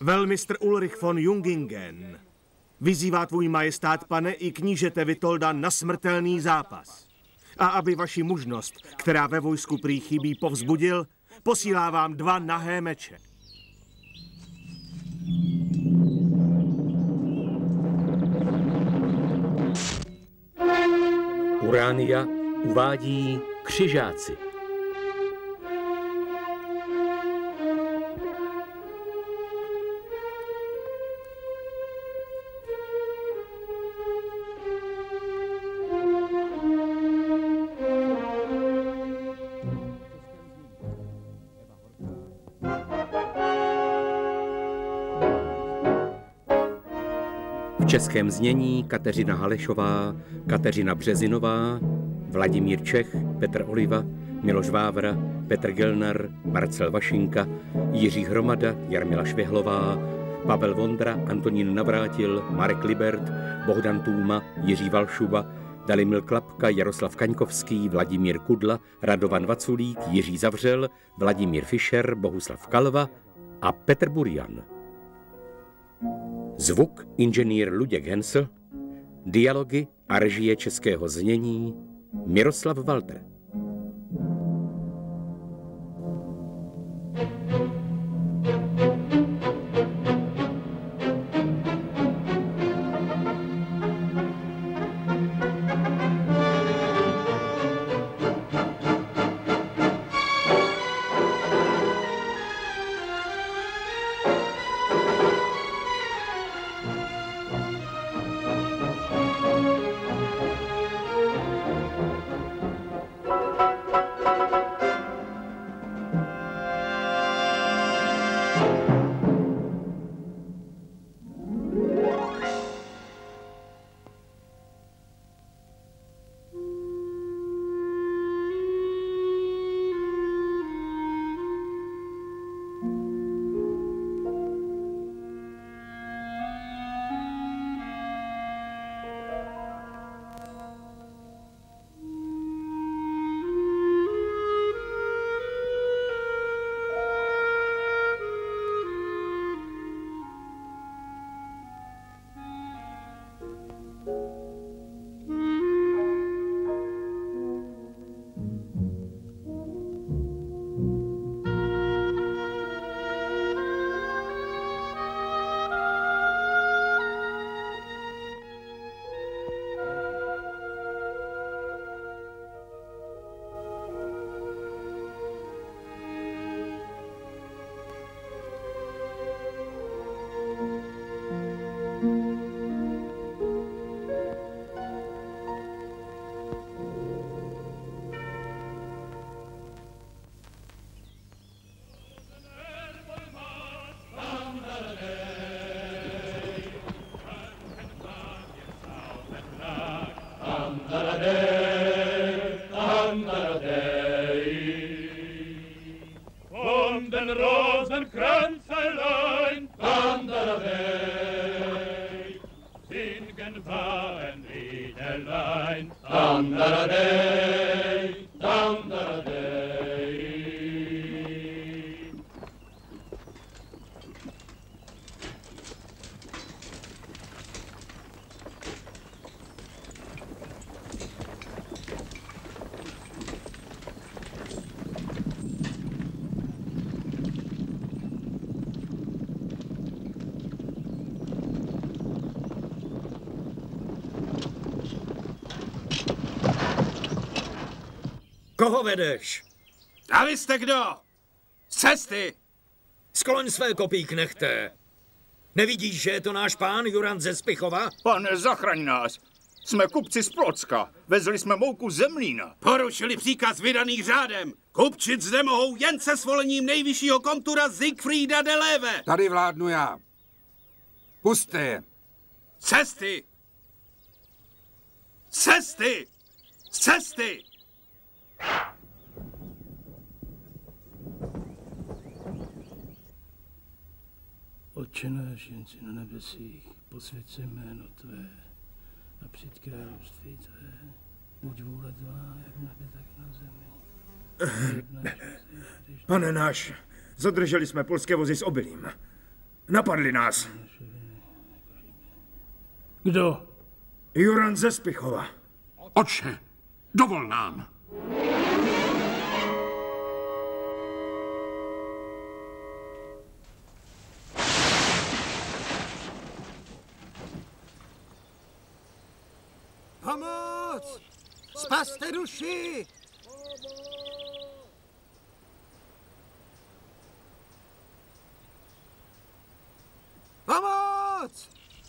Velmistr Ulrich von Jungingen vyzývá tvůj majestát, pane, i knížete Vitolda na smrtelný zápas. A aby vaši mužnost, která ve vojsku prý chybí, povzbudil, posílá vám 2 nahé meče. Uránia uvádí křižáci. V českém znění Kateřina Halešová, Kateřina Březinová, Vladimír Čech, Petr Oliva, Miloš Vávra, Petr Gelnar, Marcel Vašinka, Jiří Hromada, Jarmila Švihlová, Pavel Vondra, Antonín Navrátil, Marek Libert, Bohdan Tůma, Jiří Valšuba, Dalimil Klapka, Jaroslav Kaňkovský, Vladimír Kudla, Radovan Vaculík, Jiří Zavřel, Vladimír Fischer, Bohuslav Kalva a Petr Burian. Zvuk inženýr Luděk Hensl, dialogy a režie českého znění Miroslav Walter. Koho vedeš? A vy jste kdo? Z cesty! Skloň své kopí, knechte. Nevidíš, že je to náš pán Jurand ze Spichova? Pane, zachraň nás. Jsme kupci z Plocka. Vezli jsme mouku z Zemlína. Porušili příkaz vydaný řádem. Kupčit zde mohou jen se svolením nejvyššího komtura Siegfrieda de Leve. Tady vládnu já. Pusťte je. Z cesty! Z cesty! Z cesty! Otče náš, jen si na nebesích, posvěť se jméno tvé a přijď království tvé. Buď vůle tvá, jak na nebe, tak na zemi. Pane náš, zadrželi jsme polské vozy s obilím. Napadli nás. Kdo? Juran ze Spichova. Otče, dovol nám. Pomoc! Spaste duši! Pomoc!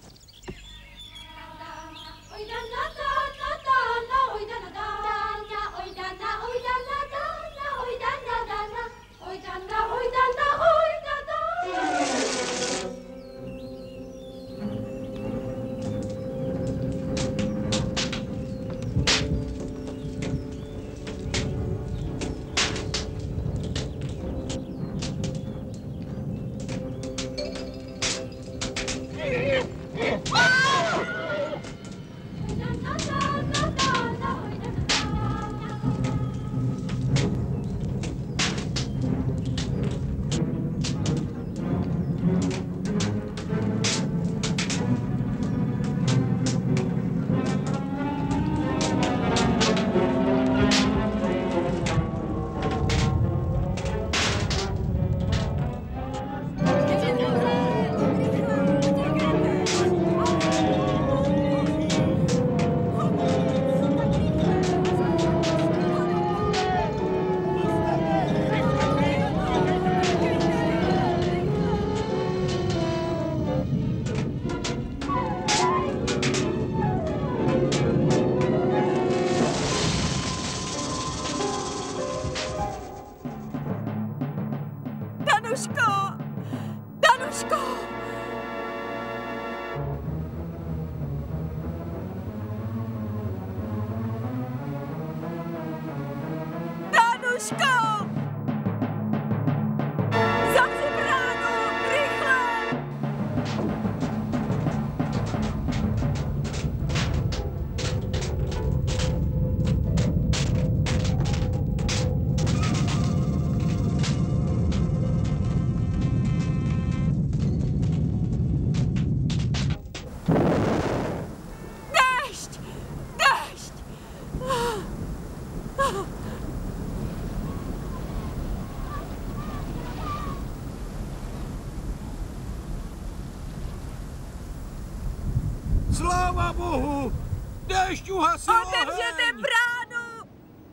Sláva Bohu! Déšť uhasil oheň! Otevřete bránu!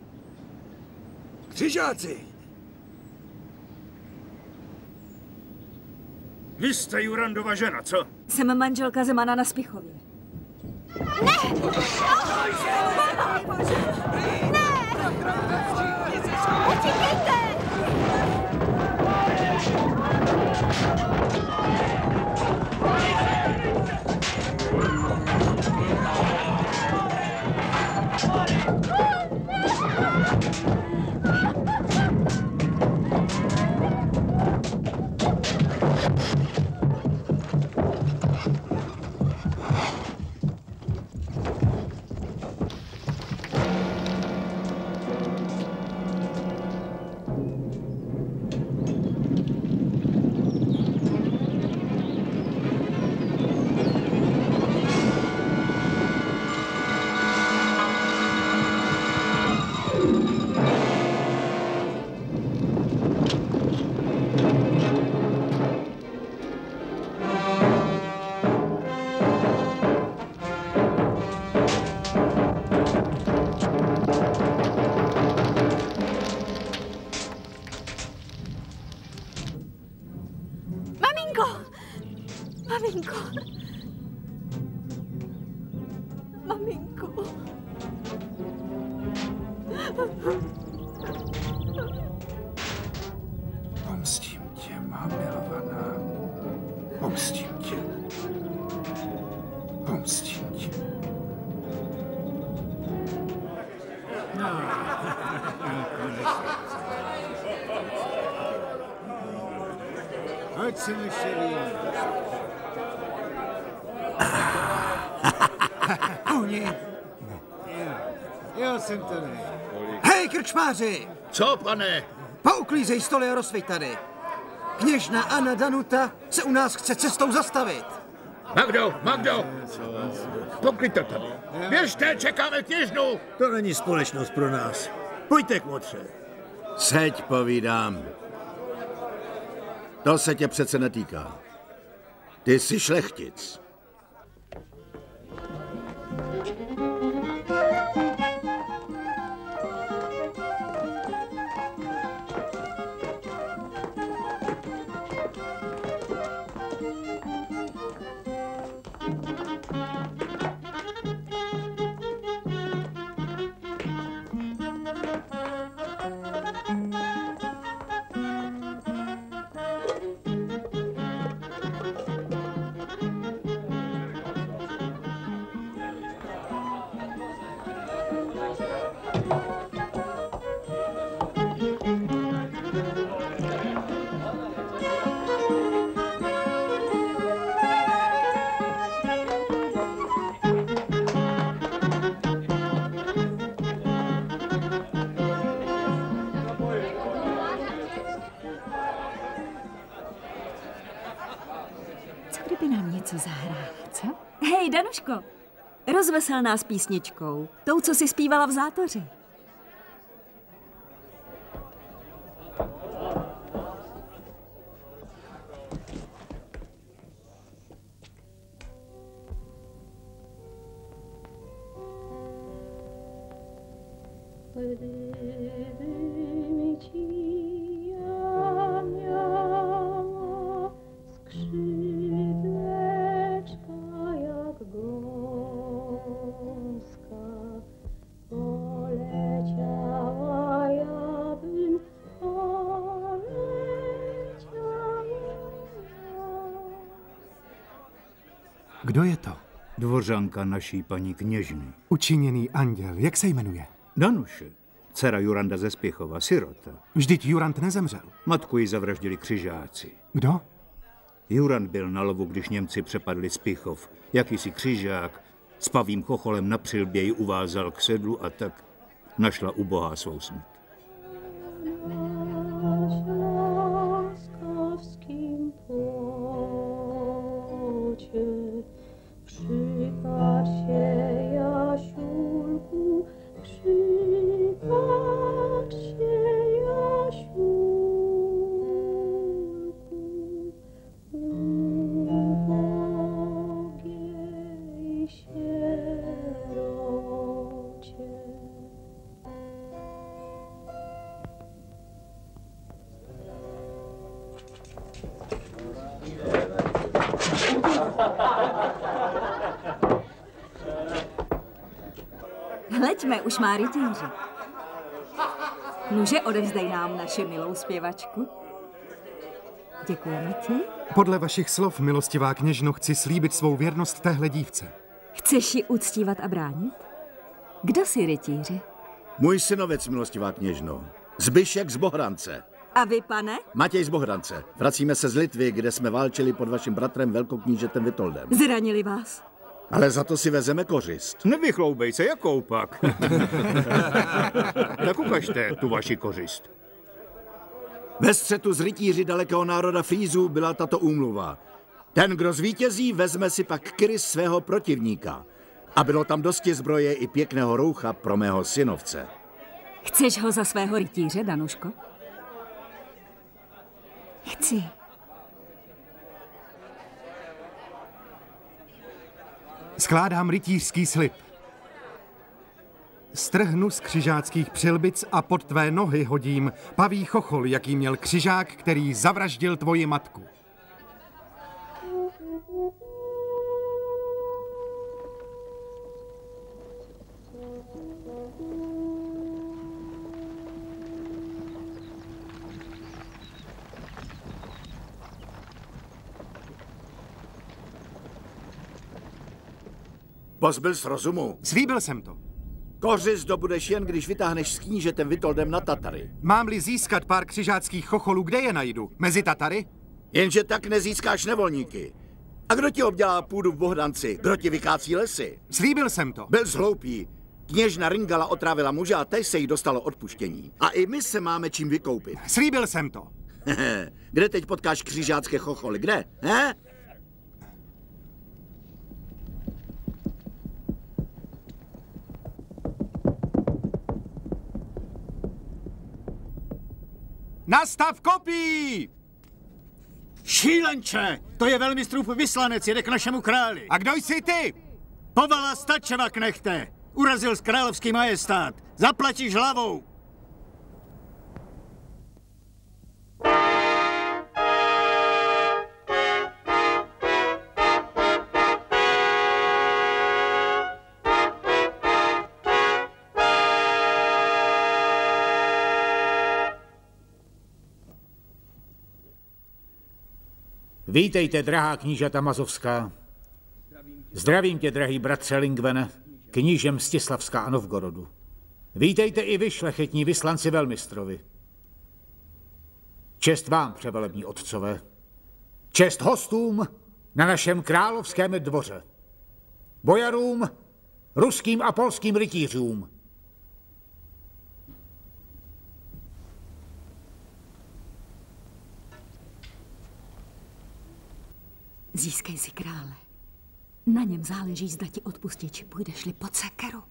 Křižáci! Vy jste Jurandova žena, co? Jsem manželka Zemana na Spichově. Ne! Utíkejte! Pomstím tě, má milovaná. Pomstím tě. Pomstím tě. Hoď si naše víno. Oni. Jo, jsem to ne. Hej, krčmáři! Co, pane? Pouklízej stoly a rozsviť tady. Kněžna Anna Danuta se u nás chce cestou zastavit. Magdo! Pokryďte tady. Běžte, čekáme kněžnu. To není společnost pro nás. Pojďte k motře. Seď, povídám. To se tě přece netýká. Ty jsi šlechtic. Hej, Danuško, rozvesel nás písničkou, tou, co si zpívala v Zátoři. Kdo je to? Dvořanka naší paní kněžny. Učiněný anděl, jak se jmenuje? Danuše, dcera Juranda ze Spichova, sirota. Vždyť Jurand nezemřel. Matku ji zavraždili křižáci. Kdo? Jurand byl na lovu, když Němci přepadli Spichov. Jakýsi křižák s pavým chocholem na přilbě ji uvázal k sedlu a tak našla ubohá svou smrt. Hleďme, už má rytíře. Nuže, odevzdej nám naši milou zpěvačku. Děkujeme ti. Podle vašich slov, milostivá kněžno, chci slíbit svou věrnost téhle dívce. Chceš ji uctívat a bránit? Kdo jsi, rytíři? Můj synovec, milostivá kněžno. Zbyšek z Bohrance. A vy, pane? Matěj z Bohrance. Vracíme se z Litvy, kde jsme válčili pod vaším bratrem velkoknížetem Vitoldem. Zranili vás? Ale za to si vezeme kořist. Nevychloubej se, jakou pak? Tak ukažte tu vaši kořist. Ve střetu s rytíři dalekého národa Frízů byla tato úmluva. Ten, kdo zvítězí, vezme si pak krys svého protivníka. A bylo tam dosti zbroje i pěkného roucha pro mého synovce. Chceš ho za svého rytíře, Danuško? Chci. Skládám rytířský slib. Strhnu z křižáckých přilbic a pod tvé nohy hodím pavý chochol, jaký měl křižák, který zavraždil tvoji matku. Pozbyl z rozumu. Slíbil jsem to. Kořist dobudeš jen, když vytáhneš s knížetem Vitoldem na Tatary. Mám-li získat pár křižáckých chocholů, kde je najdu? Mezi Tatary? Jenže tak nezískáš nevolníky. A kdo ti obdělá půdu v Bohdanci? Kdo ti vykácí lesy? Slíbil jsem to. Byl zhloupý. Kněžna Ringala otrávila muže a teď se jí dostalo odpuštění. A i my se máme čím vykoupit. Slíbil jsem to. Kde teď potkáš křižácké chocholy? Kde? He? Nastav kopí! Šílenče! To je velmistrův vyslanec, jede k našemu králi. A kdo jsi ty? Povala Stačeva, knechte! Urazil z královský majestát. Zaplatíš hlavou! Vítejte, drahá knížata Mazovská. Zdravím tě, drahý bratře Lingvene, kníže Mstislavska a Novgorodu. Vítejte i vy, šlechetní vyslanci velmistrovi. Čest vám, převelební otcové. Čest hostům na našem královském dvoře. Bojarům, ruským a polským rytířům. Získej si krále. Na něm záleží, zda ti odpustí, či půjdeš-li pod sekeru.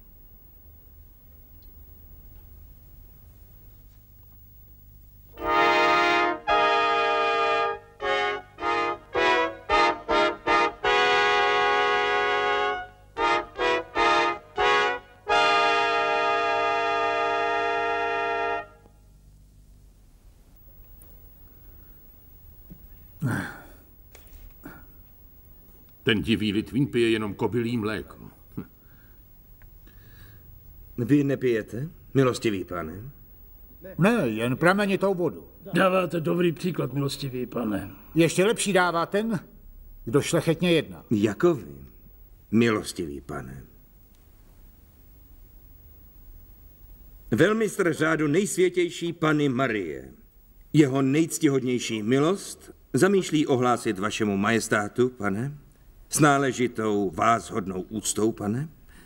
Ten divý Litvín pije jenom kobylí mléko. Vy nepijete, milostivý pane? Ne, jen pramenitou vodu. Dáváte dobrý příklad, milostivý pane. Ještě lepší dává ten, kdo šlechetně jedná. Jako vy, milostivý pane. Velmistr řádu nejsvětější Panny Marie, jeho nejctihodnější milost zamýšlí ohlásit vašemu majestátu, pane, s náležitou vás hodnou úctou, pane,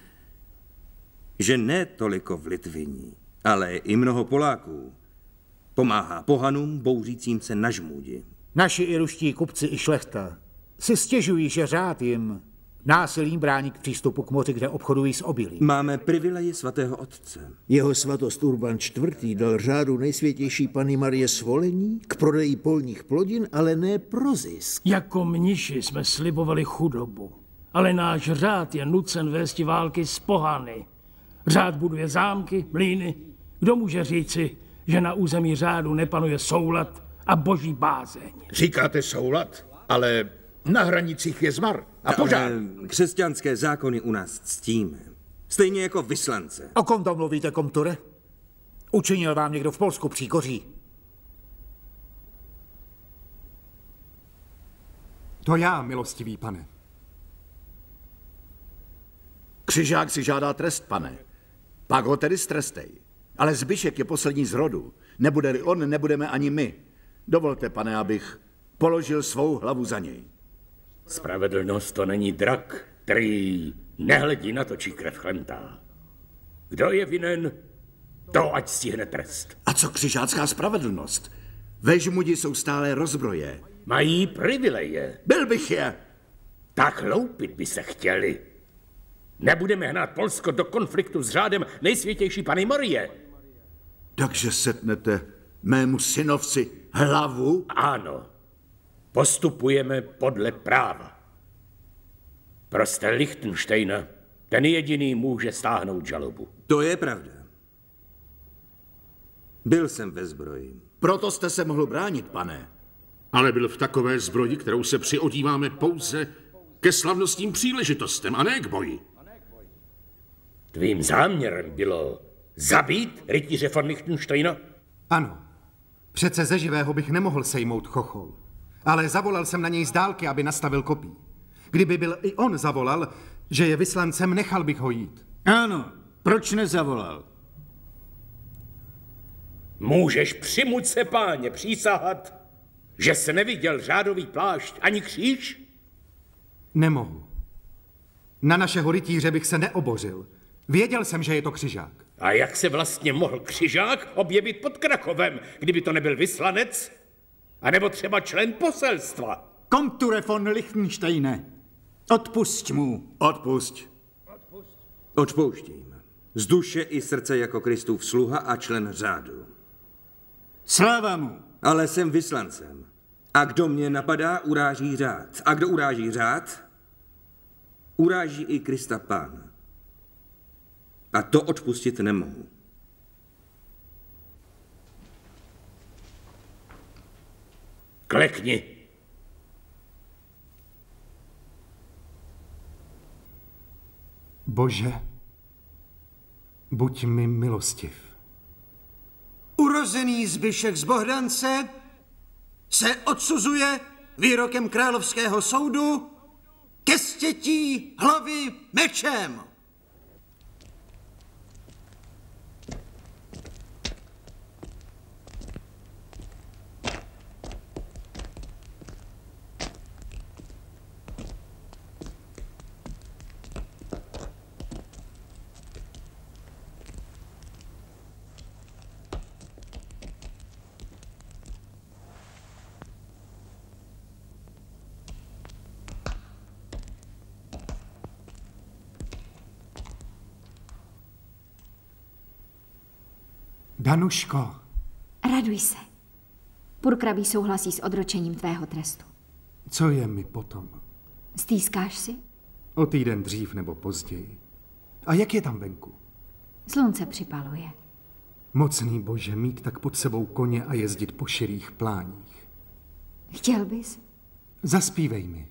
že ne toliko v Litviní, ale i mnoho Poláků pomáhá pohanům bouřícím se na žmůdi. Naši i ruští kupci i šlechta si stěžují, že řád jim násilím brání k přístupu k moři, kde obchodují s obilím. Máme privileji svatého otce. Jeho svatost Urban IV. Dal řádu nejsvětější Panny Marie svolení k prodeji polních plodin, ale ne pro zisk. Jako mniši jsme slibovali chudobu, ale náš řád je nucen vést války s pohany. Řád buduje zámky, mlýny. Kdo může říci, že na území řádu nepanuje soulad a boží bázeň? Říkáte soulad, ale na hranicích je zmar a požár. Křesťanské zákony u nás ctíme. Stejně jako vyslance. O kom to mluvíte, komture? Učinil vám někdo v Polsku příkoří? To já, milostivý pane. Křižák si žádá trest, pane. Pak ho tedy strestej. Ale Zbyšek je poslední z rodu. Nebude-li on, nebudeme ani my. Dovolte, pane, abych položil svou hlavu za něj. Spravedlnost to není drak, který nehledí na to, čí krev chlemtá. Kdo je vinen, to ať stihne trest. A co křižácká spravedlnost? Ve žmudi jsou stále rozbroje. Mají privileje. Byl bych je. Tak loupit by se chtěli. Nebudeme hnát Polsko do konfliktu s řádem nejsvětější Panny Marie. Takže setnete mému synovci hlavu? Ano. Postupujeme podle práva. Prostě Lichtensteina, ten jediný může stáhnout žalobu. To je pravda. Byl jsem ve zbroji. Proto jste se mohl bránit, pane. Ale byl v takové zbroji, kterou se přiodíváme pouze ke slavnostním příležitostem a ne k boji. Tvým záměrem bylo zabít rytíře von Lichtensteina? Ano. Přece ze živého bych nemohl sejmout chochol. Ale zavolal jsem na něj z dálky, aby nastavil kopí. Kdyby byl i on zavolal, že je vyslancem, nechal bych ho jít. Ano, proč nezavolal? Můžeš přimuť se, páně, přísahat, že se neviděl řádový plášť ani kříž? Nemohu. Na našeho rytíře bych se neobořil. Věděl jsem, že je to křižák. A jak se vlastně mohl křižák objevit pod Krakovem, kdyby to nebyl vyslanec? A nebo třeba člen poselstva. Komture von Lichtensteine, odpusť mu. Odpusť. Odpouštím. Z duše i srdce jako Kristův sluha a člen řádu. Sláva mu. Ale jsem vyslancem. A kdo mě napadá, uráží řád. A kdo uráží řád, uráží i Krista Pána. A to odpustit nemohu. Klekni. Bože, buď mi milostiv. Urozený Zbyšek z Bohdance se odsuzuje výrokem královského soudu ke stětí hlavy mečem. Danuško. Raduj se. Purkrabí souhlasí s odročením tvého trestu. Co je mi potom? Stýskáš si? O týden dřív nebo později. A jak je tam venku? Slunce připaluje. Mocný Bože, mít tak pod sebou koně a jezdit po širých pláních. Chtěl bys? Zaspívej mi.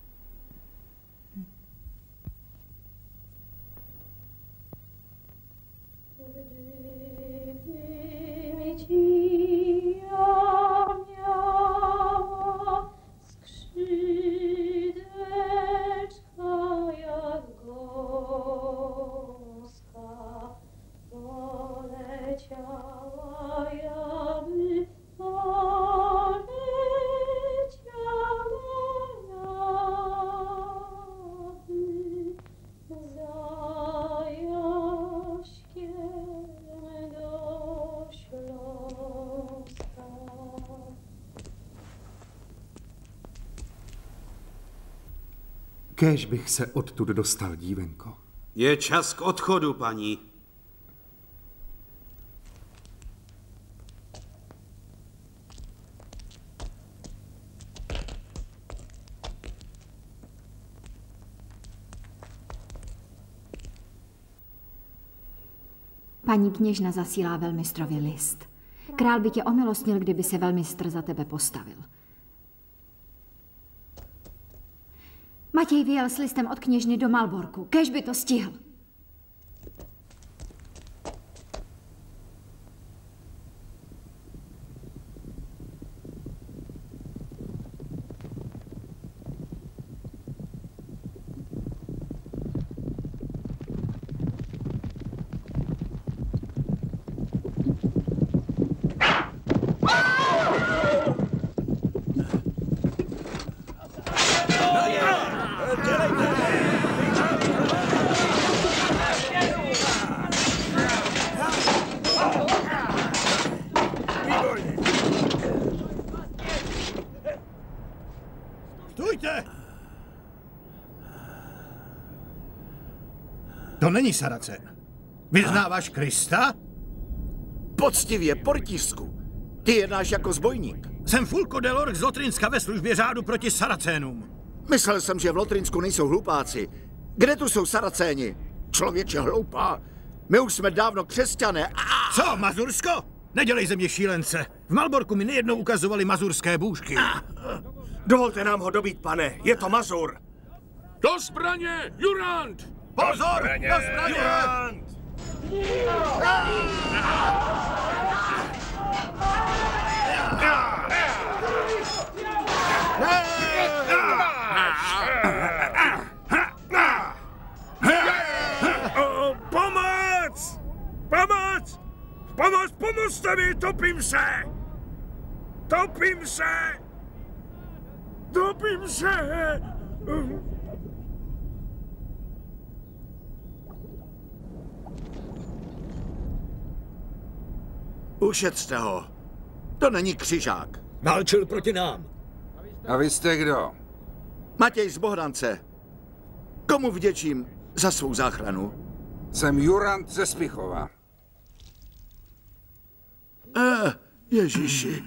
Kéž bych se odtud dostal, dívenko. Je čas k odchodu, paní. Paní kněžna zasílá velmistrovi list. Král by tě omilostnil, kdyby se velmistr za tebe postavil. Matěj vyjel s listem od kněžny do Malborku. Kéž by to stihl. To není Saracen. Vyznáváš Krista? Poctivě, portiřsku. Ty jednáš jako zbojník. Jsem Fulko de Lorch z Lotrinska ve službě řádu proti Saracénům. Myslel jsem, že v Lotrinsku nejsou hlupáci. Kde tu jsou Saracéni? Člověče hloupá. My už jsme dávno křesťané. Co, Mazursko? Nedělej ze mě šílence. V Malborku mi nejednou ukazovali mazurské bůžky. Dovolte nám ho dobít, pane. Je to Mazur. Do zbraně, Jurand! Pozor! Do zbraně! Jurand! Pomoc! Pomoc! Pomoc! Pomozte mi! Topím se! Topím se! Topím se! Ušetřte ho. To není křižák. Válčil proti nám. A vy jste kdo? Matěj z Bohdance. Komu vděčím za svou záchranu? Jsem Jurand ze Spichova. Ježíši.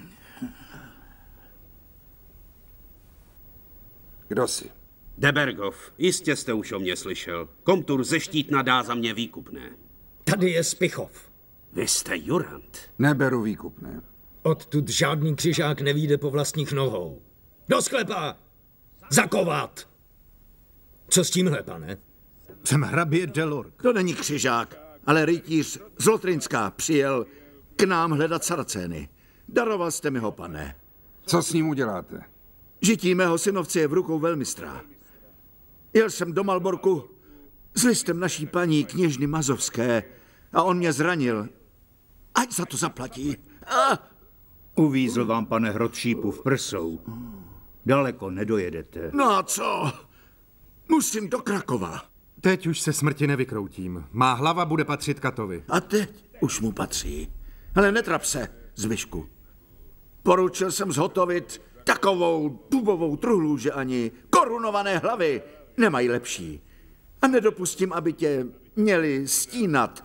Kdo jsi? Debergov, jistě jste už o mě slyšel. Komtur ze Štítna dá za mě výkupné. Tady je Spichov. Vy jste Jurand. Neberu výkupné. Odtud žádný křižák nevyjde po vlastních nohou. Do sklepa! Zakovat! Co s tímhle, pane? Jsem hrabě Delork. To není křižák, ale rytíř z Lotrinska přijel k nám hledat Saracény. Daroval jste mi ho, pane. Co s ním uděláte? Žití mého synovce je v rukou velmistra. Jel jsem do Malborku s listem naší paní kněžny Mazovské a on mě zranil. Ať za to zaplatí. Uvízl vám, pane Hrotšípu, v prsou. Daleko nedojedete. No a co? Musím do Krakova. Teď už se smrti nevykroutím. Má hlava bude patřit Katovi. A teď už mu patří. Ale netrap se, Zvyšku. Poručil jsem zhotovit takovou dubovou truhlu, že ani korunované hlavy nemají lepší. A nedopustím, aby tě měli stínat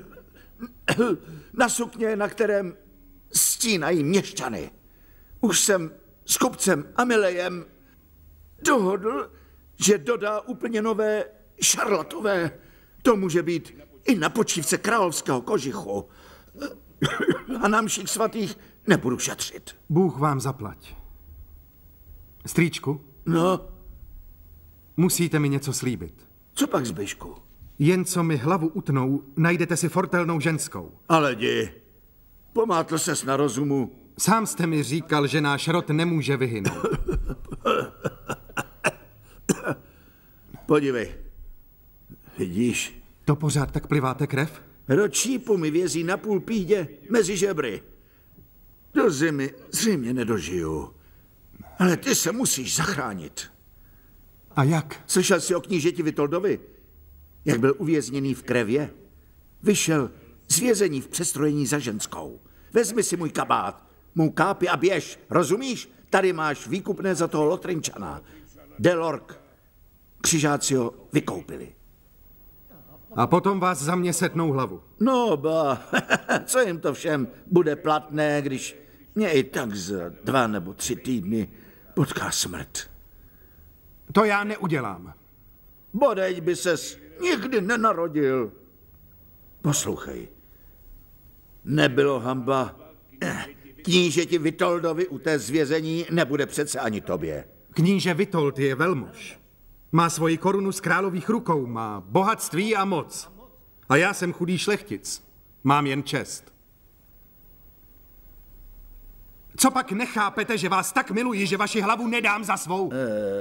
na sukně, na kterém stínají měšťany. Už jsem s kupcem Amilejem dohodl, že dodá úplně nové šarlatové. To může být i na počívce královského kožichu. A na mších svatých nebudu šetřit. Bůh vám zaplať. Strýčku? No? Musíte mi něco slíbit. Co pak, Zbyšku? Jen co mi hlavu utnou, najdete si fortelnou ženskou. Ale jdi. Pomátl ses na rozumu. Sám jste mi říkal, že náš rod nemůže vyhynout. Podívej. Vidíš? To pořád tak pliváte krev? Rod šípu mi vězí na půl pídě mezi žebry. Do zimy zřejmě nedožiju. Ale ty se musíš zachránit. A jak? Slyšel jsi o knížeti Vitoldovi? Jak byl uvězněný v Krevě? Vyšel z vězení v přestrojení za ženskou. Vezmi si můj kabát, mou kápi a běž, rozumíš? Tady máš výkupné za toho Lotrinčana. Delork. Křižáci ho vykoupili. A potom vás za mě setnou hlavu. No ba, co jim to všem bude platné, když mě i tak za 2 nebo 3 týdny potká smrt. To já neudělám. Bodejť by ses nikdy nenarodil. Poslouchej. Nebylo hamba. Knížeti Vitoldovi u té zvězení nebude přece ani tobě. Kníže Vitold je velmož. Má svoji korunu z králových rukou, má bohatství a moc. A já jsem chudý šlechtic. Mám jen čest. Co pak nechápete, že vás tak miluji, že vaši hlavu nedám za svou?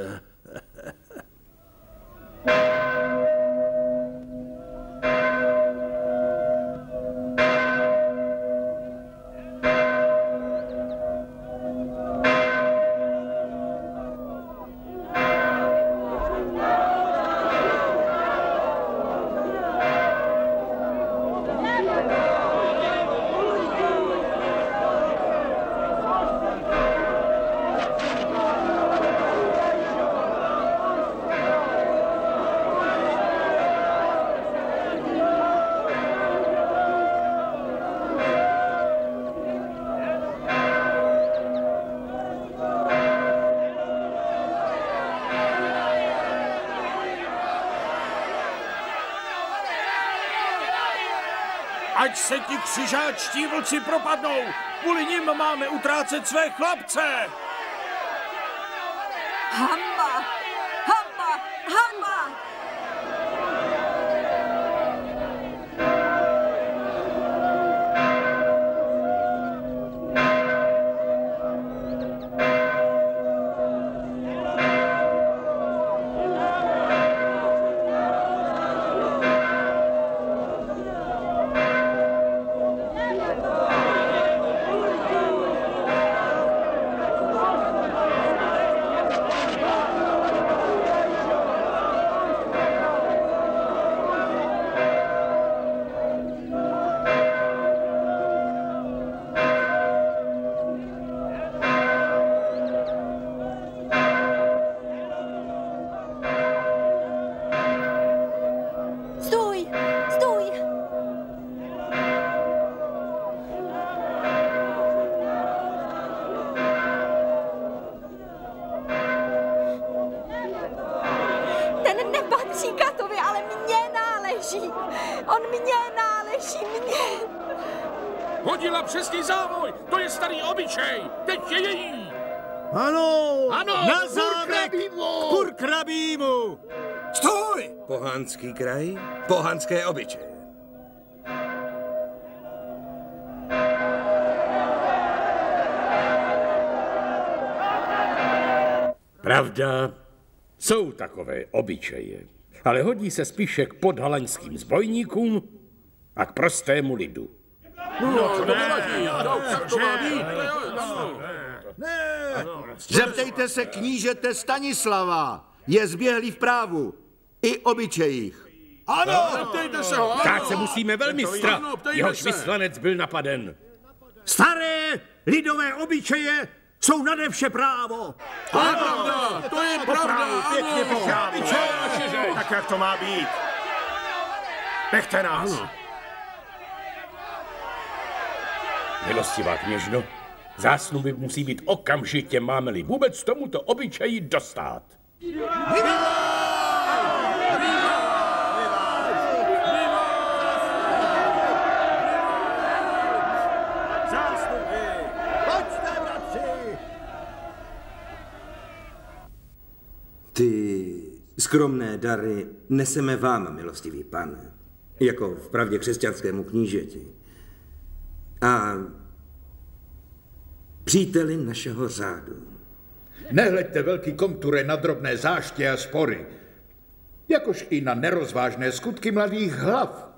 Ať se ti křižáčtí vlci propadnou! Kvůli nim máme utrácet své chlapce! Hamba! Hamba! Hamba! Mně. Hodila přesně závoj, to je starý obyčej, teď je její. Ano, ano, na zámek, k Purkrabímu. Stůj! Pohanský kraj, pohanské obyčeje. Pravda, jsou takové obyčeje, ale hodí se spíše k podhalaňským zbojníkům a k prostému lidu. Zeptejte se knížete Stanislava, je zběhlý v právu i obyčejích. Ano, zeptejte se ho. Tak se musíme velmistra, jehož vyslanec byl napaden. Staré lidové obyčeje jsou nade vše právo. To je pravda, to je pravda. Pěkně pochází. Tak jak to má být? Nechte nás. Ano. Milostivá kněžno, zásnuby musí být okamžitě, máme-li vůbec tomuto obyčeji dostát. Ty skromné dary neseme vám, milostivý pane, jako v pravdě křesťanskému knížeti. A příteli našeho řádu. Nehleďte, velký komture, na drobné záště a spory, jakož i na nerozvážné skutky mladých hlav.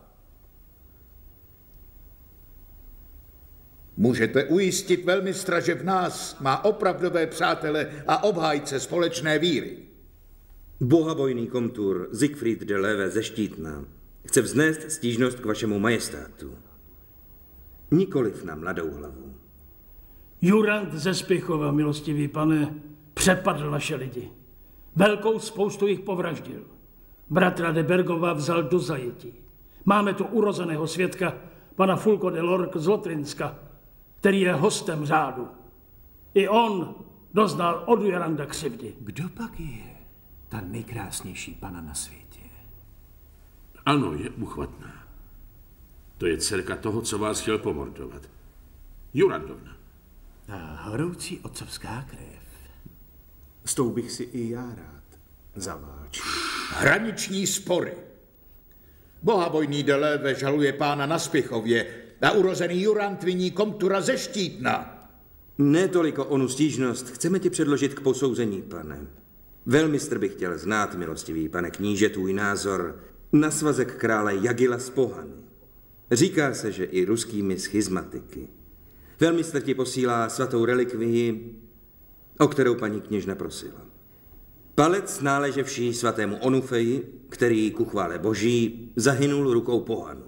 Můžete ujistit velmistra, že v nás má opravdové přátele a obhájce společné víry. Bohabojný komtur Siegfried de Leve ze Štítna chce vznést stížnost k vašemu majestátu. Nikoliv na mladou hlavu. Jurand ze Spichova, milostivý pane, přepadl naše lidi. Velkou spoustu jich povraždil. Bratra de Bergova vzal do zajetí. Máme tu urozeného svědka, pana Fulko de Lork z Lotrinska, který je hostem řádu. I on doznal od Juranda křivdy. Kdo pak je ta nejkrásnější pana na světě? Ano, je uchvatná. To je dcerka toho, co vás chtěl pomordovat. Jurandovna. A horoucí otcovská krev. S tou bych si i já rád zaválčil. Hraniční spory. Bohabojný de Leve žaluje pána na Spichově a urozený Jurand viní komtura ze Štítna. Ne toliko onu stížnost chceme ti předložit k posouzení, pane. Velmistr bych chtěl znát, milostivý pane kníže, tvůj názor na svazek krále Jagila s pohany. Říká se, že i ruskými schizmatiky. Velmistr ti posílá svatou relikvii, o kterou paní kněžna prosila. Palec náleževší svatému Onufeji, který ku chvále boží zahynul rukou pohanů.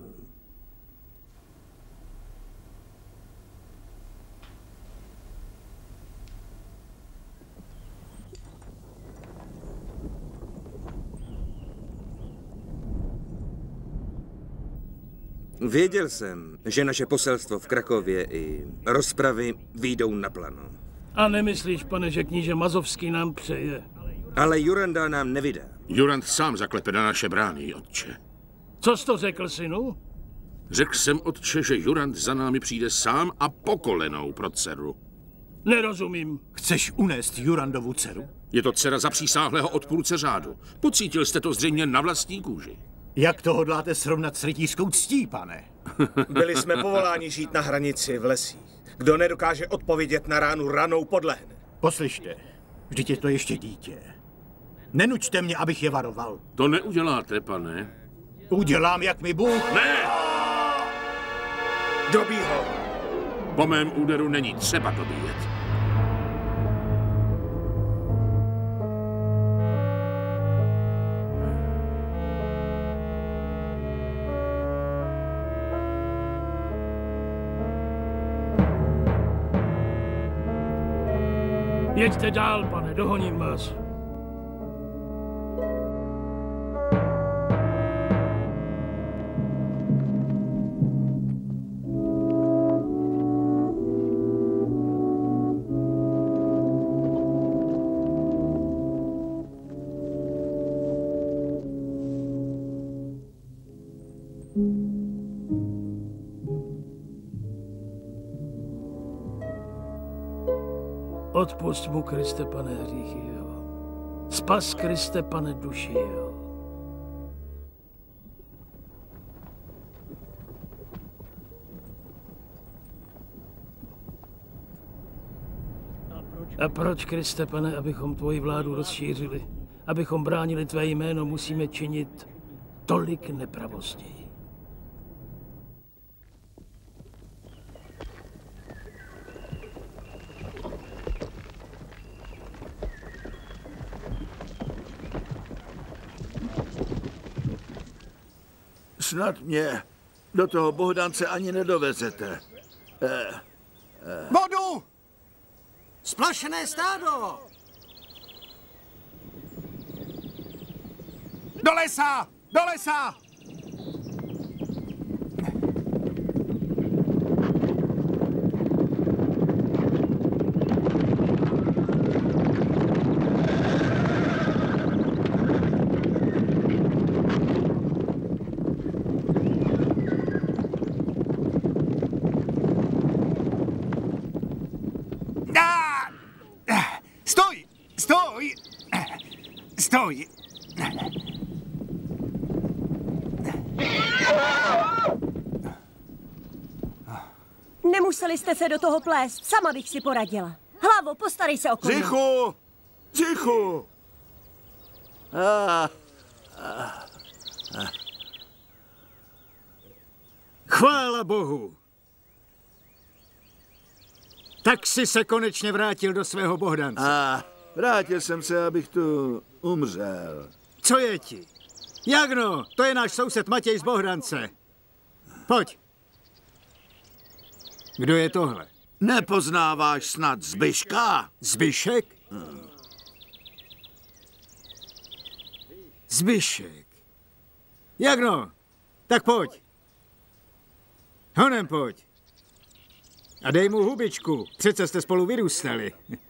Věděl jsem, že naše poselstvo v Krakově i rozpravy výjdou na plano. A nemyslíš, pane, že kníže Mazovský nám přeje? Ale Juranda nám nevydá. Jurand sám zaklepe na naše brány, otče. Co jsi to řekl, synu? Řekl jsem, otče, že Jurand za námi přijde sám a po kolenou pro dceru. Nerozumím. Chceš unést Jurandovu dceru? Je to dcera zapřísáhlého odpůrce řádu. Pocítil jste to zřejmě na vlastní kůži. Jak to hodláte srovnat s rytířskou ctí, pane? Byli jsme povoláni žít na hranici v lesích. Kdo nedokáže odpovědět na ránu, ranou podlehne. Poslyšte, vždyť je to ještě dítě. Nenučte mě, abych je varoval. To neuděláte, pane. Udělám, jak mi Bůh. Ne! Dobí ho. Po mém úderu není třeba dobíjet. Jeďte dál, pane, dohoním vás. Mm. Odpusť mu, Kriste, pane, hříchy jeho. Spas, Kriste, pane, duši jeho. A proč, Kriste, pane, abychom tvoji vládu rozšířili, abychom bránili tvé jméno, musíme činit tolik nepravostí? Snad mě do toho Bohdance ani nedovezete. Vodu! Splašené stádo! Do lesa! Do lesa! Stoj! Stoj! Stoj! Nemuseli jste se do toho plést, sama bych si poradila. Hlavo, postarej se o koně. Tichu! Tichu! Chvála Bohu! Tak jsi se konečně vrátil do svého Bohdance. Vrátil jsem se, abych tu umřel. Co je ti? Jagno, to je náš soused Matěj z Bohdance. Pojď. Kdo je tohle? Nepoznáváš snad Zbyška? Zbyšek? Zbyšek. Jagno, tak pojď. Honem pojď. A dej mu hubičku, přece jste spolu vyrůstali.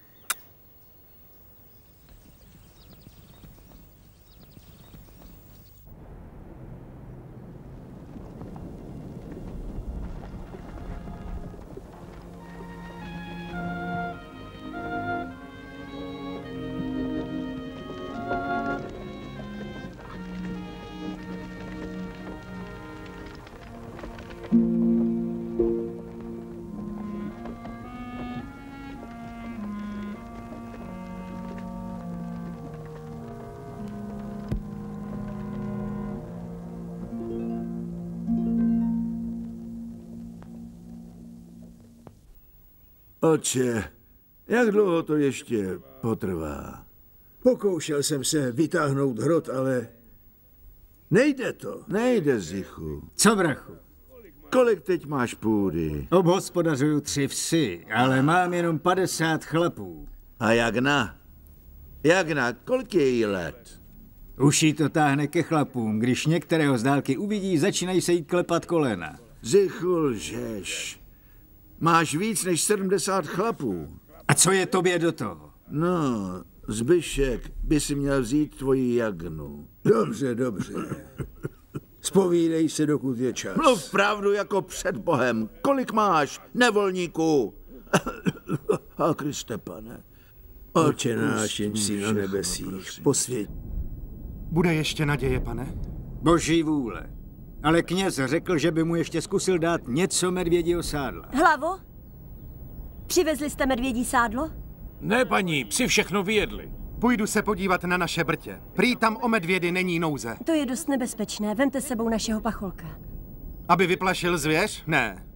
Otče, jak dlouho to ještě potrvá? Pokoušel jsem se vytáhnout hrot, ale nejde to. Nejde, Zichu. Co, brachu? Kolik teď máš půdy? Obhospodařuju 3 vsi, ale mám jenom 50 chlapů. A Jagna? Jagna, kolik je jí let? Už jí to táhne ke chlapům. Když některého z dálky uvidí, začínají se jí klepat kolena. Zichu, lžeš. Máš víc než 70 chlapů. A co je tobě do toho? No, Zbyšek by si měl vzít tvoji Jagnu. Dobře, dobře. Zpovídej se, dokud je čas. Mluv pravdu jako před Bohem. Kolik máš, nevolníků? A Kriste, pane. Otče náš, jenž jsi na nebesích, posvěť. Bude ještě naděje, pane? Boží vůle. Ale kněz řekl, že by mu ještě zkusil dát něco medvědího sádla. Hlavo? Přivezli jste medvědí sádlo? Ne, paní, psi všechno vyjedli. Půjdu se podívat na naše brtě. Prý tam o medvědy není nouze. To je dost nebezpečné. Vemte s sebou našeho pacholka. Aby vyplašil zvěř? Ne.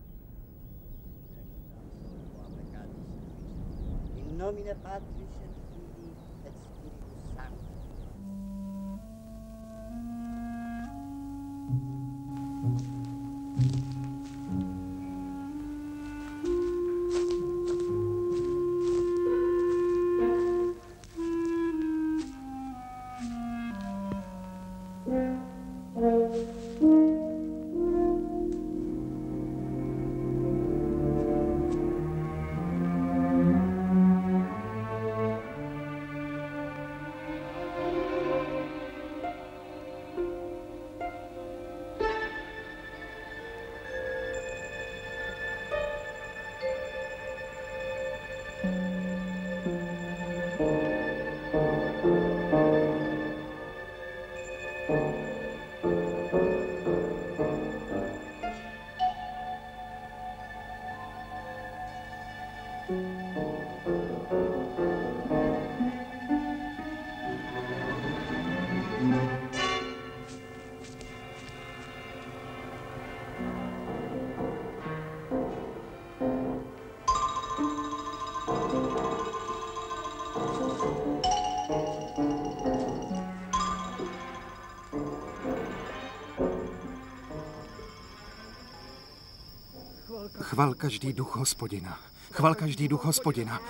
Chval každý duch Hospodina. Chval každý duch Hospodina.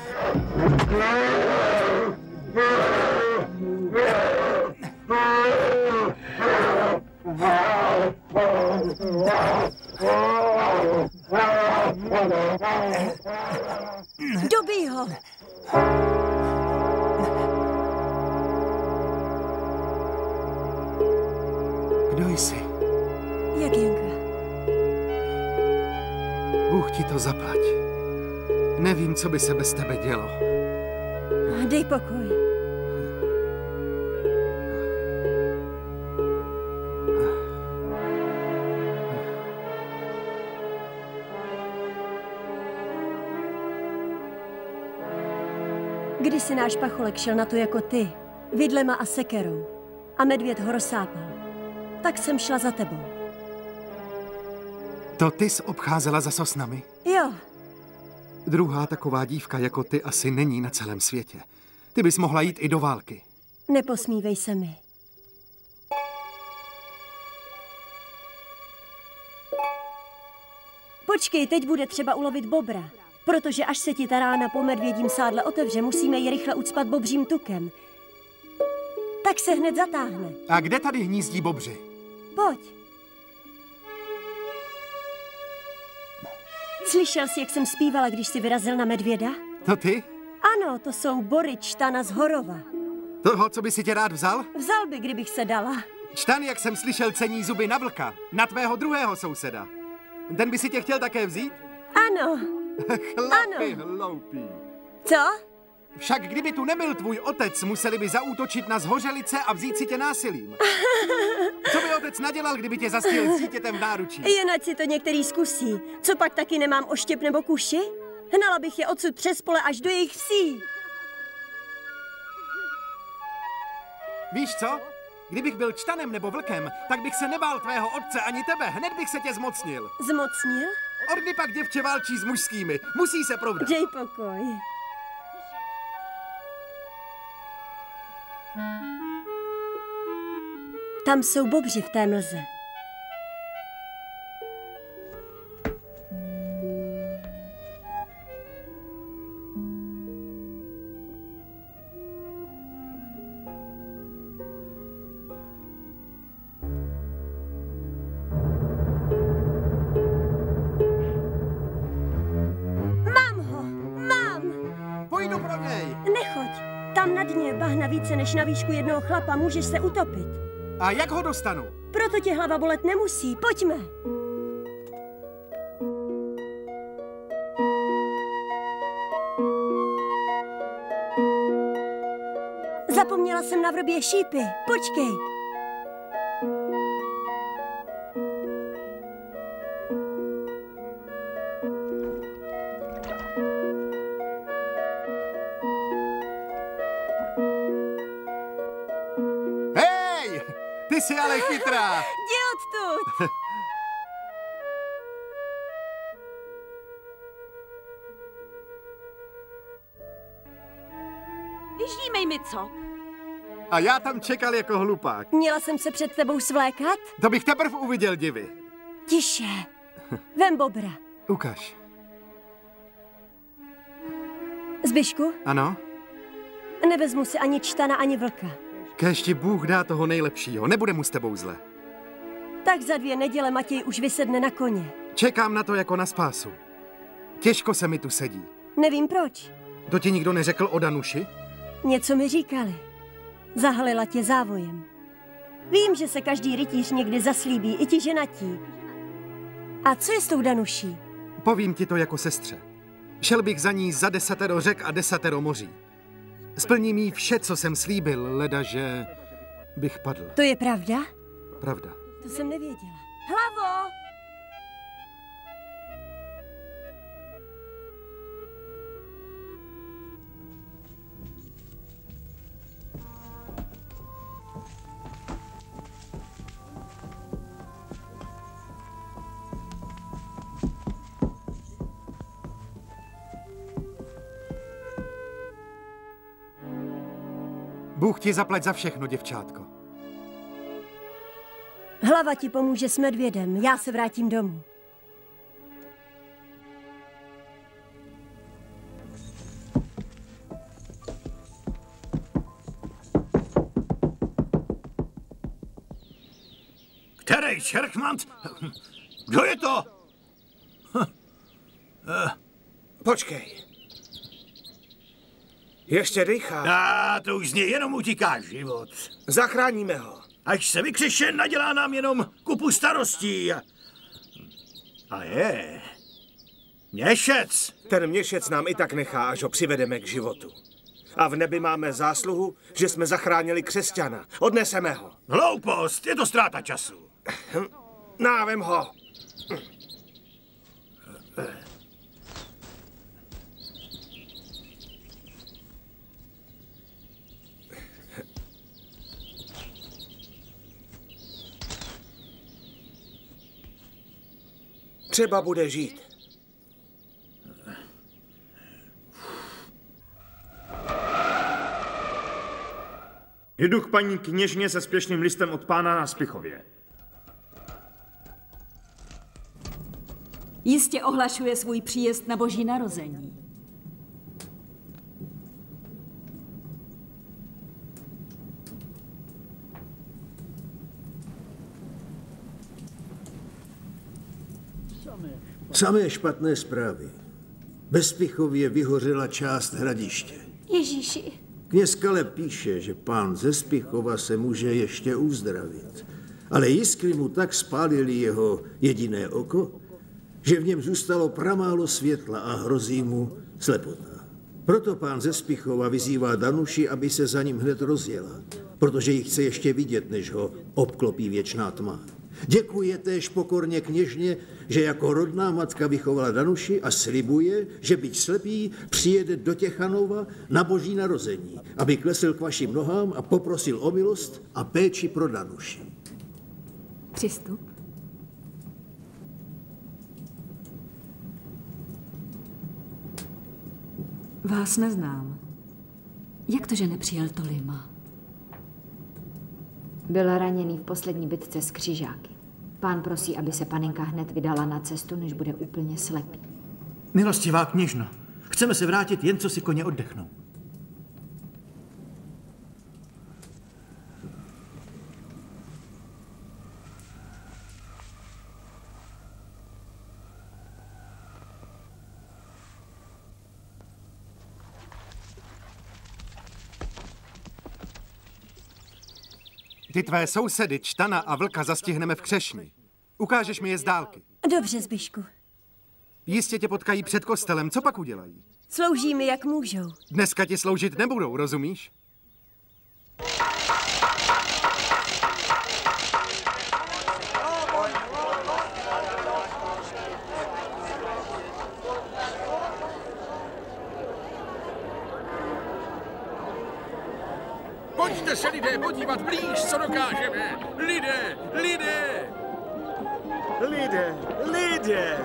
Dobij ho! Kdo jsi? Jaginka. Bůh ti to zaplať. Nevím, co by se bez tebe dělo. Dej pokoj. Když si náš pacholek šel na to jako ty, vidlema a sekerou, a medvěd ho rozsápal, tak jsem šla za tebou. To ty jsi obcházela za sosnami? Jo. Druhá taková dívka jako ty asi není na celém světě. Ty bys mohla jít i do války. Neposmívej se mi. Počkej, teď bude třeba ulovit bobra. Protože až se ti ta rána po medvědím sádle otevře, musíme ji rychle ucpat bobřím tukem. Tak se hned zatáhne. A kde tady hnízdí bobři? Pojď. Slyšel jsi, jak jsem zpívala, když jsi vyrazil na medvěda? To ty? Ano, to jsou bory Čtana z Horova. Toho, co by si tě rád vzal? Vzal by, kdybych se dala. Čtan, jak jsem slyšel, cení zuby na vlka. Na tvého druhého souseda. Ten by si tě chtěl také vzít? Ano. Chlapi hloupí. Co? Však kdyby tu nebyl tvůj otec, museli by zaútočit na Zhořelice a vzít si tě násilím. Co by otec nadělal, kdyby tě zastihl s dítětem v náručí? Jen ať si to některý zkusí. Co pak taky nemám oštěp nebo kuši? Hnala bych je odsud přes pole až do jejich vsí. Víš co? Kdybych byl Čtanem nebo vlkem, tak bych se nebál tvého otce ani tebe. Hned bych se tě zmocnil. Zmocnil? Od kdy pak děvče válčí s mužskými? Musí se provdat. Dej pokoj. Tam jsou bobři v té mlze. Bahna více než na výšku jednoho chlapa, můžeš se utopit. A jak ho dostanu? Proto tě hlava bolet nemusí. Pojďme. Zapomněla jsem na vrbě šípy. Počkej. Ty jsi ale chytrá. Jdi odtud. Vyždímej mi, co? A já tam čekal jako hlupák. Měla jsem se před tebou svlékat? To bych teprv uviděl divy. Tiše. Vem bobra. Ukaž. Zbyšku? Ano? Nevezmu si ani Čtana, ani vlka. Kéž ti Bůh dá toho nejlepšího, nebude mu s tebou zle. Tak za 2 neděle Matěj už vysedne na koně. Čekám na to jako na spásu. Těžko se mi tu sedí. Nevím proč. To ti nikdo neřekl o Danuši? Něco mi říkali. Zahalila tě závojem. Vím, že se každý rytíř někdy zaslíbí, i ti ženatí. A co je s tou Danuší? Povím ti to jako sestře. Šel bych za ní za 10 řek a 10 moří. Splním jí vše, co jsem slíbil, ledaže bych padl. To je pravda? Pravda. To jsem nevěděla. Hlavo! Bůh ti zaplať za všechno, děvčátko. Hlava ti pomůže s medvědem, já se vrátím domů. Onej Čerchmant? Kdo je to? Počkej. Ještě dýchá. To už z něj jenom utíká život. Zachráníme ho. Až se vykřišen, nadělá nám jenom kupu starostí. A je. Měšec. Ten měšec nám i tak nechá, až ho přivedeme k životu. A v nebi máme zásluhu, že jsme zachránili křesťana. Odneseme ho. Hloupost, je to ztráta času. Návem ho. Třeba bude žít. Jdu k paní kněžně se spěšným listem od pána na Spichově. Jistě ohlašuje svůj příjezd na Boží narození. Samé špatné zprávy. Ve Spichově vyhořela část hradiště. Ježíši. Kněz Kaleb píše, že pán ze Spichova se může ještě uzdravit. Ale jiskry mu tak spálili jeho jediné oko, že v něm zůstalo pramálo světla a hrozí mu slepota. Proto pán ze Spichova vyzývá Danuši, aby se za ním hned rozjela, protože ji chce ještě vidět, než ho obklopí věčná tma. Děkuje též pokorně kněžně, že jako rodná matka vychovala Danuši a slibuje, že byť slepý, přijede do Těchanova na Boží narození, aby klesl k vašim nohám a poprosil o milost a péči pro Danuši. Přistup. Vás neznám. Jak to, že nepřijel Tolima? Byl raněný v poslední bitce s křižáky. Pán prosí, aby se panenka hned vydala na cestu, než bude úplně slepý. Milostivá kněžno, chceme se vrátit, jen co si koně oddechnou. Ty tvé sousedy, Čtana a Vlka, zastihneme v Křešni. Ukážeš mi je z dálky. Dobře, Zbyšku. Jistě tě potkají před kostelem, co pak udělají? Slouží mi, jak můžou. Dneska ti sloužit nebudou, rozumíš? Pojďte se, lidé, podívat blíž, co dokážeme. Lidé, lidé! Lidé, lidé!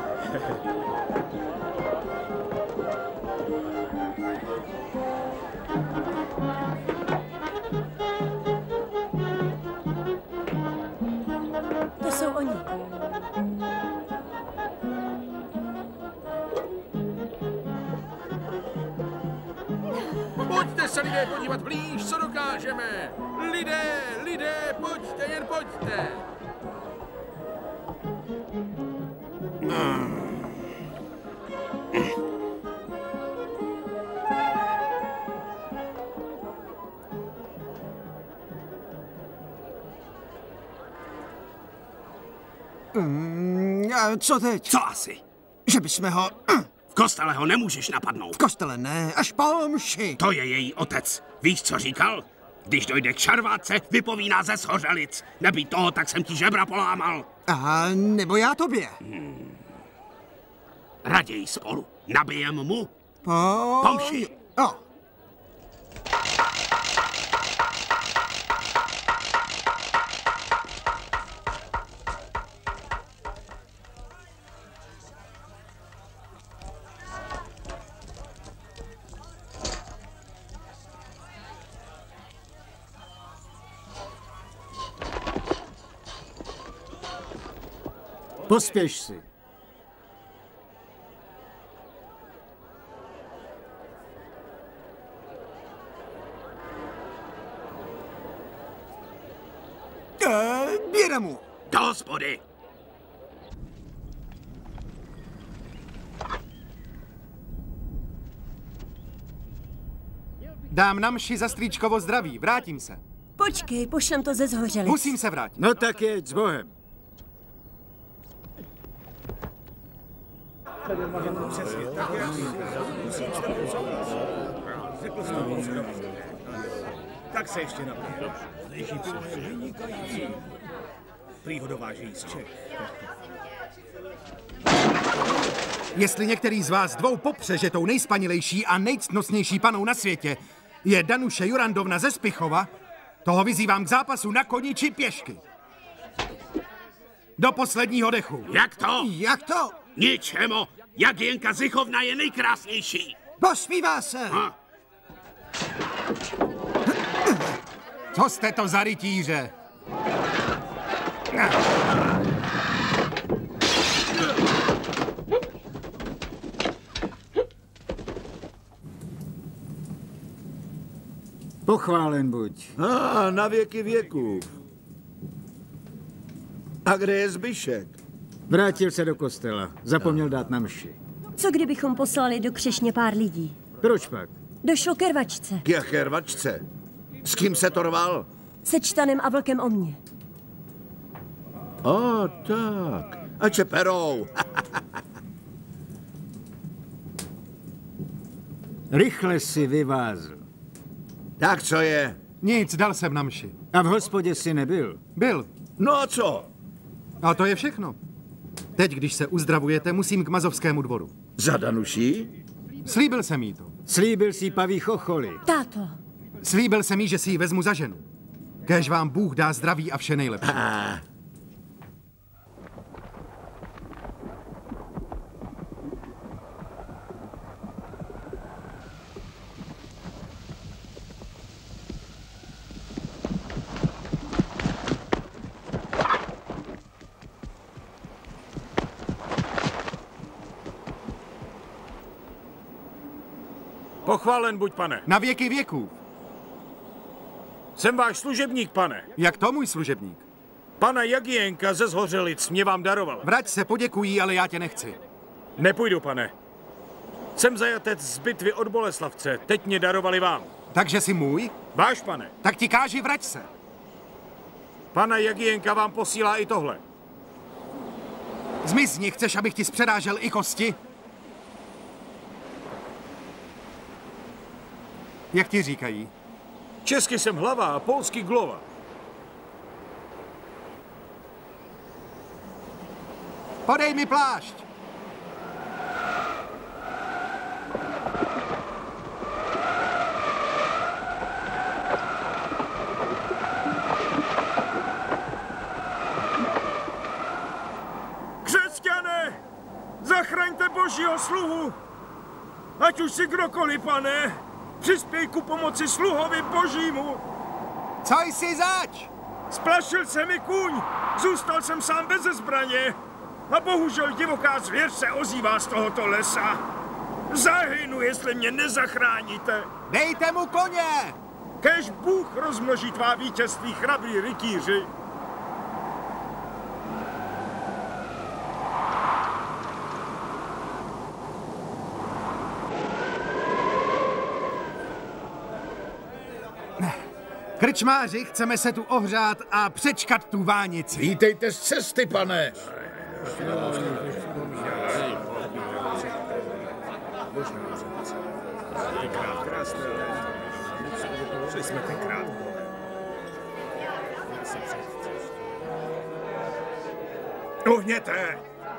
To jsou oni. Pojďte se, lidé, podívat blíž, co dokážeme. Lidé, lidé, pojďte, jen pojďte. Co teď? Co asi? Že bychom ho... V kostele ho nemůžeš napadnout. V kostele ne, až po mši. To je její otec. Víš, co říkal? Když dojde k šarvátce, vypoví nás ze Shořelic. Nebýt toho, tak jsem ti žebra polámal. A nebo já tobě. Raději spolu. Nabijem mu. Po mši. Pospěš si. Běda mu. Do hospody! Dám na mši za strýčkovo zdraví, vrátím se. Počkej, pošlem to ze Zhořelic. Musím se vrátit. No tak jeď s Bohem. Tak se ještě napije. Prý ho dovážejí z Čech. Jestli některý z vás dvou popře, že tou nejspanilejší a nejctnostnější panou na světě je Danuše Jurandovna ze Spichova, toho vyzývám k zápasu na koni či pěšky. Do posledního dechu. Jak to? Jak to? Ničemu. Jagienka Zichovna je nejkrásnější. Pospívá se. Co jste to za rytíře? Pochválen buď. Na věky věků. A kde je Zbyšek? Vrátil se do kostela. Zapomněl dát na mši. Co kdybychom poslali do Křešně pár lidí? Proč pak? Došlo ke rvačce. K jaké rvačce? S kým se to rval? Se Čtanem a Vlkem o mě. O, tak. A čeperou. Rychle si vyvázl. Tak co je? Nic, dal jsem na mši. A v hospodě si nebyl? Byl. No a co? A to je všechno. Teď, když se uzdravujete, musím k Mazovskému dvoru. Za Danuší? Slíbil jsem jí to. Slíbil si paví chocholy. Táto. Slíbil jsem jí, že si ji vezmu za ženu. Kéž vám Bůh dá zdraví a vše nejlepší. Pochválen buď, pane. Na věky věků. Jsem váš služebník, pane. Jak to, můj služebník? Pana Jagienka ze Zhořelic mě vám daroval. Vrať se, poděkují, ale já tě nechci. Nepůjdu, pane. Jsem zajatec z bitvy od Boleslavce. Teď mě darovali vám. Takže jsi můj? Váš, pane. Tak ti káži, vrať se. Pana Jagienka vám posílá i tohle. Zmizni, chceš, abych ti zpředážel i kosti? Jak ti říkají? Česky jsem hlava a polsky glova. Podej mi plášť. Křesťané, zachraňte Božího sluhu. Ať už si kdokoliv, pane. Přispěj ku pomoci sluhovi Božímu. Co jsi zač? Splašil se mi kůň, zůstal jsem sám bez zbraně a bohužel divoká zvěř se ozývá z tohoto lesa. Zahynu, jestli mě nezachráníte. Dejte mu koně! Kéž Bůh rozmnoží tvá vítězství, chrabří rytíři. Krčmáři, chceme se tu ohřát a přečkat tu vánici. Vítejte z cesty, pane. Uhněte!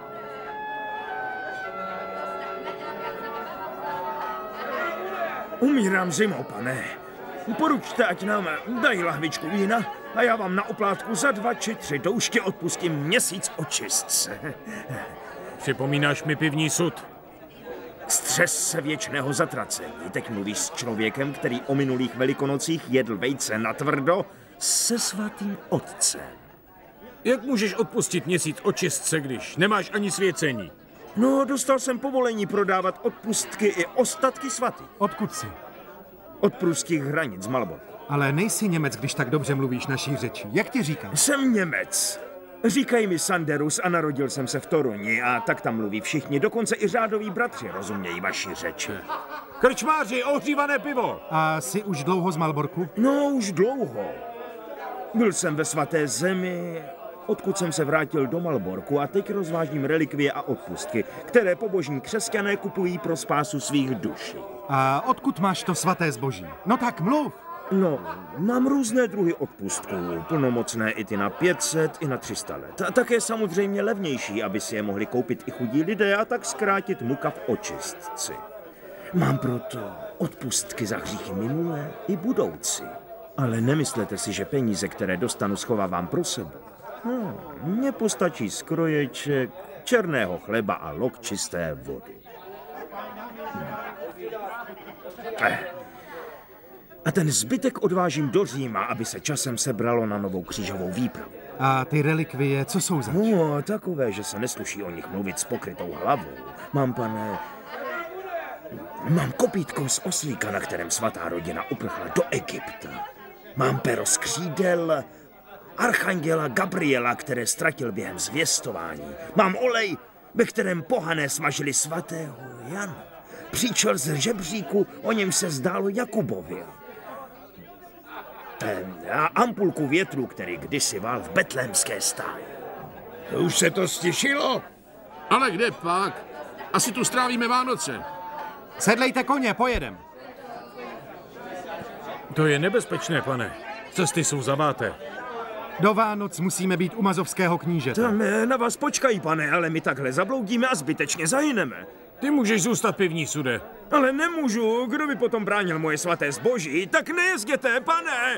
Umírám zimou, pane. Poručte, ať nám dají lahvičku vína a já vám na oplátku za 2 či 3 doušky odpustím měsíc očistce. Připomínáš mi pivní sud? Střes se věčného zatracení. Teď mluvíš s člověkem, který o minulých velikonocích jedl vejce natvrdo se svatým otcem. Jak můžeš odpustit měsíc očistce, když nemáš ani svěcení? No, dostal jsem povolení prodávat odpustky i ostatky svatých. Odkud jsi? Od pruských hranic z Malborku. Ale nejsi Němec, když tak dobře mluvíš naší řeči. Jak ti říkám? Jsem Němec. Říkají mi Sanderus a narodil jsem se v Toruni a tak tam mluví všichni, dokonce i řádoví bratři rozumějí vaši řeči. Krčmáři, ohřívané pivo! A jsi už dlouho z Malborku? No, už dlouho. Byl jsem ve svaté zemi, odkud jsem se vrátil do Malborku a teď rozvážím relikvie a odpustky, které pobožní křesťané kupují pro spásu svých duší. A odkud máš to svaté zboží? No tak mluv! No, mám různé druhy odpustků, plnomocné i ty na 500, i na 300 let. A také samozřejmě levnější, aby si je mohli koupit i chudí lidé a tak zkrátit muka v očistci. Mám proto odpustky za hříchy minulé i budoucí. Ale nemyslete si, že peníze, které dostanu, schovávám pro sebe. Mně postačí skroječek, černého chleba a lok čisté vody. A ten zbytek odvážím do Říma, aby se časem sebralo na novou křížovou výpravu. A ty relikvie, co jsou zač? No, takové, že se nesluší o nich mluvit s pokrytou hlavou. Mám kopítko z oslíka, na kterém svatá rodina uprchla do Egypta. Mám pero z křídel archanděla Gabriela, které ztratil během zvěstování. Mám olej, ve kterém pohané smažili svatého Jana. Příčel z žebříku, o něm se zdálo Jakubovi. A ampulku větru, který kdysi vál v betlémské stáji. Už se to stišilo? Ale kde pak? Asi tu strávíme Vánoce. Sedlejte koně, pojedem. To je nebezpečné, pane. Cesty jsou zaváté. Do Vánoc musíme být u mazovského knížete. Tam na vás počkají, pane, ale my takhle zabloudíme a zbytečně zahyneme. Ty můžeš zůstat pivní, sude. Ale nemůžu, kdo by potom bránil moje svaté zboží, tak nejezděte, pane!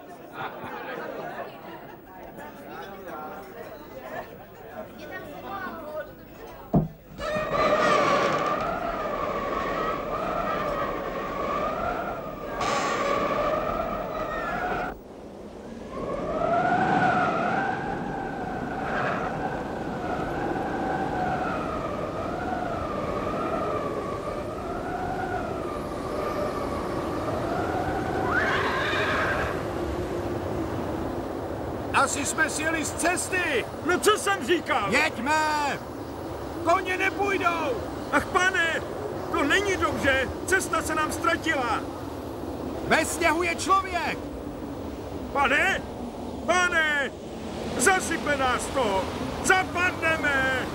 Asi jsme sjeli z cesty! No co jsem říkal? Jeďme! Koně nepůjdou! Ach, pane, to není dobře, cesta se nám ztratila. Ve sněhu je člověk! Pane, zasype nás to, zapadneme!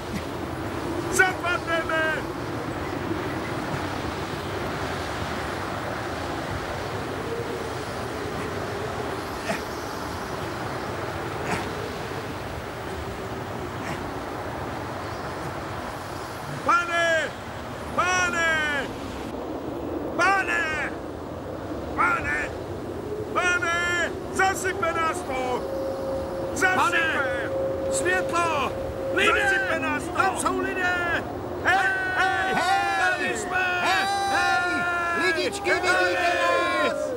Zasype nás to! Zasype! Světlo! Lidé! Zasype nás to! Tam jsou lidé! Hej! Tady jsme! Hej! Lidičky, vidíte nás!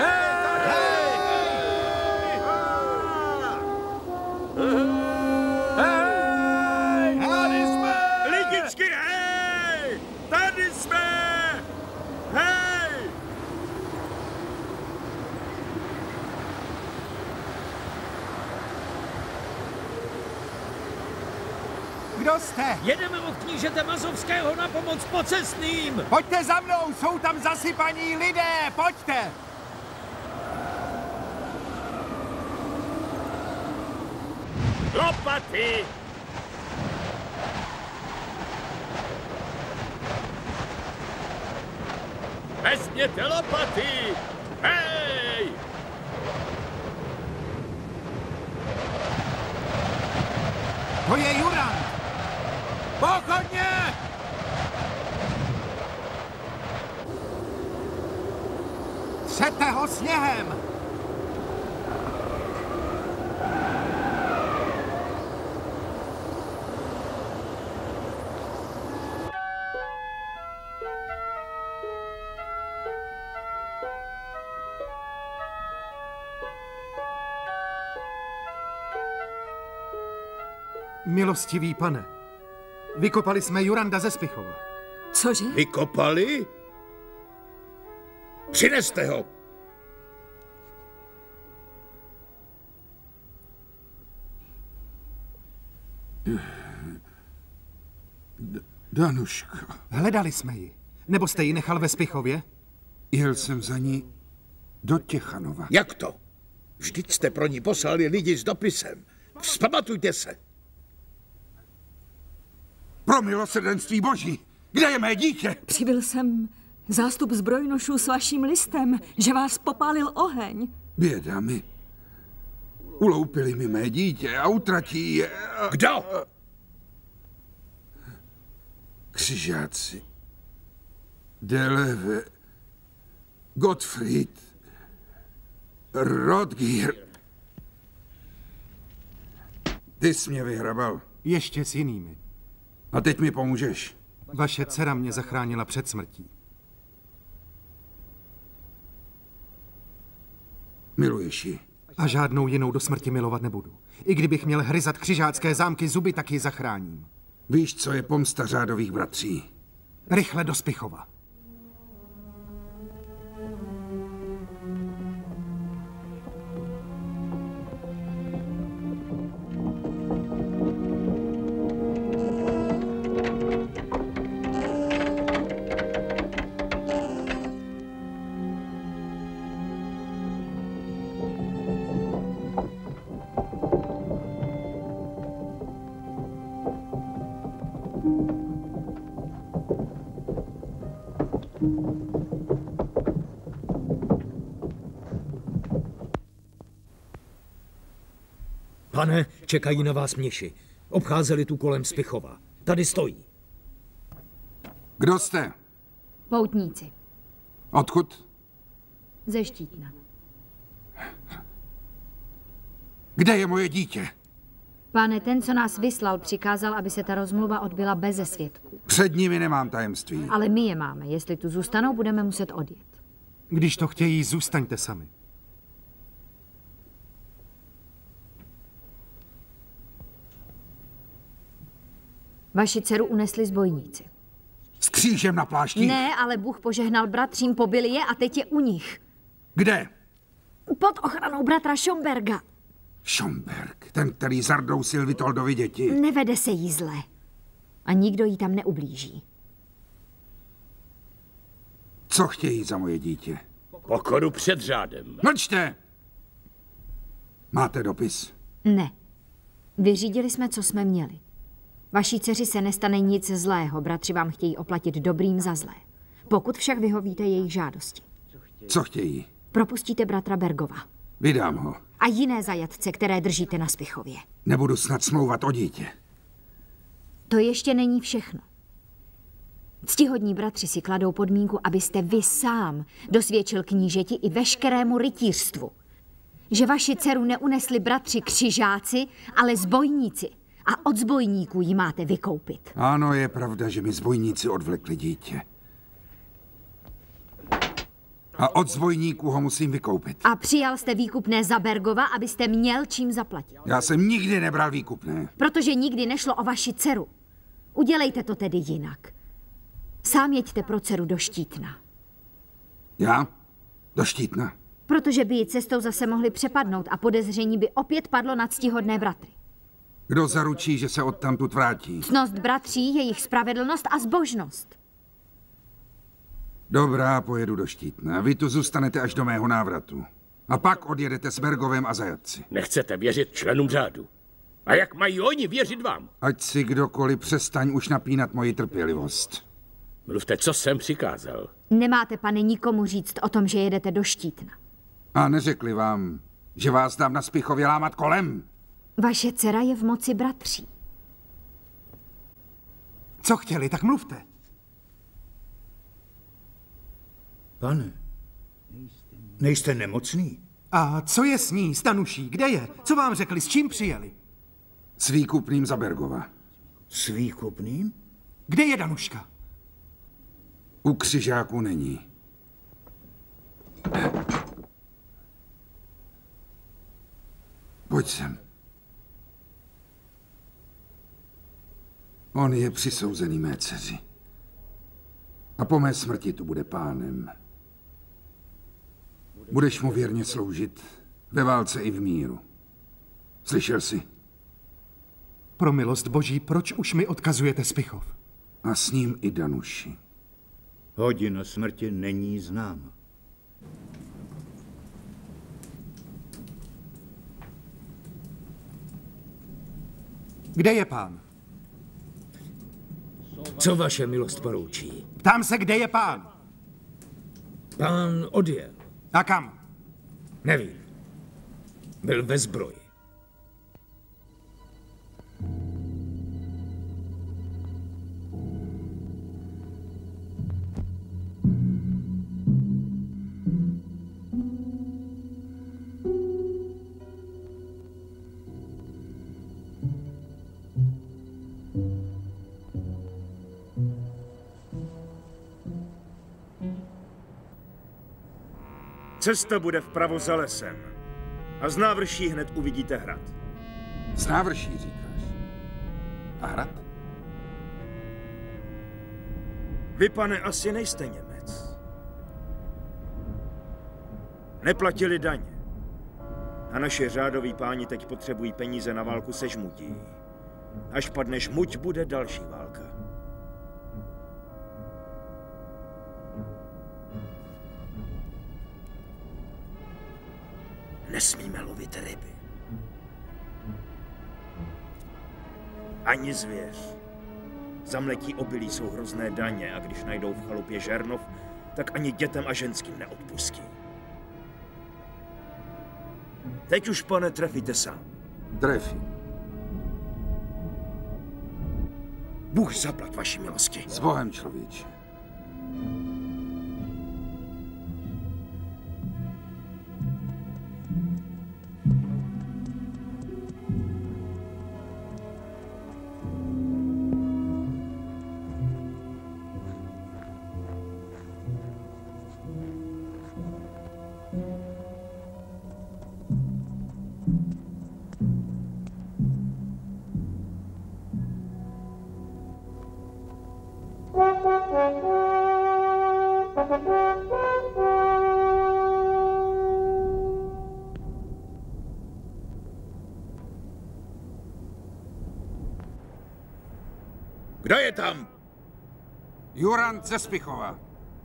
Tady jsme! Lidičky, hej! Tady jsme! Hej! Kdo jste? Jedeme od knížete Mazovského na pomoc pocestným! Pojďte za mnou, jsou tam zasypaní lidé, pojďte! Lopaty! Vezměte lopaty! Hej! To je Jurand! Pochodně! Třete ho sněhem! Milostivý pane, vykopali jsme Juranda ze Spichova. Cože? Vykopali? Přineste ho! Danuško. Hledali jsme ji. Nebo jste ji nechal ve Spichově? Jel jsem za ní do Těchanova. Jak to? Vždyť jste pro ní poslali lidi s dopisem. Vzpamatujte se. Pro milosrdenství boží, kde je mé dítě? Přibyl jsem zástup zbrojnošů s vaším listem, že vás popálil oheň. Běda mi. Uloupili mi mé dítě a utratí je. Kdo? Křižáci. Deleve. Gottfried. Rodgir. Ty jsi mě vyhrabal. Ještě s jinými. A teď mi pomůžeš. Vaše dcera mě zachránila před smrtí. Miluješ ji. A žádnou jinou do smrti milovat nebudu. I kdybych měl hryzat křižácké zámky zuby, tak ji zachráním. Víš, co je pomsta řádových bratří? Rychle do Spichova. Pane, čekají na vás mniši. Obcházeli tu kolem Spichova. Tady stojí. Kdo jste? Poutníci. Odkud? Ze Štítna. Kde je moje dítě? Pane, ten, co nás vyslal, přikázal, aby se ta rozmluva odbyla beze svědků. Před nimi nemám tajemství. Ale my je máme. Jestli tu zůstanou, budeme muset odjet. Když to chtějí, zůstaňte sami. Vaši dceru unesli zbojníci. S křížem na plášti? Ne, ale Bůh požehnal bratřím, pobili je a teď je u nich. Kde? Pod ochranou bratra Schomberga. Schomberg, ten, který zardousil Vitoldovi děti. Nevede se jí zle. A nikdo jí tam neublíží. Co chtějí za moje dítě? Pokoru před řádem. Mlčte! Máte dopis? Ne. Vyřídili jsme, co jsme měli. Vaší dceři se nestane nic zlého, bratři vám chtějí oplatit dobrým za zlé. Pokud však vyhovíte jejich žádosti. Co chtějí? Propustíte bratra Bergova. Vydám ho. A jiné zajatce, které držíte na Spichově. Nebudu snad smlouvat o dítě. To ještě není všechno. Ctihodní bratři si kladou podmínku, abyste vy sám dosvědčil knížeti i veškerému rytířstvu, že vaši dceru neunesli bratři křižáci, ale zbojníci. A od zbojníků ji máte vykoupit. Ano, je pravda, že mi zbojníci odvlekli dítě. A od zbojníků ho musím vykoupit. A přijal jste výkupné za Bergova, abyste měl čím zaplatit. Já jsem nikdy nebral výkupné. Protože nikdy nešlo o vaši dceru. Udělejte to tedy jinak. Sám jeďte pro dceru do Štítna. Já? Do Štítna? Protože by ji cestou zase mohli přepadnout a podezření by opět padlo na ctihodné bratry. Kdo zaručí, že se odtamtud vrátí? Ctnost bratří, jejich spravedlnost a zbožnost. Dobrá, pojedu do Štítna. Vy tu zůstanete až do mého návratu. A pak odjedete s Bergovem a zajatci. Nechcete věřit členům řádu. A jak mají oni věřit vám? Ať si kdokoliv přestaň už napínat moji trpělivost. Mluvte, co jsem přikázal. Nemáte, pane, nikomu říct o tom, že jedete do Štítna. A neřekli vám, že vás dám na Spichově lámat kolem? Vaše dcera je v moci bratří. Co chtěli, tak mluvte. Pane, nejste nemocný? A co je s ní, s Danuší? Kde je? Co vám řekli, s čím přijeli? S výkupným za Bergova. S výkupným? Kde je Danuška? U křižáků není. Pojď sem. On je přisouzený mé dceři. A po mé smrti tu bude pánem. Budeš mu věrně sloužit ve válce i v míru. Slyšel jsi? Pro milost boží, proč už mi odkazujete Spichov? A s ním i Danuši. Hodina smrti není známa. Kde je pán? Co vaše milost poroučí? Ptám se, kde je pán? Pán odjel. A kam? Nevím. Byl ve zbroji. Cesta bude vpravo za lesem. A z návrší hned uvidíte hrad. Z návrší říkáš? A hrad? Vy, pane, asi nejste Němec. Neplatili daně. A naši řádoví páni teď potřebují peníze na válku se žmutí. Až padne žmuť, bude další válka. Nesmíme lovit ryby. Ani zvěř. Za mletí obilí jsou hrozné daně a když najdou v chalupě žernov, tak ani dětem a ženským neodpustí. Teď už, pane, trefíte sám. Trefím. Bůh zaplať vaši milosti. S Bohem, člověče. Kdo je tam? Jurand ze Spichova.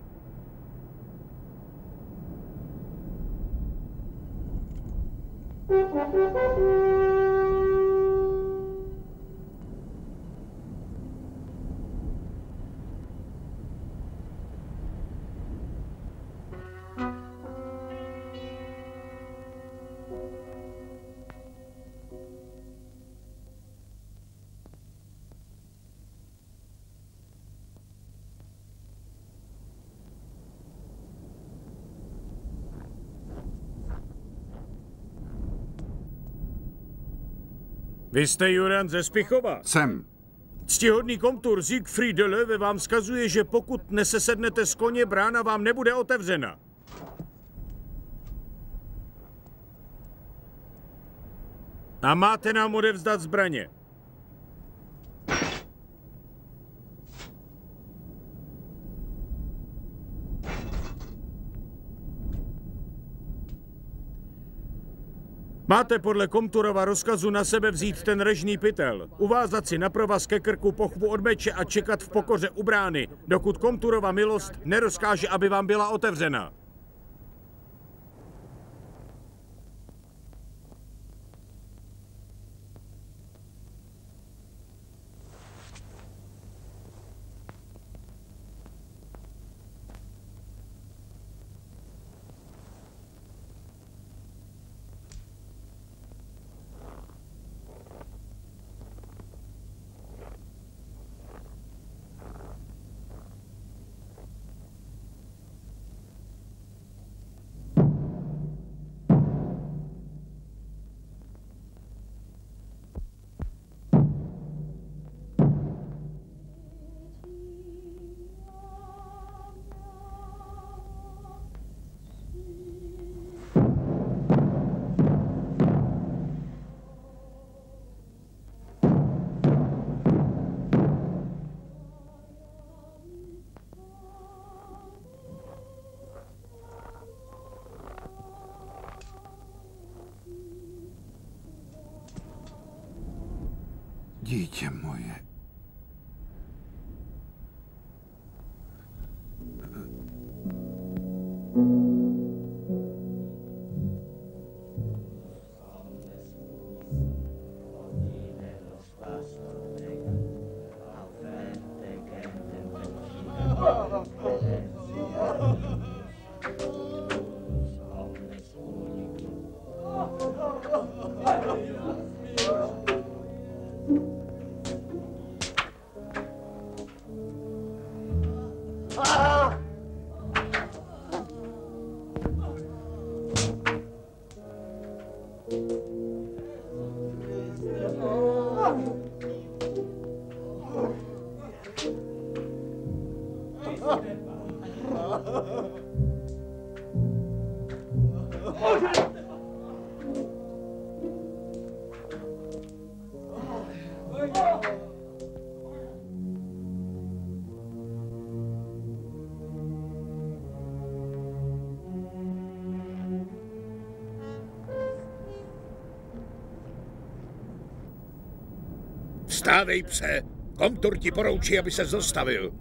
Vy jste Jurand ze Spichova? Jsem. Ctihodný komtur Siegfried de Löwe vám vzkazuje, že pokud nesesednete z koně, brána vám nebude otevřena. A máte nám odevzdat zbraně. Máte podle komturova rozkazu na sebe vzít ten režný pytel, uvázat si na provaz ke krku pochvu od meče a čekat v pokoře u brány, dokud komturova milost nerozkáže, aby vám byla otevřena. Dítě moje. Vstávej, pse! Komtur ti poroučí, aby se zastavil.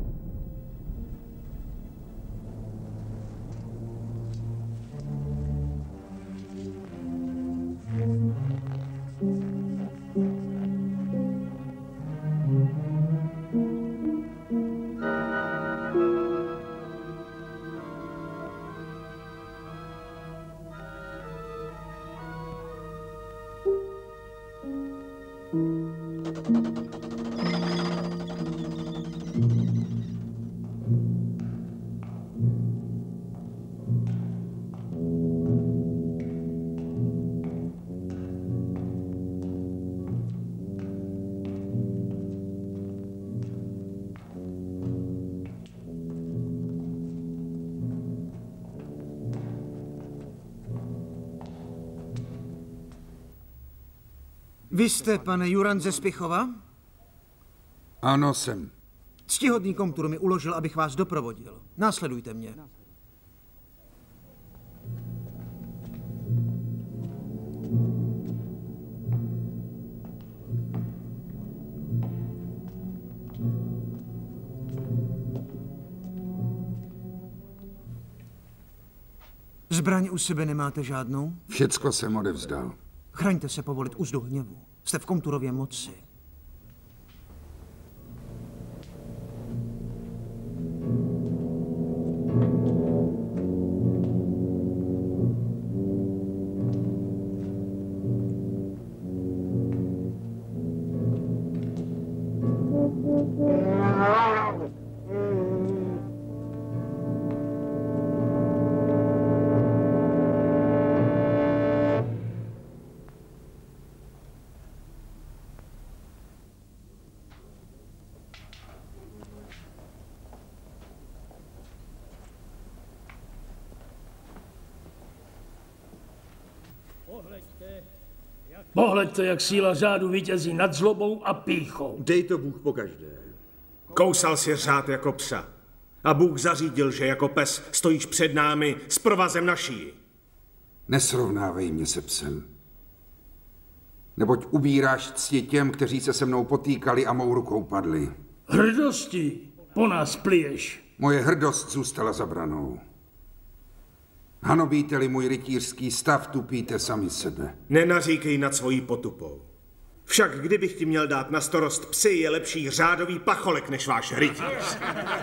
Vy jste, pane Jurand ze Spichova? Ano, jsem. Ctihodný komtur mi uložil, abych vás doprovodil. Následujte mě. Zbraň u sebe nemáte žádnou? Všecko jsem odevzdal. Chraňte se povolit uzdu hněvu. Jste v komturově moci. Pohleďte, jak síla řádu vítězí nad zlobou a pýchou. Dej to Bůh pokaždé. Kousal si řád jako psa. A Bůh zařídil, že jako pes stojíš před námi s provazem na šíji. Nesrovnávej mě se psem. Neboť ubíráš cti těm, kteří se mnou potýkali a mou rukou padli. Hrdosti, po nás pliješ. Moje hrdost zůstala za branou. Hanobíte-li můj rytířský stav, tupíte sami sebe. Nenaříkej nad svojí potupou. Však kdybych ti měl dát na starost psy, je lepší řádový pacholek než váš rytíř.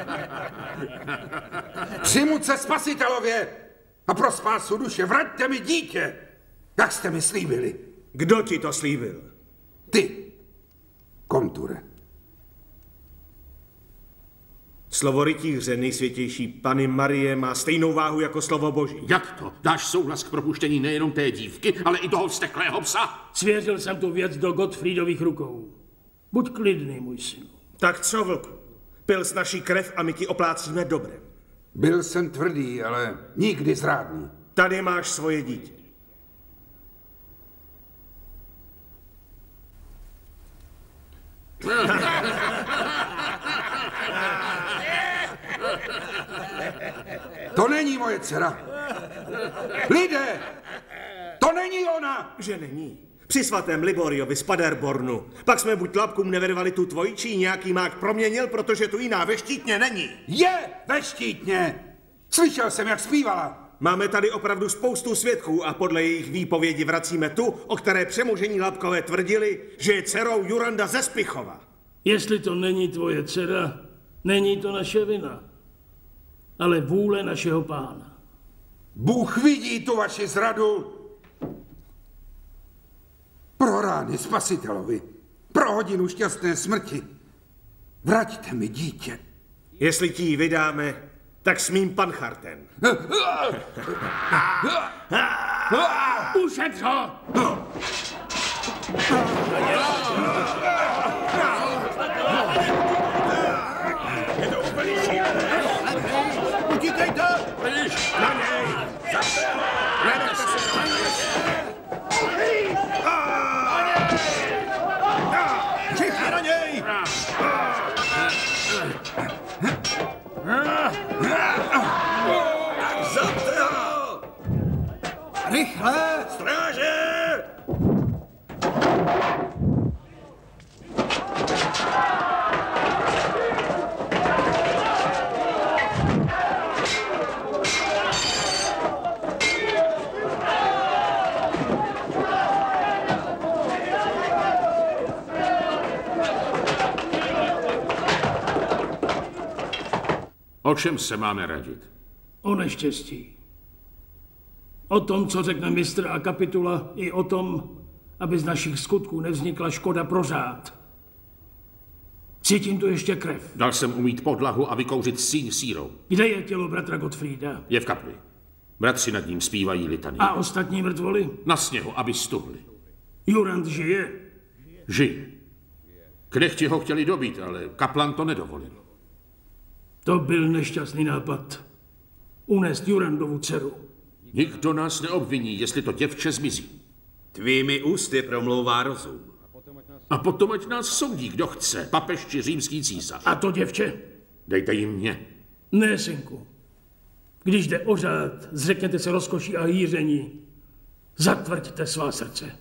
Přijmuť se spasitelově a pro spásu duše vraťte mi dítě, jak jste mi slíbili. Kdo ti to slíbil? Ty, komture. Slovo rytíře nejsvětější Panny Marie má stejnou váhu jako slovo Boží. Jak to? Dáš souhlas k propuštění nejenom té dívky, ale i toho vzteklého psa? Svěřil jsem tu věc do Gottfriedových rukou. Buď klidný, můj synu. Tak co, vlku? Pil s naší krev a my ti oplácíme dobrem. Byl jsem tvrdý, ale nikdy zrádný. Tady máš svoje dítě. To není moje dcera. Lidé, to není ona. Že není. Při svatém Liboriovi z Paderbornu. Pak jsme buď Lapkům nevěrovali tu tvoji, či nějaký mák proměnil, protože tu jiná ve Štítně není. Je ve Štítně. Slyšel jsem, jak zpívala. Máme tady opravdu spoustu svědků a podle jejich výpovědi vracíme tu, o které přemožení Lapkové tvrdili, že je dcerou Juranda ze Spichova. Jestli to není tvoje dcera, není to naše vina, ale vůle našeho Pána. Bůh vidí tu vaši zradu. Pro rány spasitelovi, pro hodinu šťastné smrti. Vraťte mi dítě. Jestli ti ji vydáme, tak s mým panchartem. Ušetř ho! Je to úplný šílené! Utíkejte! Pryč! Na něj! Zase! Nenechte se na něj! Všichni na něj! Tak zabte ho! Rychle! Stráže! O čem se máme radit? O neštěstí. O tom, co řekne mistr a kapitula, i o tom, aby z našich skutků nevznikla škoda pro řád. Cítím tu ještě krev. Dal jsem umýt podlahu a vykouřit síň sírou. Kde je tělo bratra Gottfrieda? Je v kapli. Bratři nad ním zpívají litany. A ostatní mrtvoli? Na sněhu, aby stuhli. Jurand žije? Žije. Knechti ho chtěli dobít, ale kaplan to nedovolil. To byl nešťastný nápad. Unést Jurandovu dceru. Nikdo nás neobviní, jestli to děvče zmizí. Tvými ústy promlouvá rozum. A potom ať nás soudí, kdo chce, papež či římský císař. A to děvče? Dejte jim mě. Ne, synku. Když jde o řád, zřekněte se rozkoší a hýření. Zatvrďte svá srdce.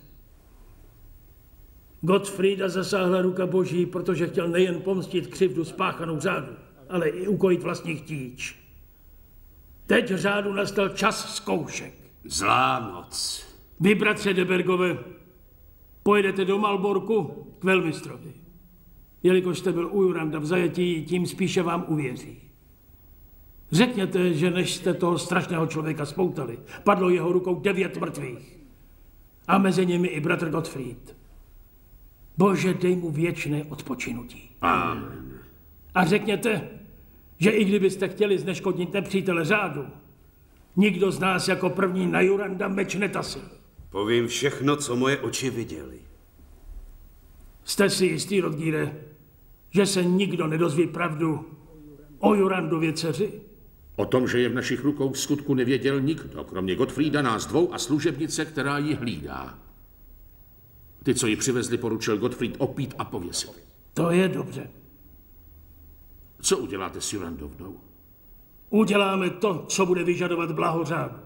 Gottfrieda zasáhla ruka Boží, protože chtěl nejen pomstit křivdu spáchanou řádu, ale i ukojit vlastní chtíč. Teď řádu nastal čas zkoušek. Zlá noc. Vy, bratře de Bergové, pojedete do Malborku k velmistrovi. Jelikož jste byl u Juranda v zajetí, tím spíše vám uvěří. Řekněte, že než jste toho strašného člověka spoutali, padlo jeho rukou 9 mrtvých. A mezi nimi i bratr Gottfried. Bože, dej mu věčné odpočinutí. Amen. A řekněte, že i kdybyste chtěli zneškodnit nepřítele řádu, nikdo z nás jako první na Juranda meč netasil. Povím všechno, co moje oči viděly. Jste si jistý, Rodgíre, že se nikdo nedozví pravdu o Jurandově dceři? O tom, že je v našich rukou v skutku nevěděl nikdo, kromě Gottfrieda, nás dvou a služebnice, která ji hlídá. Ty, co ji přivezli, poručil Gottfried opít a pověsit. To je dobře. Co uděláte s Jurandovnou? Uděláme to, co bude vyžadovat blaho řádu.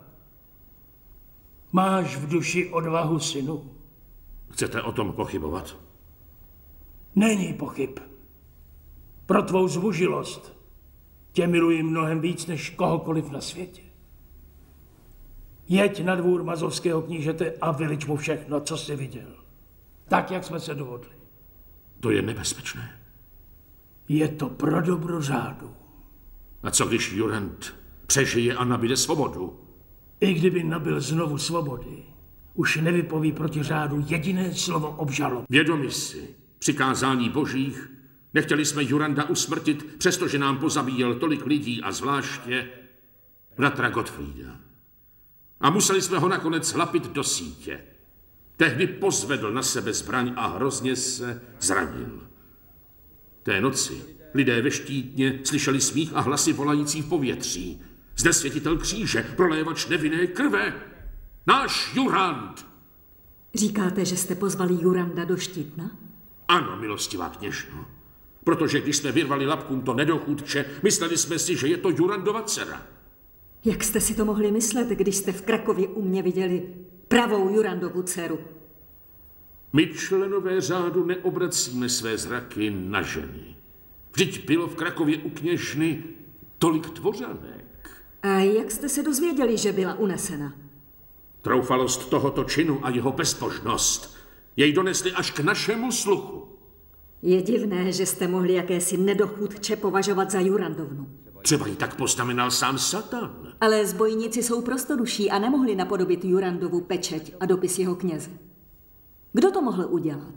Máš v duši odvahu, synu? Chcete o tom pochybovat? Není pochyb. Pro tvou zmužilost tě miluji mnohem víc než kohokoliv na světě. Jeď na dvůr mazovského knížete a vylič mu všechno, co jsi viděl. Tak, jak jsme se dohodli. To je nebezpečné. Je to pro dobro řádu. A co když Jurand přežije a nabíde svobodu? I kdyby nabyl znovu svobody, už nevypoví proti řádu jediné slovo obžaloby. Vědomi si přikázání božích, nechtěli jsme Juranda usmrtit, přestože nám pozabíjel tolik lidí a zvláště bratra Gottfrieda. A museli jsme ho nakonec lapit do sítě. Tehdy pozvedl na sebe zbraň a hrozně se zranil. Té noci lidé ve Štítně slyšeli smích a hlasy volající v povětří. Zde světitel kříže, prolévač nevinné krve. Náš Jurand! Říkáte, že jste pozvali Juranda do Štítna? Ano, milostivá kněžno. Protože když jsme vyrvali labkům to nedochůdče, mysleli jsme si, že je to Jurandova dcera. Jak jste si to mohli myslet, když jste v Krakově u mě viděli pravou Jurandovu dceru? My, členové řádu, neobracíme své zraky na ženy. Vždyť bylo v Krakově u kněžny tolik tvořanek. A jak jste se dozvěděli, že byla unesena? Troufalost tohoto činu a jeho bezbožnost jej donesli až k našemu sluchu. Je divné, že jste mohli jakési nedochůdče považovat za Jurandovnu. Třeba ji tak poznamenal sám Satan. Ale zbojníci jsou prostoduší a nemohli napodobit Jurandovu pečeť a dopis jeho kněze. Kdo to mohl udělat?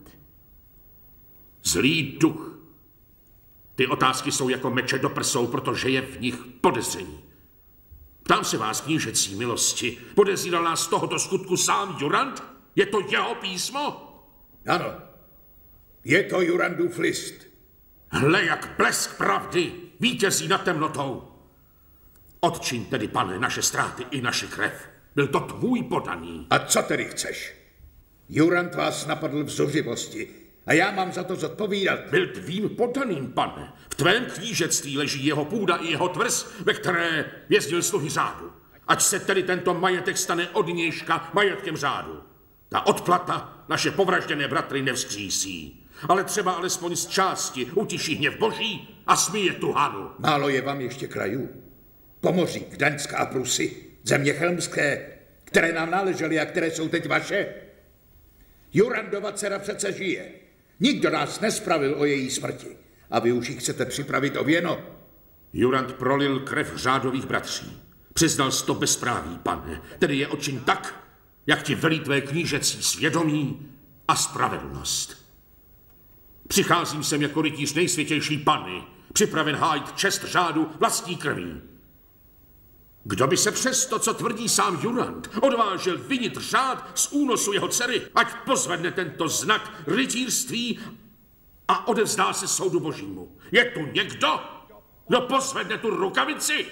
Zlý duch. Ty otázky jsou jako meče do prsou, protože je v nich podezření. Ptám se vás, knížecí milosti, podezíral nás z tohoto skutku sám Jurand? Je to jeho písmo? Ano, je to Jurandův list. Hle, jak blesk pravdy vítězí nad temnotou. Odčiň tedy, pane, naše ztráty i naši krev. Byl to tvůj podaný. A co tedy chceš? Jurand vás napadl v zuřivosti a já mám za to zodpovídat. Byl tvým podaným, pane. V tvém knížectví leží jeho půda i jeho tvrz, ve které věznil sluhy řádu. Ať se tedy tento majetek stane od nějška majetkem řádu. Ta odplata naše povražděné bratry nevzkřísí. Ale třeba alespoň z části utiší hněv boží a smíje tu hanu. Málo je vám ještě krajů. Pomoří, Gdaňska a Prusy, země chelmské, které nám náležely a které jsou teď vaše. Jurandova dcera přece žije. Nikdo nás nespravil o její smrti. A vy už ji chcete připravit o věno. Jurand prolil krev řádových bratří. Přiznal jsi to bezpráví, pane. Tedy je odčiň tak, jak ti velí tvé knížecí svědomí a spravedlnost. Přicházím sem jako rytíř nejsvětější Panny, připraven hájit čest řádu vlastní krví. Kdo by se přes to, co tvrdí sám Jurand, odvážil vinit řád z únosu jeho dcery, ať pozvedne tento znak rytířství a odevzdá se soudu božímu. Je tu někdo, kdo pozvedne tu rukavici?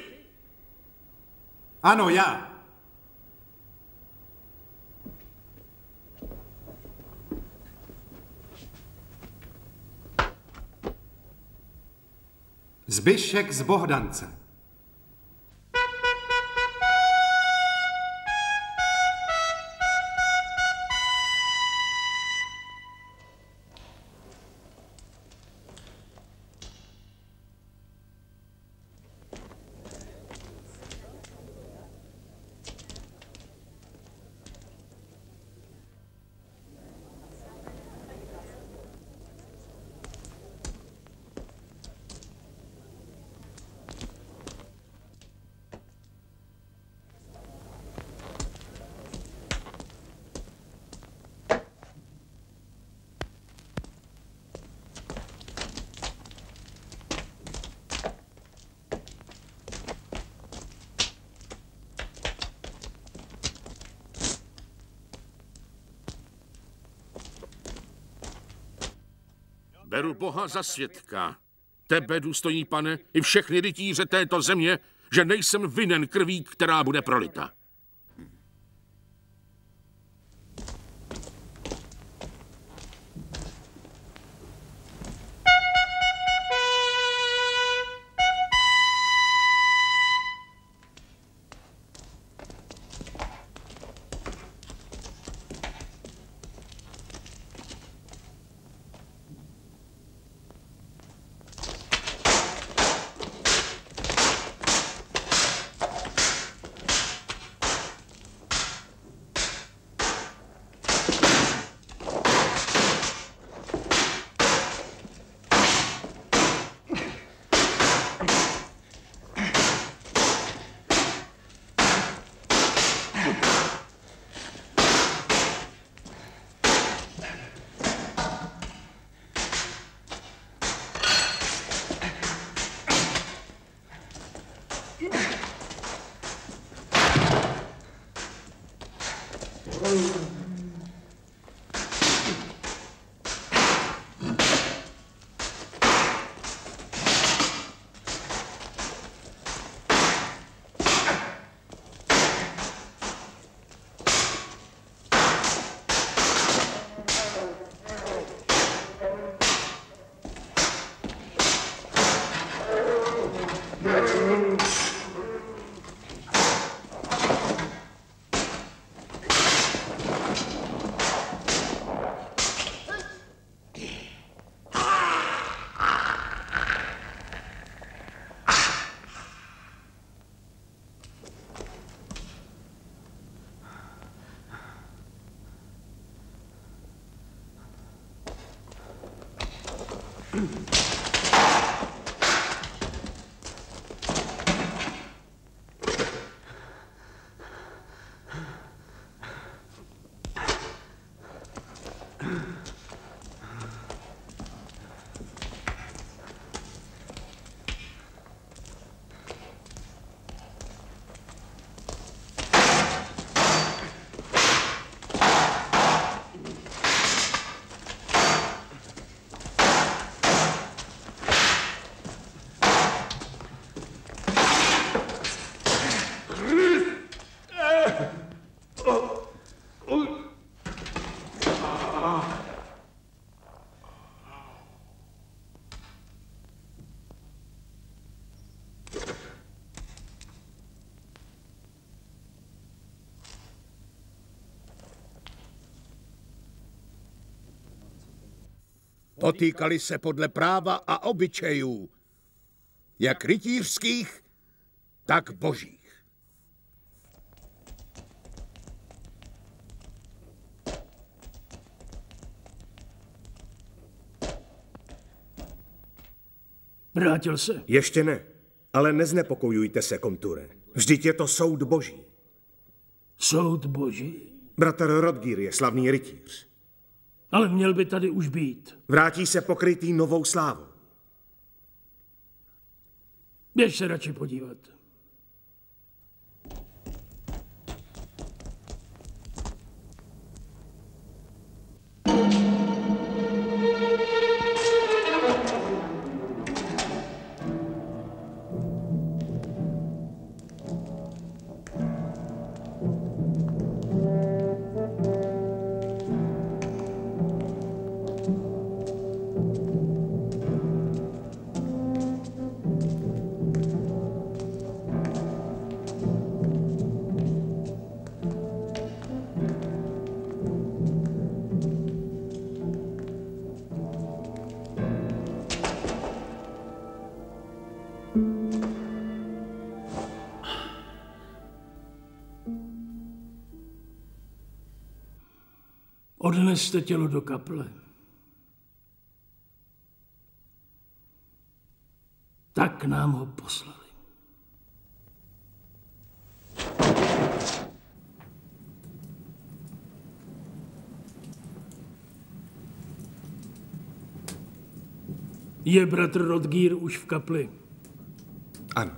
Ano, já. Zbyšek z Bohdance. Beru Boha za svědka. Tebe, důstojný pane, i všechny rytíře této země, že nejsem vinen krví, která bude prolita. Potýkali se podle práva a obyčejů, jak rytířských, tak božích. Vrátil se? Ještě ne, ale neznepokojujte se, komture. Vždyť je to soud boží. Soud boží? Bratr Rodgír je slavný rytíř. Ale měl by tady už být. Vrátí se pokrytý novou slávou. Běž se radši podívat. Odneste tělo do kaple. Tak nám ho poslali. Je bratr Rodgír už v kapli? Ano.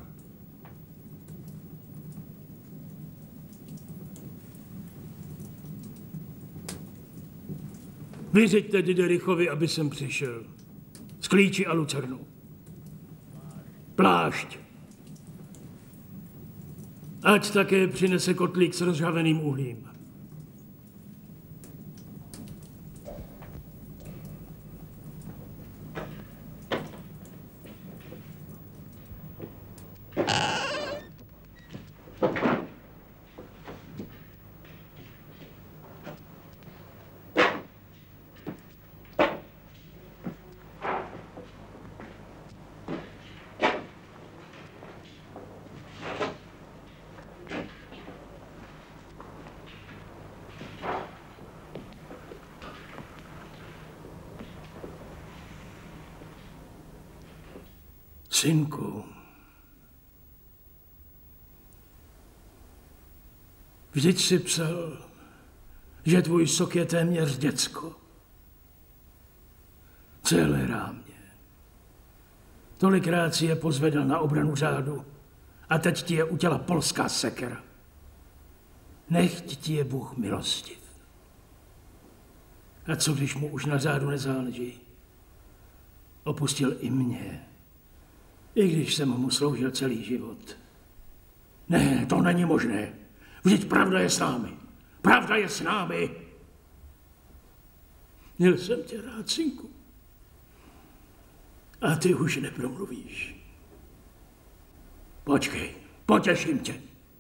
Vyřiďte Diderichovi, aby sem přišel. S klíči a lucernou. Plášť. Ať také přinese kotlík s rozžhaveným uhlím. Synku, vždyť si psal, že tvůj sok je téměř děcko. Celé rámě. Tolikrát si je pozvedal na obranu řádu a teď ti je u těla polská sekera. Nechť ti je Bůh milostiv. A co když mu už na řádu nezáleží? Opustil i mě. I když jsem mu sloužil celý život. Ne, to není možné. Vždyť pravda je s námi. Pravda je s námi. Měl jsem tě rád, synku. A ty už nepromluvíš. Počkej, potěším tě.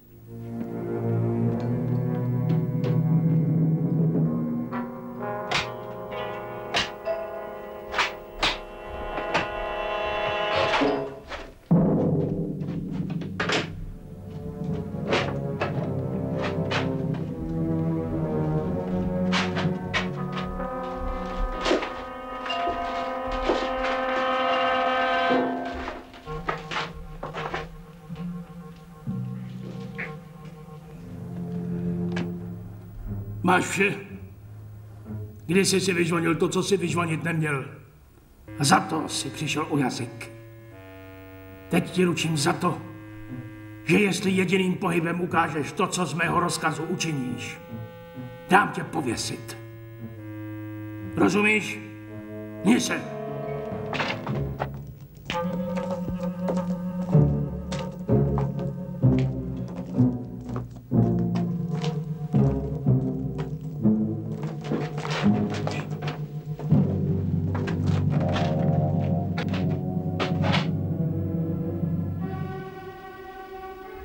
Máš vše? Kdy jsi si vyžvanil to, co si vyžvanit neměl? A za to si přišel o jazyk. Teď ti ručím za to, že jestli jediným pohybem ukážeš to, co z mého rozkazu učiníš, dám tě pověsit. Rozumíš? Hni se.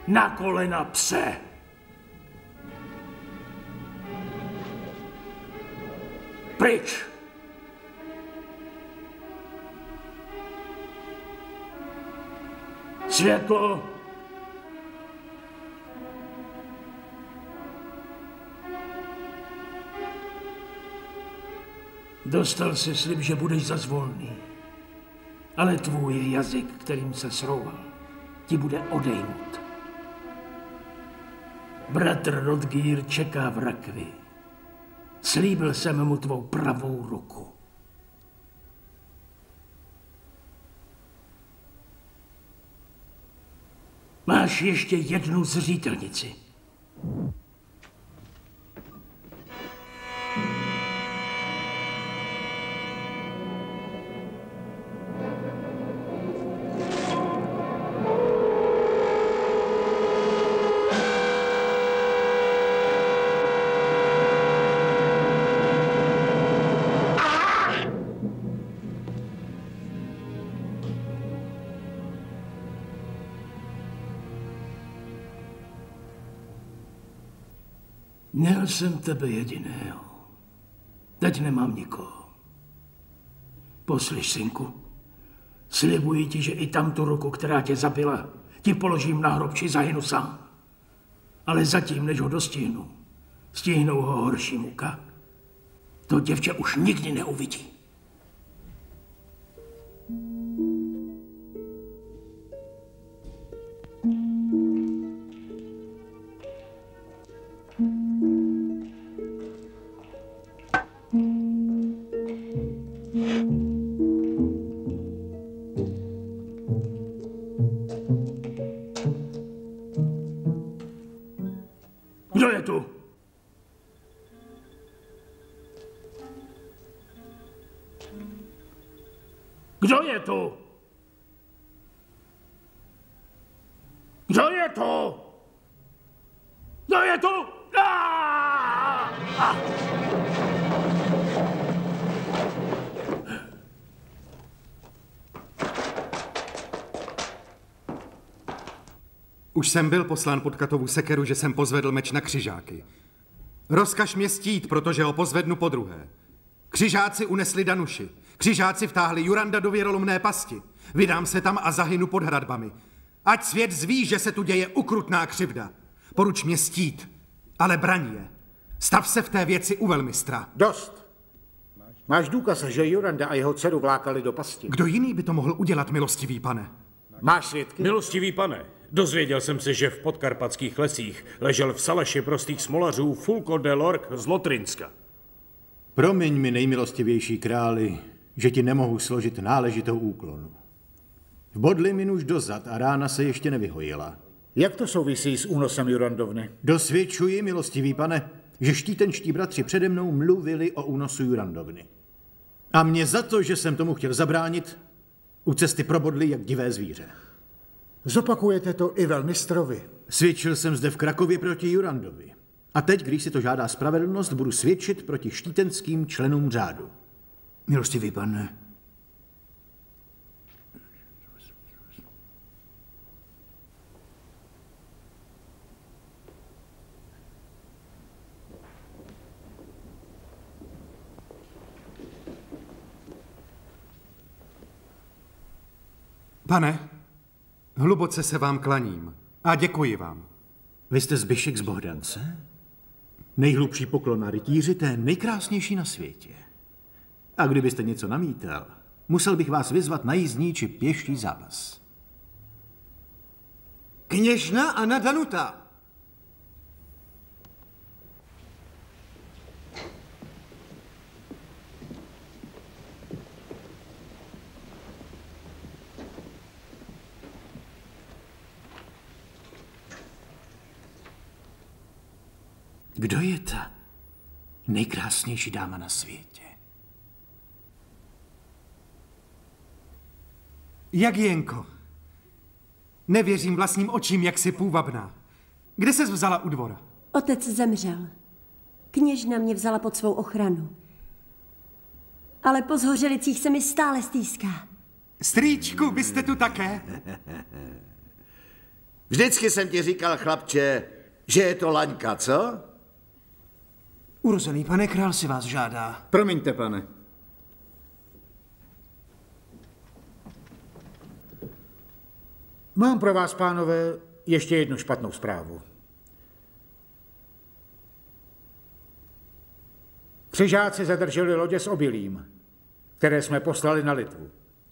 Na kolena, pse! Pryč! Světlo! Dostal si slib, že budeš zazvolný. Ale tvůj jazyk, kterým se srouval, ti bude odejmut. Bratr Rodgír čeká v rakvi. Slíbil jsem mu tvou pravou ruku. Máš ještě jednu zřetelnici. Měl jsem tebe jediného. Teď nemám nikoho. Poslyš, synku, slibuji ti, že i tamtu ruku, která tě zabila, ti položím na hrob, či zahynu sám. Ale zatím, než ho dostihnu, stihnou ho horší muka. To děvče už nikdy neuvidí. Kdo je tu? Kdo je tu? Kdo je tu? Kdo je tu? Už jsem byl poslán pod Katovu sekeru, že jsem pozvedl meč na křižáky. Rozkaž mě stít, protože ho pozvednu podruhé. Křižáci unesli Danuši. Křižáci vtáhli Juranda do věrolomné pasti. Vydám se tam a zahynu pod hradbami. Ať svět zví, že se tu děje ukrutná křivda. Poruč mě stít, ale braň je. Stav se v té věci u velmistra. Dost. Máš důkaz, že Juranda a jeho dceru vlákali do pasti? Kdo jiný by to mohl udělat, milostivý pane? Máš svědky? Milostivý pane, dozvěděl jsem se, že v podkarpatských lesích ležel v salaši prostých smolařů Fulko de Lork z Lotrinska. Promiň mi, nejmilostivější králi, že ti nemohu složit náležitou úklonu. Vbodli mi nůž dozad a rána se ještě nevyhojila. Jak to souvisí s únosem Jurandovny? Dosvědčuji, milostivý pane, že štítenští bratři přede mnou mluvili o únosu Jurandovny. A mě za to, že jsem tomu chtěl zabránit, u cesty probodli jak divé zvíře. Zopakujete to i velmistrovi. Svědčil jsem zde v Krakově proti Jurandovi. A teď, když si to žádá spravedlnost, budu svědčit proti štítenským členům řádu. Milostivý pane. Pane, hluboce se vám klaním a děkuji vám. Vy jste Zbyšek z Bohdance? Nejhlubší poklon na rytíři, té nejkrásnější na světě. A kdybyste něco namítal, musel bych vás vyzvat na jízdní či pěší zápas. Kněžna Anna Danuta. Kdo je ta nejkrásnější dáma na světě? Jak Jenko? Nevěřím vlastním očím, jak jsi půvabná. Kde ses vzala u dvora? Otec zemřel. Kněžna mě vzala pod svou ochranu. Ale po zhořelicích se mi stále stýská. Strýčku, vy jste tu také? Vždycky jsem ti říkal, chlapče, že je to laňka, co? Urozený pane král si vás žádá. Promiňte, pane. Mám pro vás, pánové, ještě jednu špatnou zprávu. Křižáci zadrželi lodě s obilím, které jsme poslali na Litvu.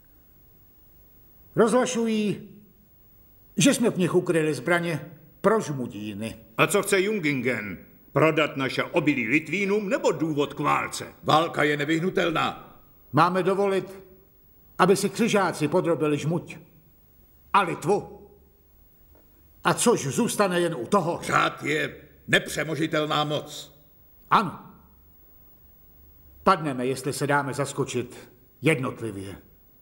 Rozhlašují, že jsme v nich ukryli zbraně pro žmudíny. A co chce Jungingen? Prodat naše obilí Litvínům nebo důvod k válce? Válka je nevyhnutelná. Máme dovolit, aby si křižáci podrobili žmuť a Litvu. A což zůstane jen u toho. Řád je nepřemožitelná moc. Ano. Padneme, jestli se dáme zaskočit jednotlivě.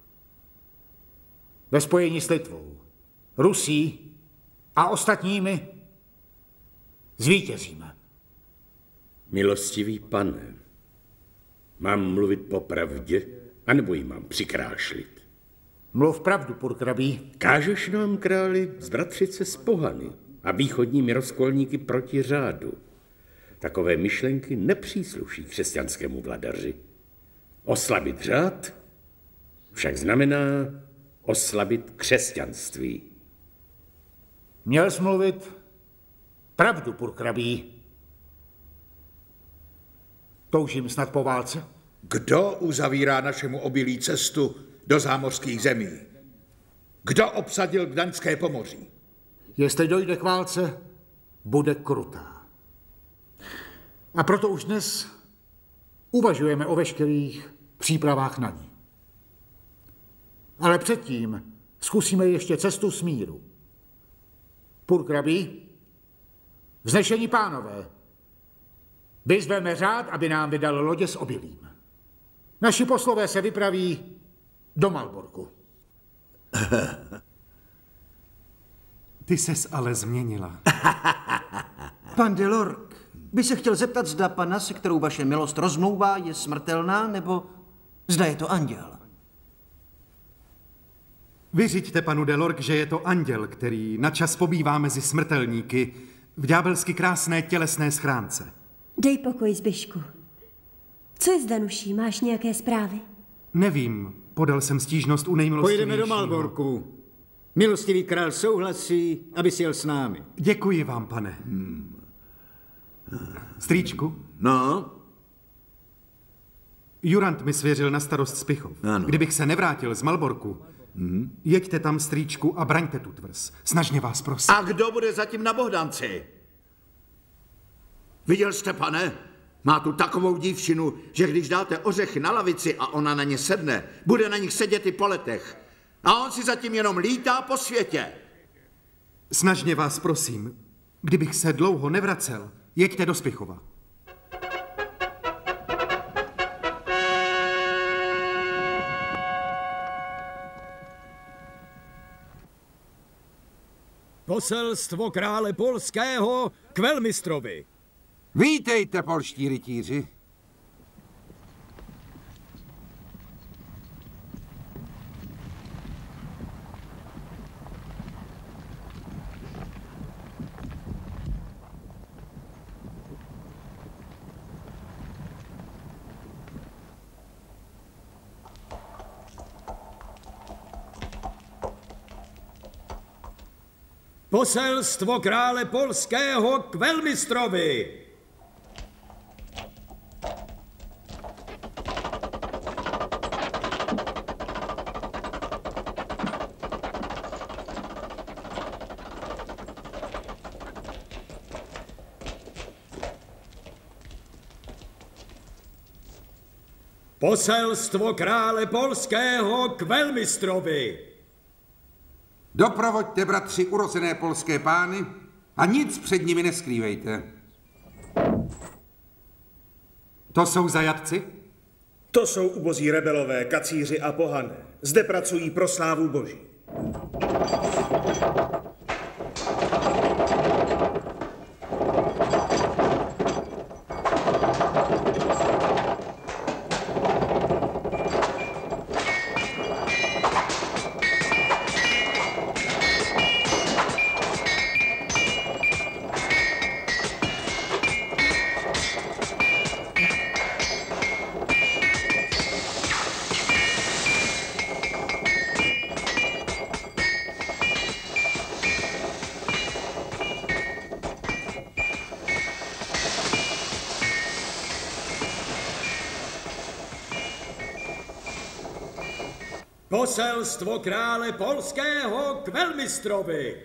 Ve spojení s Litvou, Rusí a ostatními zvítězíme. Milostivý pane, mám mluvit popravdě, anebo ji mám přikrášlit? Mluv pravdu, purkrabí. Kážeš nám, králi, zbratřit se s pohany a východními rozkolníky proti řádu. Takové myšlenky nepřísluší křesťanskému vladaři. Oslabit řád však znamená oslabit křesťanství. Měl jsi mluvit pravdu, purkrabí. Toužím snad po válce? Kdo uzavírá našemu obilí cestu do zámořských zemí? Kdo obsadil Gdaňské Pomoří? Jestli dojde k válce, bude krutá. A proto už dnes uvažujeme o veškerých přípravách na ní. Ale předtím zkusíme ještě cestu smíru. Purkrabí, vznešení pánové, vyzveme řád, aby nám vydal lodě s obilím. Naši poslové se vypraví do Malborku. Ty ses ale změnila. Pan Delork by se chtěl zeptat, zda pana, se kterou vaše milost rozmlouvá, je smrtelná, nebo zda je to anděl. Vyřiďte panu Delork, že je to anděl, který na čas pobývá mezi smrtelníky v ďábelsky krásné tělesné schránce. Dej pokoj, Zbyšku. Co je s Danuší? Máš nějaké zprávy? Nevím, podal jsem stížnost u nejmilostivějšího. Pojedeme do Malborku. Milostivý král souhlasí, aby si jel s námi. Děkuji vám, pane. Strýčku? No? Jurand mi svěřil na starost Spichov. Ano. Kdybych se nevrátil z Malborku, jeďte tam, strýčku, a braňte tu tvrz. Snažně vás prosím. A kdo bude zatím na Bohdanci? Viděl jste, pane? Má tu takovou dívčinu, že když dáte ořechy na lavici a ona na ně sedne, bude na nich sedět i po letech. A on si zatím jenom lítá po světě. Snažně vás prosím, kdybych se dlouho nevracel, jeďte do Spichova. Poselstvo krále polského k velmistrovi. Vítejte, polští rytíři. Poselstvo krále polského k velmistrovi. Poselstvo krále polského k velmistrovi. Doprovoďte, bratři, urozené polské pány a nic před nimi neskrývejte. To jsou zajatci? To jsou ubozí rebelové, kacíři a pohané. Zde pracují pro slávu Boží. Poselstvo krále polského k velmistrovi.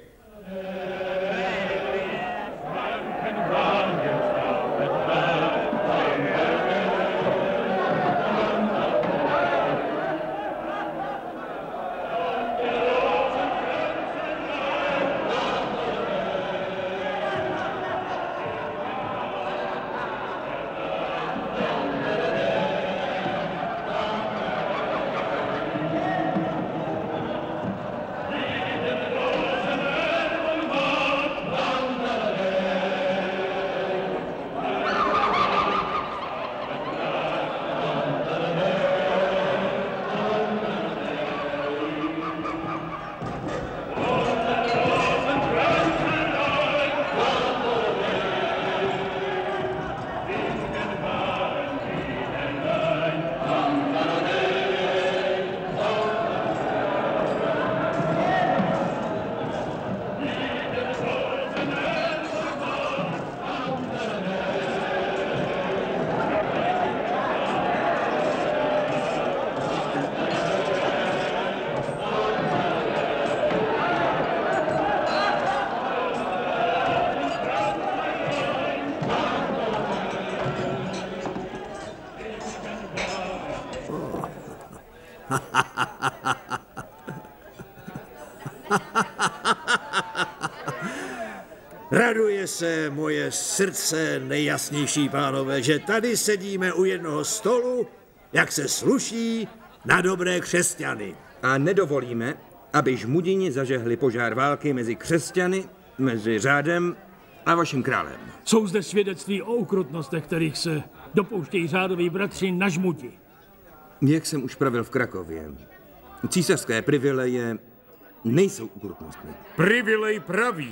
Raduje se moje srdce, nejjasnější pánové, že tady sedíme u jednoho stolu, jak se sluší na dobré křesťany. A nedovolíme, aby žmudini zažehli požár války mezi křesťany, mezi řádem a vaším králem. Jsou zde svědectví o ukrutnostech, kterých se dopouštějí řádoví bratři na žmudi. Jak jsem už pravil v Krakově, císařské privileje nejsou ukrutnostmi. Privilej pravý.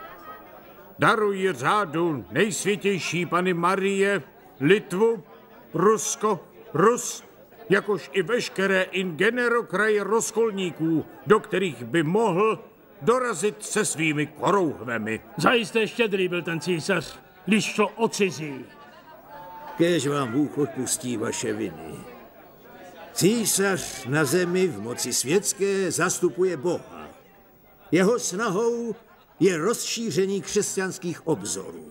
Daruji řádu nejsvětější Panny Marie, Litvu, Rusko, Rus, jakož i veškeré in genero kraje rozkolníků, do kterých by mohl dorazit se svými korouhvemi. Zajisté štědrý byl ten císař, když šlo o cizí. Kéž vám Bůh odpustí vaše viny. Císař na zemi v moci světské zastupuje Boha. Jeho snahou je rozšíření křesťanských obzorů.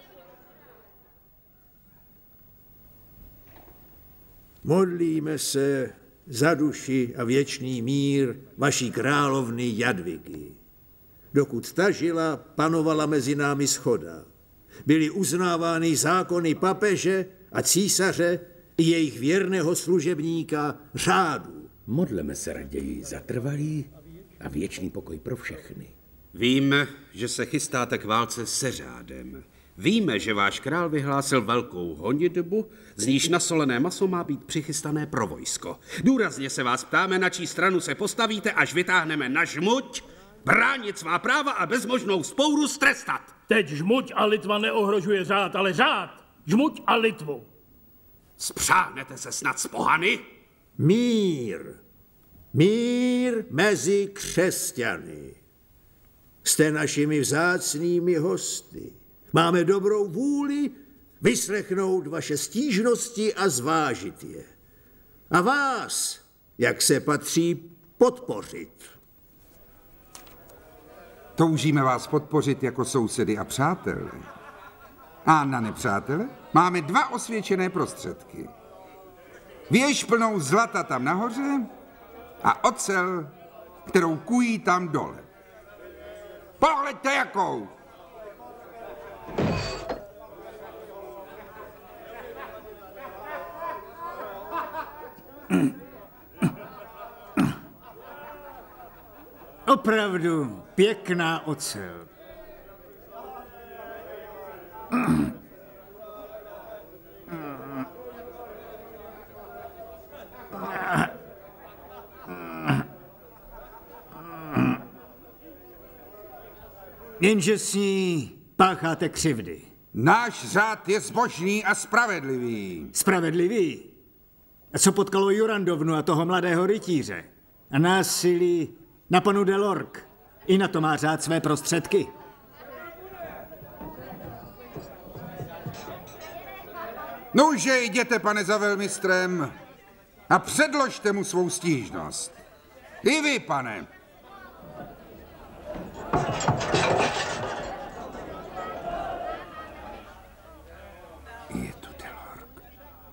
Modlíme se za duši a věčný mír vaší královny Jadvigy. Dokud ta žila, panovala mezi námi shoda. Byly uznávány zákony papeže a císaře i jejich věrného služebníka řádu. Modleme se raději za trvalý a věčný pokoj pro všechny. Víme, že se chystáte k válce se řádem. Víme, že váš král vyhlásil velkou honitbu, z níž nasolené maso má být přichystané pro vojsko. Důrazně se vás ptáme, na čí stranu se postavíte, až vytáhneme na žmuť, bránit svá práva a bezmožnou vzpouru strestat. Teď žmuť a Litva neohrožuje řád, ale řád žmuť a Litvu. Spřáhnete se snad s pohany? Mír. Mír mezi křesťany. Jste našimi vzácnými hosty. Máme dobrou vůli vyslechnout vaše stížnosti a zvážit je. A vás, jak se patří, podpořit. Toužíme vás podpořit jako sousedy a přátele. A na nepřátele máme 2 osvědčené prostředky. Věž plnou zlata tam nahoře a ocel, kterou kují tam dole. Pohleďte jakou! Opravdu pěkná ocel. Jenže s ní pácháte křivdy. Náš řád je zbožný a spravedlivý. Spravedlivý? A co potkalo Jurandovnu a toho mladého rytíře? A násilí na panu de Lork. I na to má řád své prostředky. Nože jděte, pane za velmistrem, a předložte mu svou stížnost. I vy, pane. Je tu Delork.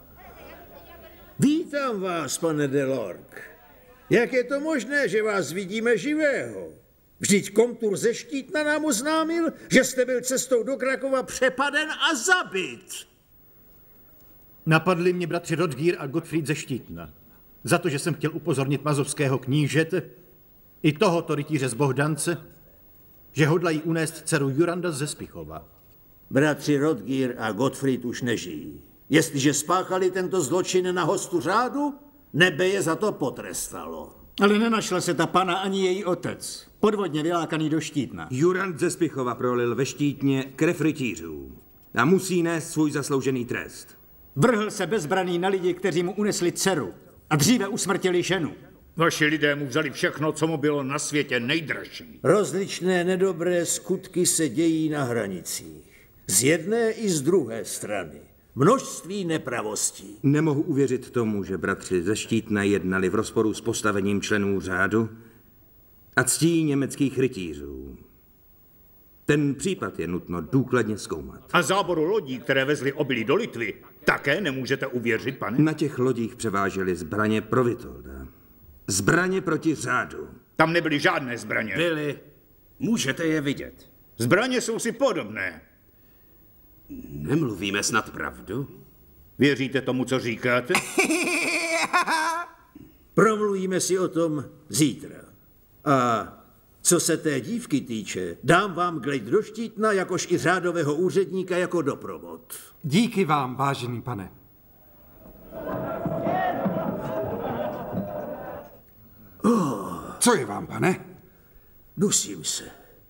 Vítám vás, pane Delork. Jak je to možné, že vás vidíme živého? Vždyť komtur ze Štítna nám oznámil, že jste byl cestou do Krakova přepaden a zabit. Napadli mě bratři Rodgír a Gottfried ze Štítna. Za to, že jsem chtěl upozornit mazovského knížete i tohoto rytíře z Bohdance, že hodlají unést dceru Juranda ze Spichova. Bratři Rodgír a Gottfried už nežijí. Jestliže spáchali tento zločin na hostu řádu, nebe je za to potrestalo. Ale nenašla se ta pana ani její otec. Podvodně vylákaný do Štítna. Jurand ze Spichova prolil ve Štítně krev rytířů a musí nést svůj zasloužený trest. Vrhl se bezbraný na lidi, kteří mu unesli dceru a dříve usmrtili ženu. Vaši lidé mu vzali všechno, co mu bylo na světě nejdražší. Rozličné nedobré skutky se dějí na hranicích. Z jedné i z druhé strany. Množství nepravostí. Nemohu uvěřit tomu, že bratři ze Štítna jednali v rozporu s postavením členů řádu a ctí německých rytířů. Ten případ je nutno důkladně zkoumat. A záboru lodí, které vezly obilí do Litvy, také nemůžete uvěřit, pane? Na těch lodích převážely zbraně pro Vitolda. Zbraně proti řádu. Tam nebyly žádné zbraně. Byly. Můžete je vidět. Zbraně jsou si podobné. Nemluvíme snad pravdu? Věříte tomu, co říkáte? Promluvíme si o tom zítra. A co se té dívky týče, dám vám glejt do Štítna, jakož i řádového úředníka jako doprovod. Díky vám, vážený pane. Co je vám, pane? Dusím se.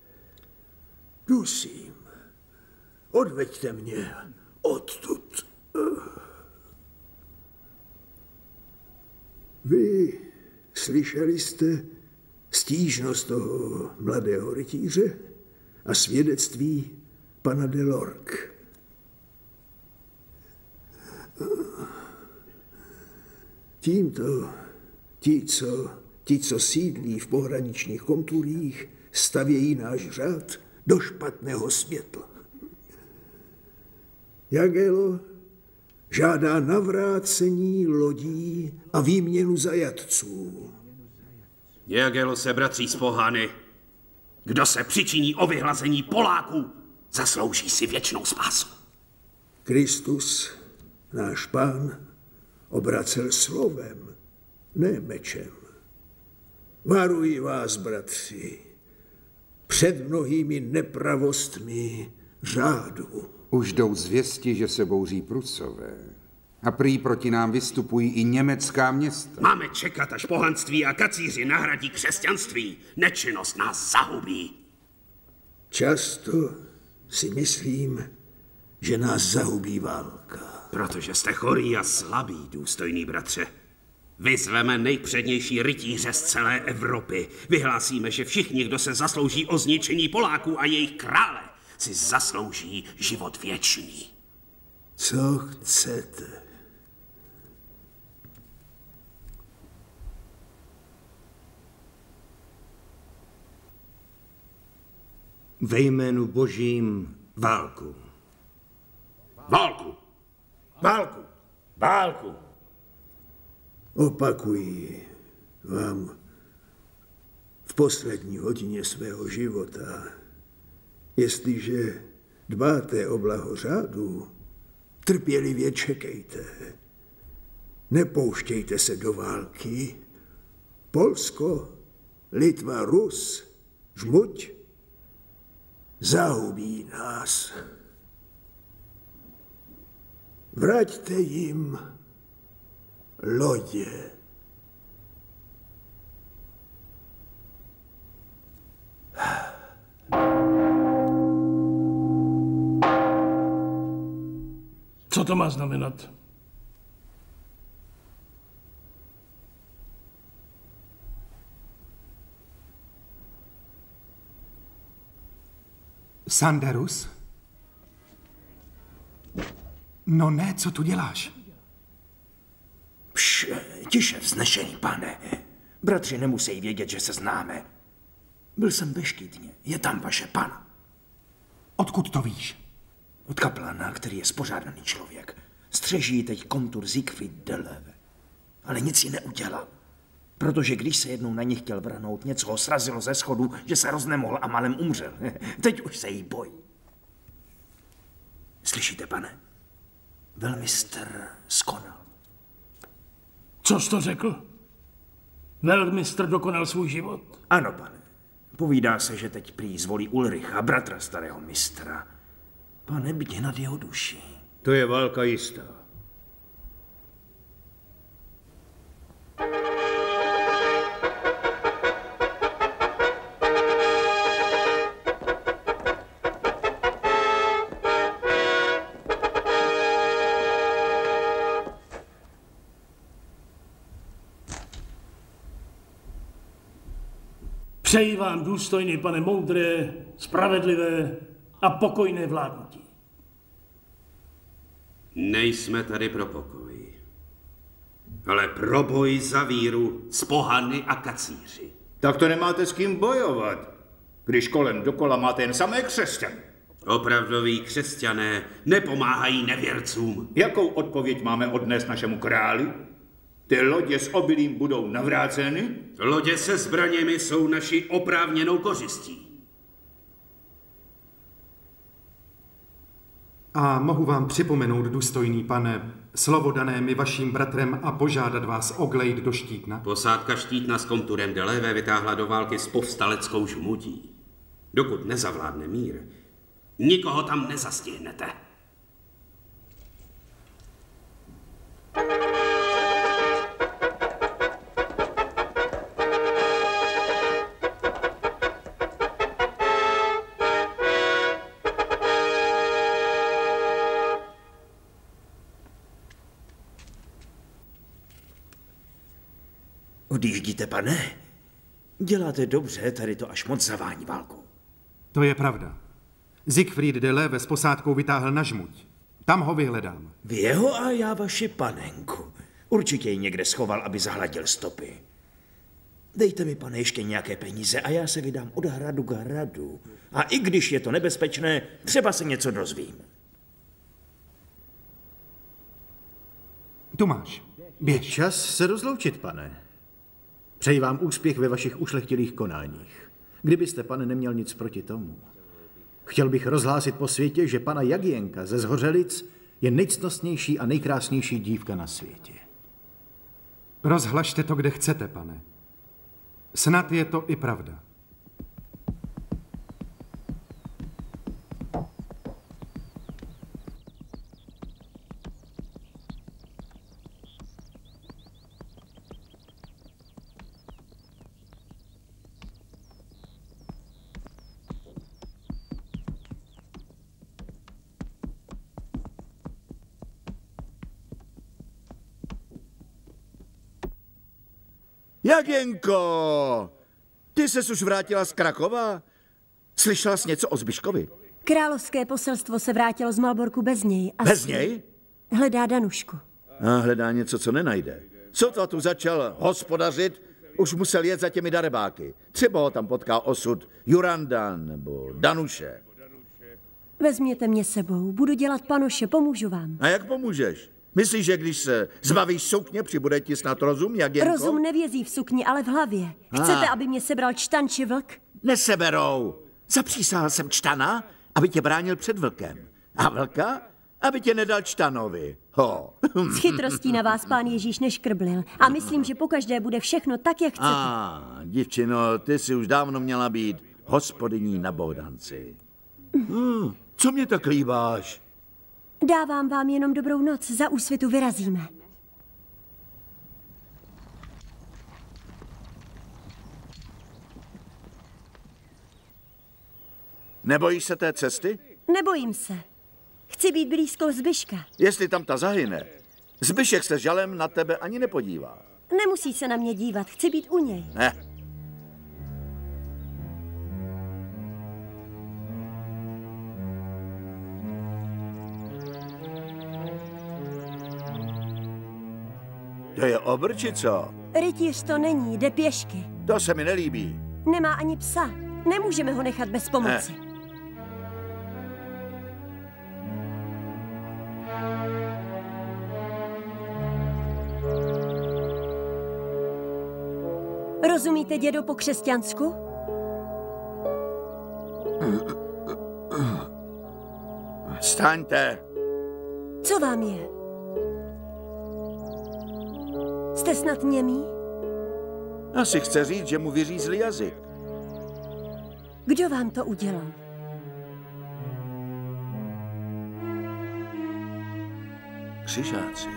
Dusím. Odveďte mě odtud. Vy slyšeli jste stížnost toho mladého rytíře a svědectví pana Delork. Tímto ti, co sídlí v pohraničních komturích, stavějí náš řád do špatného světla. Jagelo žádá navrácení lodí a výměnu zajatců. Jagelo se bratří z Pohany. Kdo se přičiní o vyhlazení Poláků, zaslouží si věčnou spásu. Kristus, náš Pán, obracel slovem, ne mečem. Varuji vás, bratři, před mnohými nepravostmi řádu. Už jdou zvěsti, že se bouří Prusové. A prý proti nám vystupují i německá města. Máme čekat, až pohanství a kacíři nahradí křesťanství. Nečinnost nás zahubí. Často si myslím, že nás zahubí válka. Protože jste chorý a slabý, důstojný bratře. Vyzveme nejpřednější rytíře z celé Evropy. Vyhlásíme, že všichni, kdo se zaslouží o zničení Poláků a jejich krále, si zaslouží život věčný. Co chcete? Ve jménu Božím válku. Válku! Válku! Válku! Opakuji vám v poslední hodině svého života, jestliže dbáte o blaho řádu, trpělivě čekejte. Nepouštějte se do války. Polsko, Litva, Rus, žmuť zahubí nás. Vraťte jim lodě. Co to má znamenat? Sanderus? No ne, co tu děláš? Tiše, vznešený pane. Bratři nemusí vědět, že se známe. Byl jsem ve Štítně, je tam vaše pana. Odkud to víš? Od kaplana, který je spořádaný člověk. Střeží teď komtur Siegfried Deleve. Ale nic jí neudělal. Protože když se jednou na ně chtěl vrhnout, něco ho srazilo ze schodu, že se roznemohl a malem umřel. Teď už se jí bojí. Slyšíte, pane? Velmistr skonal. Co jsi to řekl? Velmistr dokonal svůj život? Ano, pane. Povídá se, že teď prý zvolí Ulricha, bratra starého mistra. Pane, bdě nad jeho duši. To je válka jistá. Přeji vám, důstojný pane, moudré, spravedlivé a pokojné vládnutí. Nejsme tady pro pokoj, ale pro boj za víru s pohany a kacíři. Tak to nemáte s kým bojovat, když kolem dokola máte jen samé křesťany. Opravdoví křesťané nepomáhají nevěrcům. Jakou odpověď máme odnést našemu králi? Ty lodě s obilím budou navráceny? Lodě se zbraněmi jsou naší oprávněnou kořistí. A mohu vám připomenout, důstojný pane, slovo dané mi vaším bratrem a požádat vás o glejt do Štítna? Posádka Štítna s komturem Deleve vytáhla do války s povstaleckou žmudí. Dokud nezavládne mír, nikoho tam nezastihnete. Odjíždíte, pane? Děláte dobře, tady to až moc zavání válku. To je pravda. Siegfried Deleve s posádkou vytáhl na žmuť. Tam ho vyhledám. Vy jeho a já vaši panenku. Určitě ji někde schoval, aby zahladil stopy. Dejte mi, pane, ještě nějaké peníze a já se vydám od hradu k hradu. A i když je to nebezpečné, třeba se něco dozvím. Tu máš. Běž. Čas se rozloučit, pane. Přeji vám úspěch ve vašich ušlechtilých konáních. Kdybyste, pane, neměl nic proti tomu. Chtěl bych rozhlásit po světě, že pana Jagienka ze Zhořelic je nejctnostnější a nejkrásnější dívka na světě. Rozhlašte to, kde chcete, pane. Snad je to i pravda. Jagienko! Ty ses už vrátila z Krakova? Slyšela jsi něco o Zbyškovi? Královské poselstvo se vrátilo z Malborku bez něj. Bez něj? Hledá Danušku. A hledá něco, co nenajde. Sotva tu začal hospodařit, už musel jet za těmi darebáky. Třeba ho tam potká osud Juranda nebo Danuše. Vezměte mě sebou, budu dělat panoše, pomůžu vám. A jak pomůžeš? Myslíš, že když se zbavíš sukně, přibude ti snad rozum, Jagienko? Rozum nevězí v sukni, ale v hlavě. Chcete, aby mě sebral čtan či vlk? Neseberou. Zapřísahal jsem čtana, aby tě bránil před vlkem. A vlka, aby tě nedal čtanovi. Ho. S chytrostí na vás pán Ježíš neškrblil. A myslím, že pokaždé bude všechno tak, jak chcete. Divčino, ty si už dávno měla být hospodyní na Bohdanci. Co mě tak líbáš? Dávám vám jenom dobrou noc, za úsvitu vyrazíme. Nebojíš se té cesty? Nebojím se. Chci být blízko Zbyška. Jestli tam ta zahyne, Zbyšek se žalem na tebe ani nepodívá. Nemusí se na mě dívat, chci být u něj. Ne. To je obr, či co? Rytíř to není, jde pěšky. To se mi nelíbí. Nemá ani psa. Nemůžeme ho nechat bez pomoci. Rozumíte, dědo, po křesťansku? Staňte. Co vám je? Jste snad němý? Asi chce říct, že mu vyřízli jazyk. Kdo vám to udělal? Křižáci.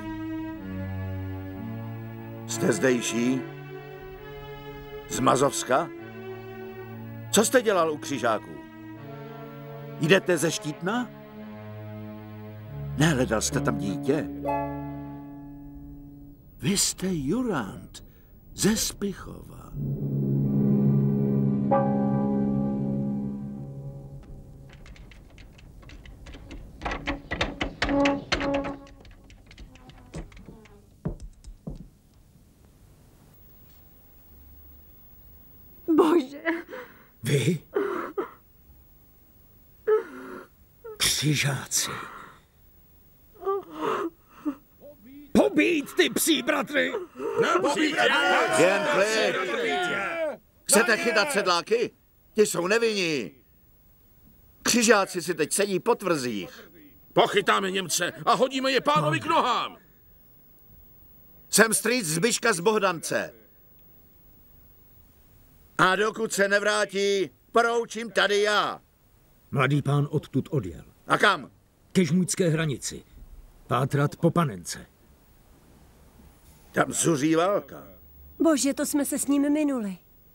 Jste zdejší? Z Mazovska? Co jste dělal u křižáků? Jdete ze Štítna? Nehledal jste tam dítě? Vy jste Jurand ze Spichova. Bože. Vy? Křižáci. Pobít ty psí bratry! Jen klid! Chcete chytat sedláky? Ti jsou nevinní. Křižáci si teď sedí po tvrzích. Pochytáme Němce a hodíme je pánovi k nohám. Jsem strýc Zbyška z Bohdance. A dokud se nevrátí, poroučím tady já. Mladý pán odtud odjel. A kam? Ke žmuďské hranici. Pátrat po panence. Tam zuří válka. Bože, to jsme se s ním minuli.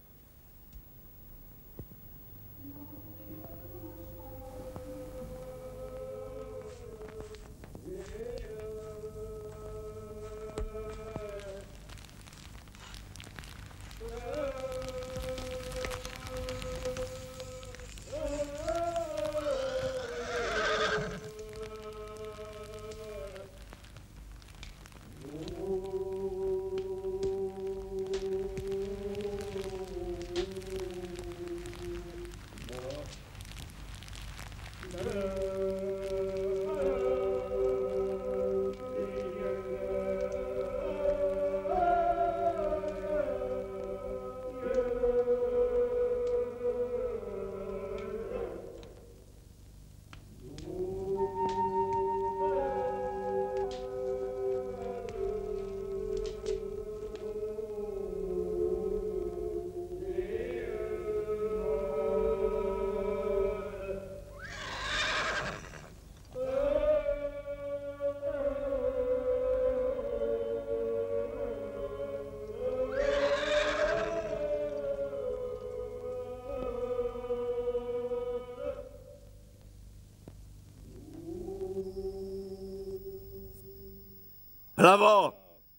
Hlavo!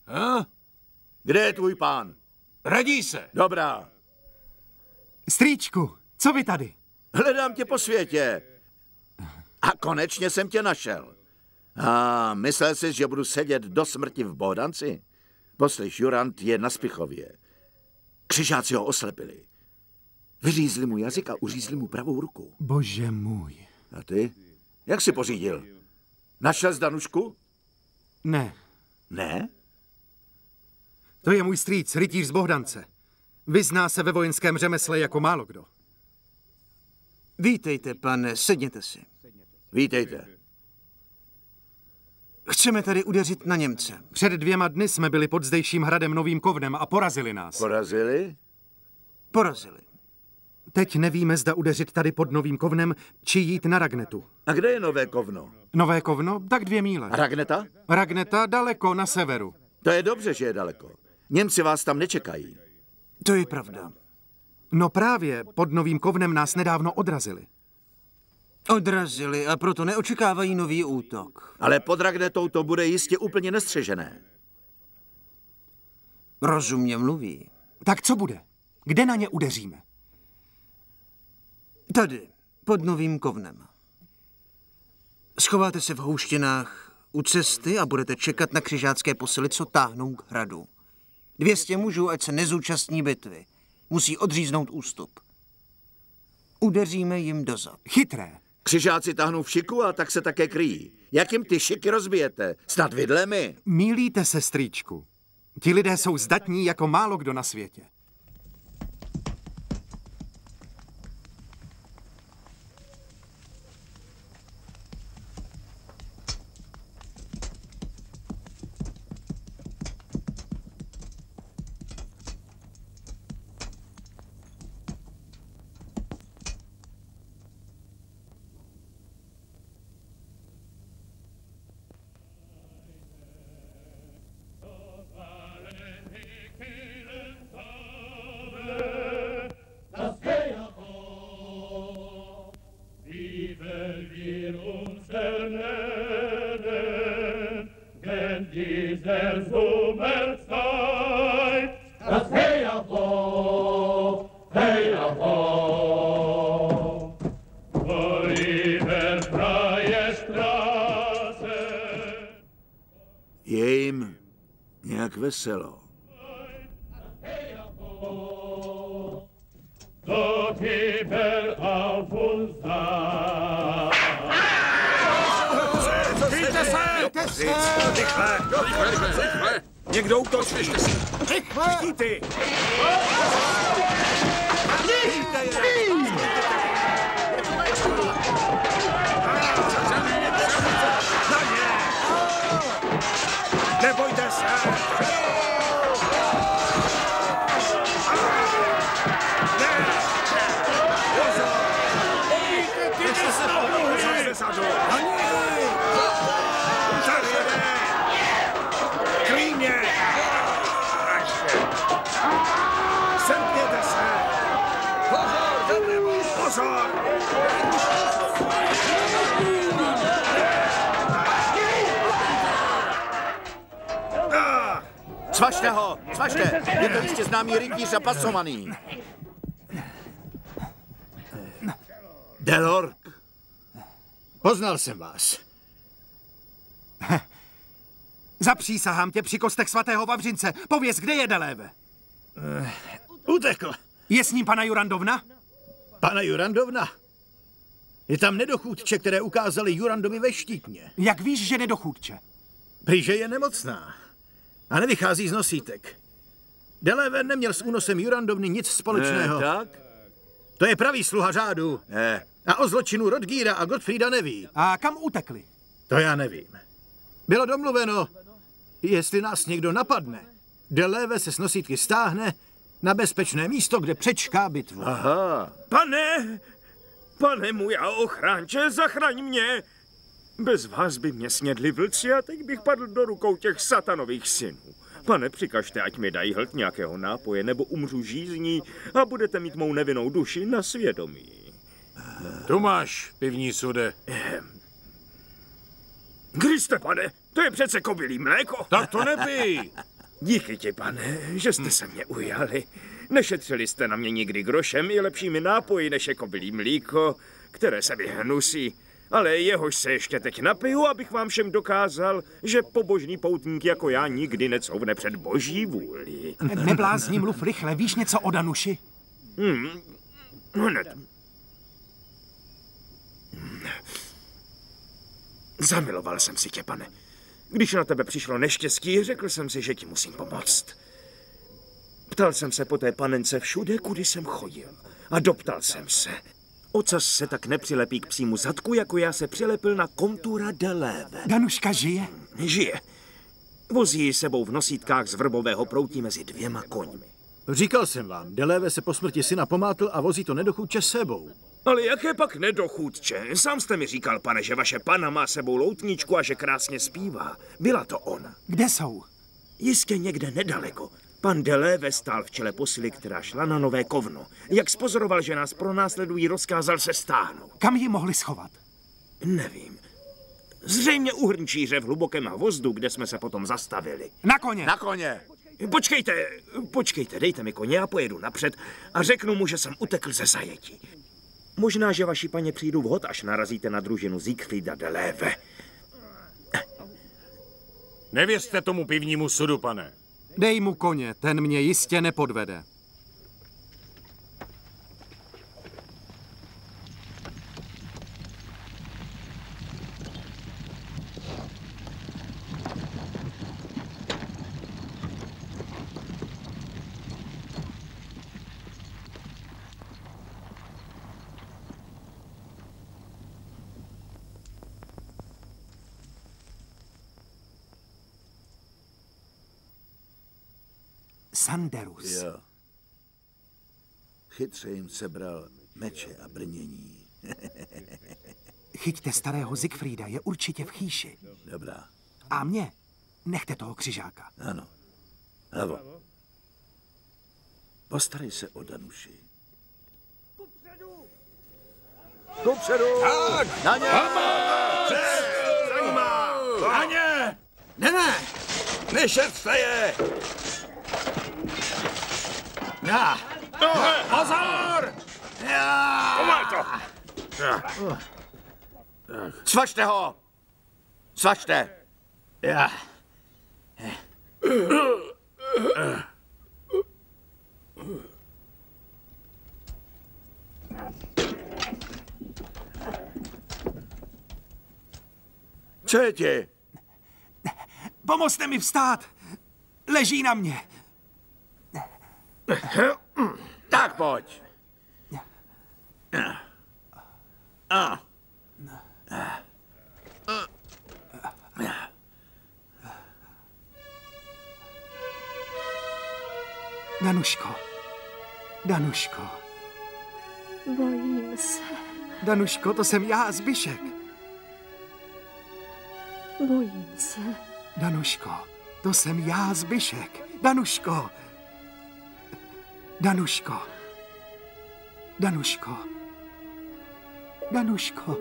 Kde je tvůj pán? Radí se. Dobrá. Strýčku, co vy tady? Hledám tě po světě. A konečně jsem tě našel. A myslel jsi, že budu sedět do smrti v Bohdanci? Poslyš, Jurand je na Spichově. Křižáci ho oslepili. Vyřízli mu jazyk a uřízli mu pravou ruku. Bože můj. A ty? Jak jsi pořídil? Našel jsi Danušku? Ne. Ne? To je můj strýc, rytíř z Bohdance. Vyzná se ve vojenském řemesle jako málo kdo. Vítejte, pane, sedněte si. Vítejte. Chceme tady udeřit na Němce. Před 2 dny jsme byli pod zdejším hradem Novým Kovnem a porazili nás. Porazili? Porazili. Teď nevíme, zda udeřit tady pod Novým Kovnem, či jít na Ragnetu. A kde je Nové Kovno? Nové Kovno? Tak 2 míle. A Ragneta? Ragneta daleko na severu. To je dobře, že je daleko. Němci vás tam nečekají. To je pravda. No právě, pod Novým Kovnem nás nedávno odrazili. Odrazili a proto neočekávají nový útok. Ale pod Ragnetou to bude jistě úplně nestřežené. Rozumně mluví. Tak co bude? Kde na ně udeříme? Tady, pod Novým Kovnem. Schováte se v houštinách u cesty a budete čekat na křižácké posily, co táhnou k hradu. 200 mužů, ať se nezúčastní bitvy. Musí odříznout ústup. Udeříme jim do zad. Chytré. Křižáci tahnou v šiku a tak se také kryjí. Jak jim ty šiky rozbijete? Snad vidlemi? Mýlíte se, strýčku. Ti lidé jsou zdatní jako málo kdo na světě. Je jim nějak veselo. Rychle! Někdo útočí! Rychle! Štíty! Nebojte se! Kryj mě! Semkněte se! Pozor! Pozor! Svažte ho! Svažte! Je to jistě známý rytíř zapasovaný. Delork. Poznal jsem vás. Zapřísahám tě při kostech svatého Vavřince. Pověz, kde je Deléve? Utekl. Je s ním pana Jurandovna? Pana Jurandovna? Je tam nedochůdče, které ukázali Jurandovi ve Štítně. Jak víš, že nedochůdče? Prýže je nemocná a nevychází z nosítek. Deléve neměl s únosem Jurandovny nic společného. Tak? To je pravý sluha řádu. A o zločinu Rodgíra a Gottfrieda neví. A kam utekli? To já nevím. Bylo domluveno, jestli nás někdo napadne, Deléve se s nosítky stáhne na bezpečné místo, kde přečká bitvu. Aha. Pane můj a ochránče, zachraň mě! Bez vás by mě snědli vlci a teď bych padl do rukou těch satanových synů. Pane, přikažte, ať mi dají hlt nějakého nápoje, nebo umřu žízní a budete mít mou nevinnou duši na svědomí. Tu máš, pivní sude. Kriste, pane, to je přece kobylí mléko. Tak to nepij. Díky ti, pane, že jste se mě ujali. Nešetřili jste na mě nikdy grošem i lepšími nápoji, než je kobylí mlíko, které se mi hnusí. Ale jehož se ještě teď napiju, abych vám všem dokázal, že pobožný poutník jako já nikdy necouvne před boží vůli. Neblázni, mluv rychle, víš něco o Danuši? Hned. Zamiloval jsem si tě, pane. Když na tebe přišlo neštěstí, řekl jsem si, že ti musím pomoct. Ptal jsem se po té panence všude, kudy jsem chodil. A doptal jsem se. Ocas se tak nepřilepí k psímu zadku, jako já se přilepil na Komtura Deléve. Danuška žije? Žije. Vozí ji sebou v nosítkách z vrbového proutí mezi dvěma koňmi. Říkal jsem vám, Deléve se po smrti syna pomátl a vozí to nedochůdče sebou. Ale jaké pak nedochůdče? Sám jste mi říkal, pane, že vaše pana má sebou loutničku a že krásně zpívá. Byla to ona. Kde jsou? Jistě někde nedaleko. Pan Deléve stál v čele posily, která šla na Nové Kovno. Jak spozoroval, že nás pronásledují, rozkázal se stáhnout. Kam ji mohli schovat? Nevím. Zřejmě u hrnčíře v hlubokém hvozdu, kde jsme se potom zastavili. Na koně! Na koně! Počkejte, dejte mi koně, já pojedu napřed a řeknu mu, že jsem utekl ze zajetí. Možná, že vaši paně přijdu vhod, až narazíte na družinu Siegfrieda Deléve. Nevěřte tomu pivnímu sudu, pane. Dej mu koně, ten mě jistě nepodvede. Sanderus. Jo. Chytře jim sebral meče a brnění. Chyťte starého Siegfrieda, je určitě v chýši. Dobrá. A mě nechte toho křižáka. Ano. Hlavo. Postarej se o Danuši. Kupředu! Tak! Na ně! Na ně! Ne! Nešetřte je! Já! Pozor! Pomal to! Svažte ho! Svažte! Já. Co je ti? Pomozte mi vstát! Leží na mě. Tak pojď. Danuško. Danuško. Bojím se. Danuško, to jsem já, Zbyšek. Bojím se. Danuško, to jsem já, Zbyšek. Danuško. Danuško. Danuško. Danuško.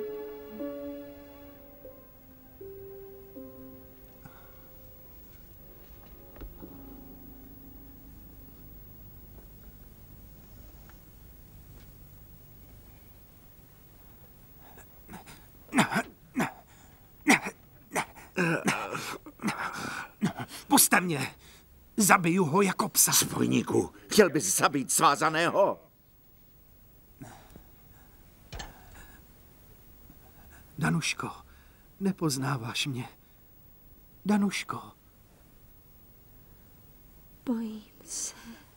Puste mě. Zabiju ho jako psa. Spojníku, chtěl bys zabít svázaného? Danuško, nepoznáváš mě. Danuško. Bojím se.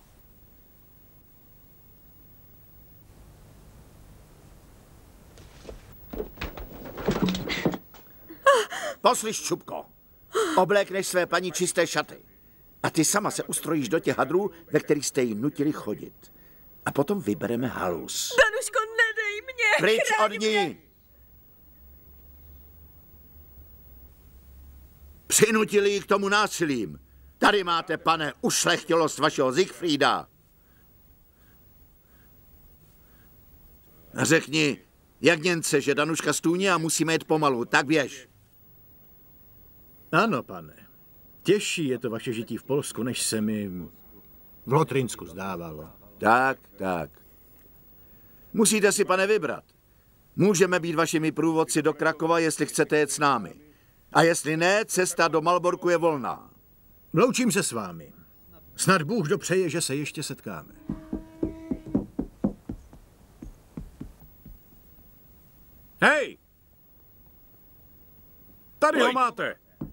Poslyš, Čupko, oblékneš své paní čisté šaty. A ty sama se ustrojíš do těch hadrů, ve kterých jste jí nutili chodit. A potom vybereme halus. Danuško, nedej mě! Pryč od ní! Přinutili ji k tomu násilím. Tady máte, pane, ušlechtilost vašeho Siegfrieda. Řekni Jagněnce, že Danuška stůně a musíme jet pomalu. Tak běž. Ano, pane. Těžší je to vaše žití v Polsku, než se mi v Lotrinsku zdávalo. Tak, tak. Musíte si, pane, vybrat. Můžeme být vašimi průvodci do Krakova, jestli chcete jet s námi. A jestli ne, cesta do Malborku je volná. Loučím se s vámi. Snad Bůh dopřeje, že se ještě setkáme. Hej! Tady ho máte.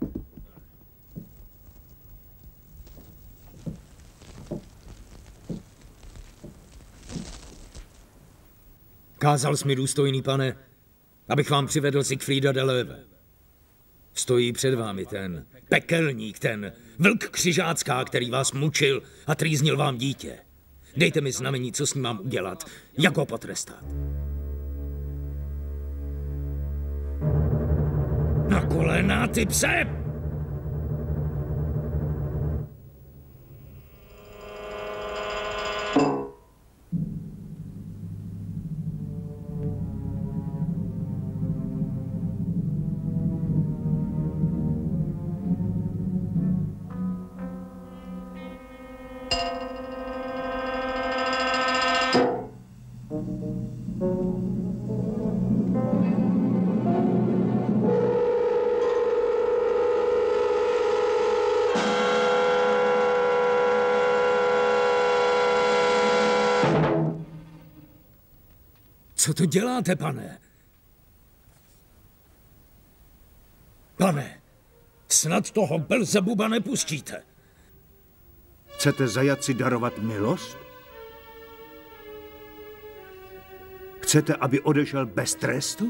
Kázal jsi mi, důstojný pane, abych vám přivedl Siegfrieda de Löwe. Stojí před vámi ten pekelník, ten vlk křižácká, který vás mučil a trýznil vám dítě. Dejte mi znamení, co s ním mám udělat, jak ho potrestat. Na kolena, ty pse! Co to děláte, pane? Pane, snad toho Belzebuba nepustíte. Chcete zajatci darovat milost? Chcete, aby odešel bez trestu?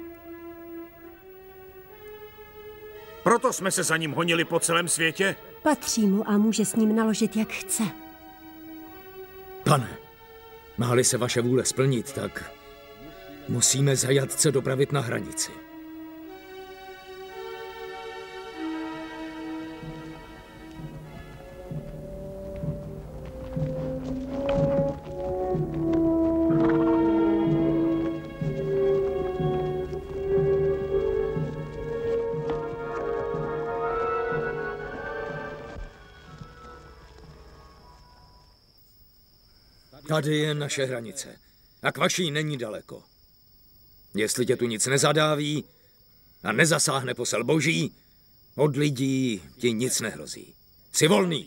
Proto jsme se za ním honili po celém světě? Patří mu a může s ním naložit, jak chce. Pane, má-li se vaše vůle splnit, tak musíme zajatce dopravit na hranici. Tady je naše hranice. A k vaší není daleko. Jestli tě tu nic nezadáví a nezasáhne posel boží, od lidí ti nic nehrozí. Jsi volný.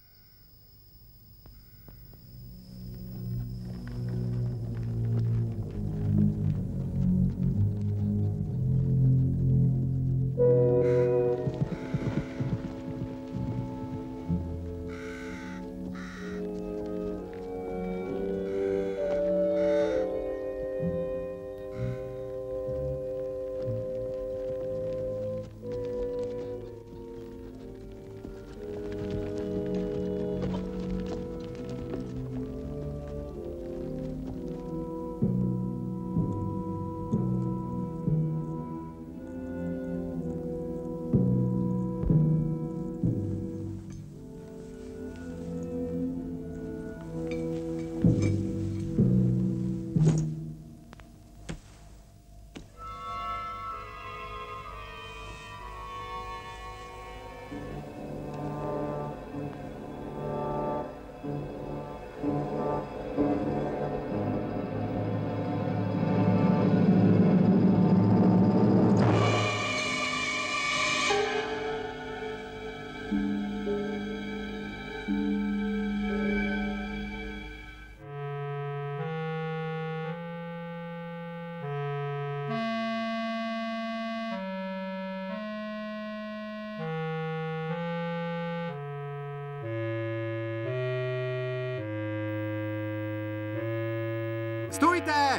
Stůjte!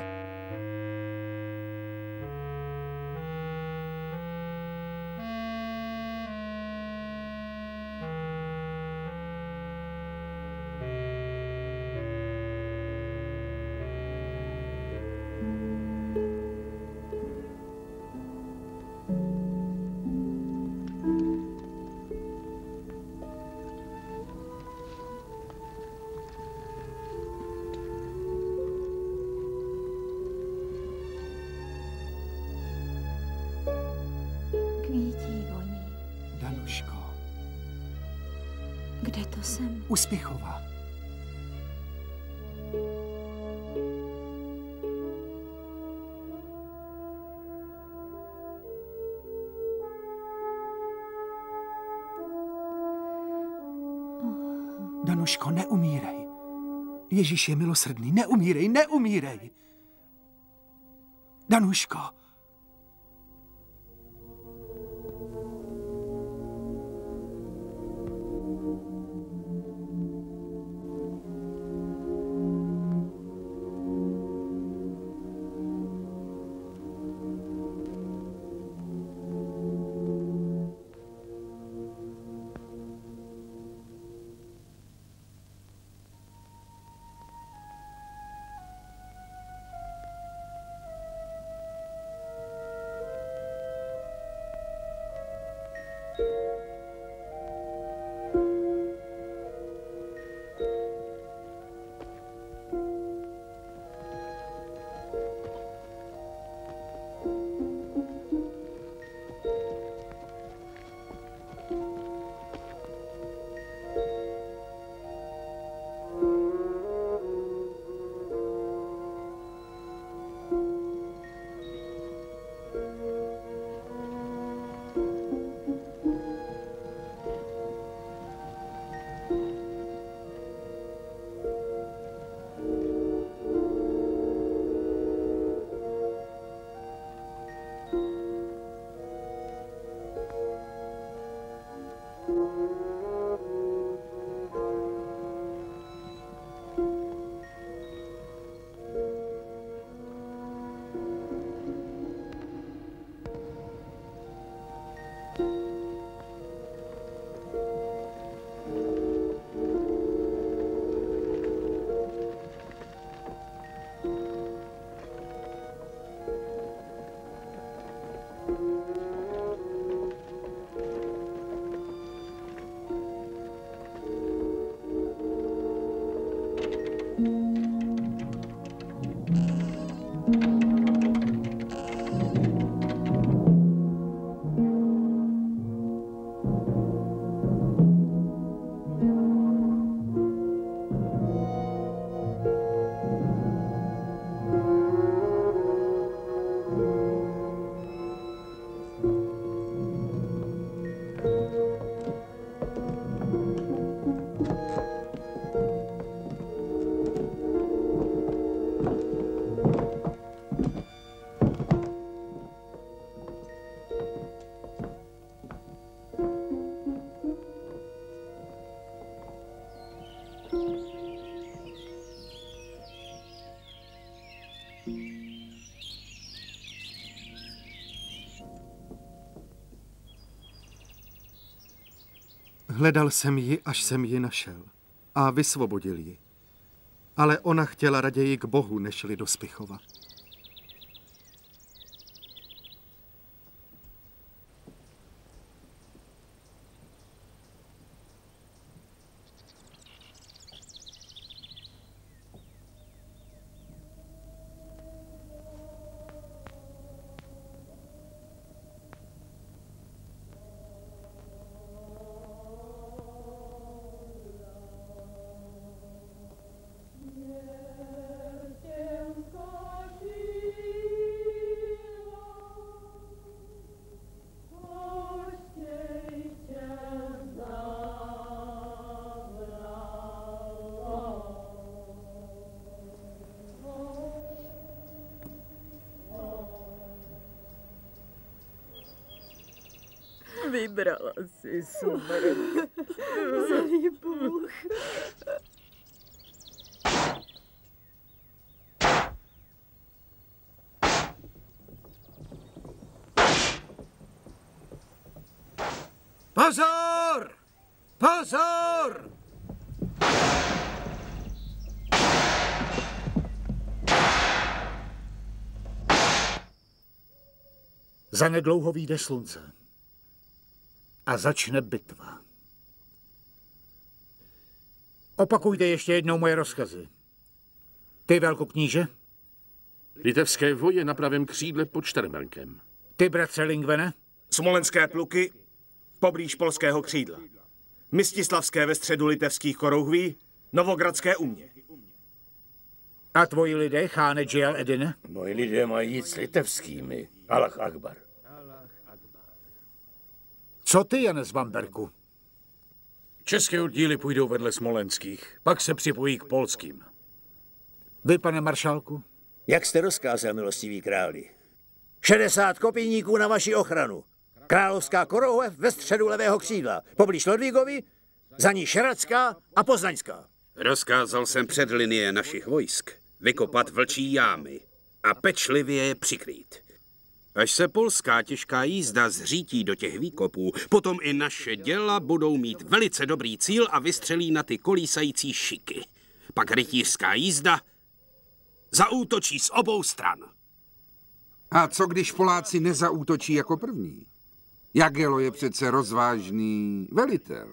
Kvítí voní. Danuško. Kde to jsem? U Spichova. Danuško, neumírej. Ježíš je milosrdný. Neumírej, neumírej. Danuško. Hledal jsem ji, až jsem ji našel a vysvobodil ji. Ale ona chtěla raději k Bohu, nežli do Spichova. Vybrala si smrt. Zlý Bůh. Pozor! Pozor! Zanedlouho vyjde slunce a začne bitva. Opakujte ještě jednou moje rozkazy. Ty, velkokníže? Litevské voje na pravém křídle pod Štermerkem. Ty, bratře Lingvene? Smolenské pluky poblíž polského křídla. Mistislavské ve středu litevských korouhví, Novogradské u mě. A tvoji lidé, cháne Džijal Edine? Moji lidé mají jít s litevskými. Allah Akbar. Co ty, Jane z Bamberku? České oddíly půjdou vedle smolenských, pak se připojí k polským. Vy, pane maršálku? Jak jste rozkázal, milostivý králi? 60 kopijníků na vaši ochranu. Královská korouhev ve středu levého křídla, poblíž Lodvígovi, za ní Šeradská a Poznaňská. Rozkázal jsem před linie našich vojsk vykopat vlčí jámy a pečlivě je přikrýt. Až se polská těžká jízda zřítí do těch výkopů, potom i naše děla budou mít velice dobrý cíl a vystřelí na ty kolísající šiky. Pak rytířská jízda zaútočí z obou stran. A co když Poláci nezaútočí jako první? Jagelo je přece rozvážný velitel.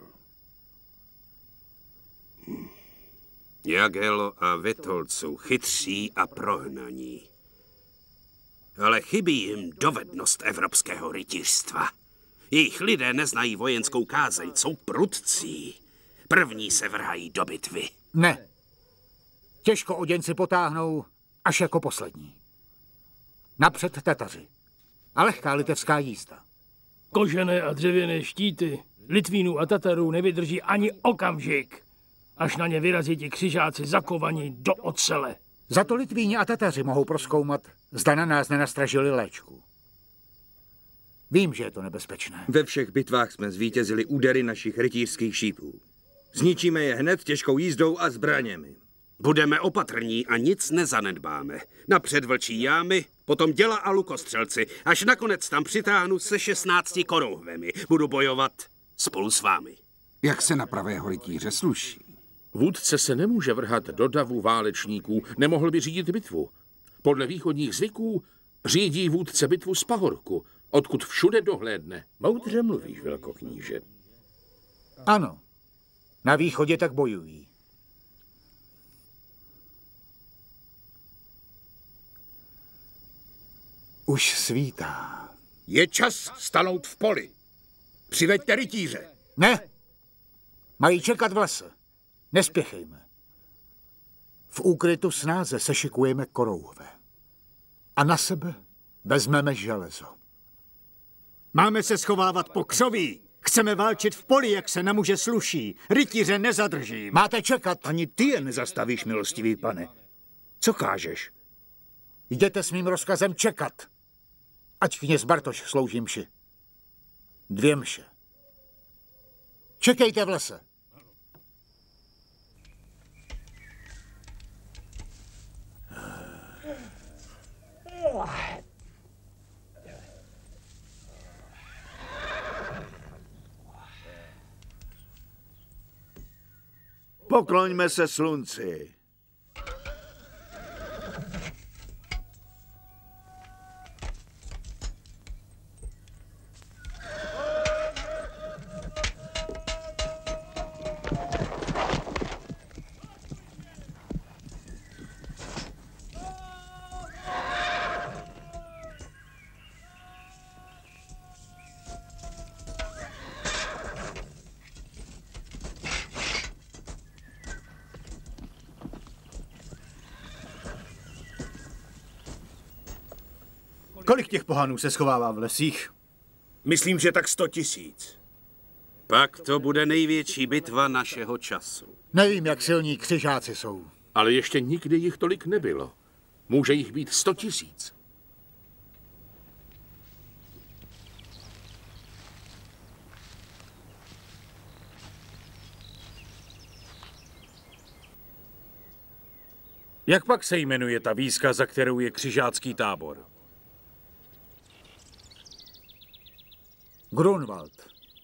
Jagelo a Witold jsou chytří a prohnaní. Ale chybí jim dovednost evropského rytířstva. Jejich lidé neznají vojenskou kázeň, jsou prudcí. První se vrhají do bitvy. Ne. Těžko oděnci potáhnou až jako poslední. Napřed Tataři a lehká litevská jízda. Kožené a dřevěné štíty Litvínů a Tatarů nevydrží ani okamžik, až na ně vyrazí ti křižáci zakovaní do ocele. Za to Litvíni a Tataři mohou prozkoumat, zda na nás nenastražili léčku. Vím, že je to nebezpečné. Ve všech bitvách jsme zvítězili údery našich rytířských šípů. Zničíme je hned těžkou jízdou a zbraněmi. Budeme opatrní a nic nezanedbáme. Napřed vlčí jámy, potom děla a lukostřelci, až nakonec tam přitáhnu se 16 korouhvemi. Budu bojovat spolu s vámi. Jak se na pravého rytíře sluší. Vůdce se nemůže vrhat do davu válečníků, nemohl by řídit bitvu. Podle východních zvyků řídí vůdce bitvu z pahorku, odkud všude dohlédne. Moudře mluvíš, velkokníže. Ano, na východě tak bojují. Už svítá. Je čas stanout v poli. Přiveďte rytíře. Ne, mají čekat v lese. Nespěchejme. V úkrytu snáze sešikujeme korouhve. A na sebe vezmeme železo. Máme se schovávat po křoví. Chceme válčit v poli, jak se na muže sluší. Rytíře nezadržím. Máte čekat. Ani ty je nezastavíš, milostivý pane. Co kážeš? Jděte s mým rozkazem čekat. Ať kněz Bartoš slouží mši. 2 mše. Čekejte v lese. Pokloňme se slunci. Kolik těch pohanů se schovává v lesích? Myslím, že tak 100 000. Pak to bude největší bitva našeho času. Nevím, jak silní křižáci jsou. Ale ještě nikdy jich tolik nebylo. Může jich být 100 000. Jak pak se jmenuje ta výzka, za kterou je křižácký tábor? Grunwald.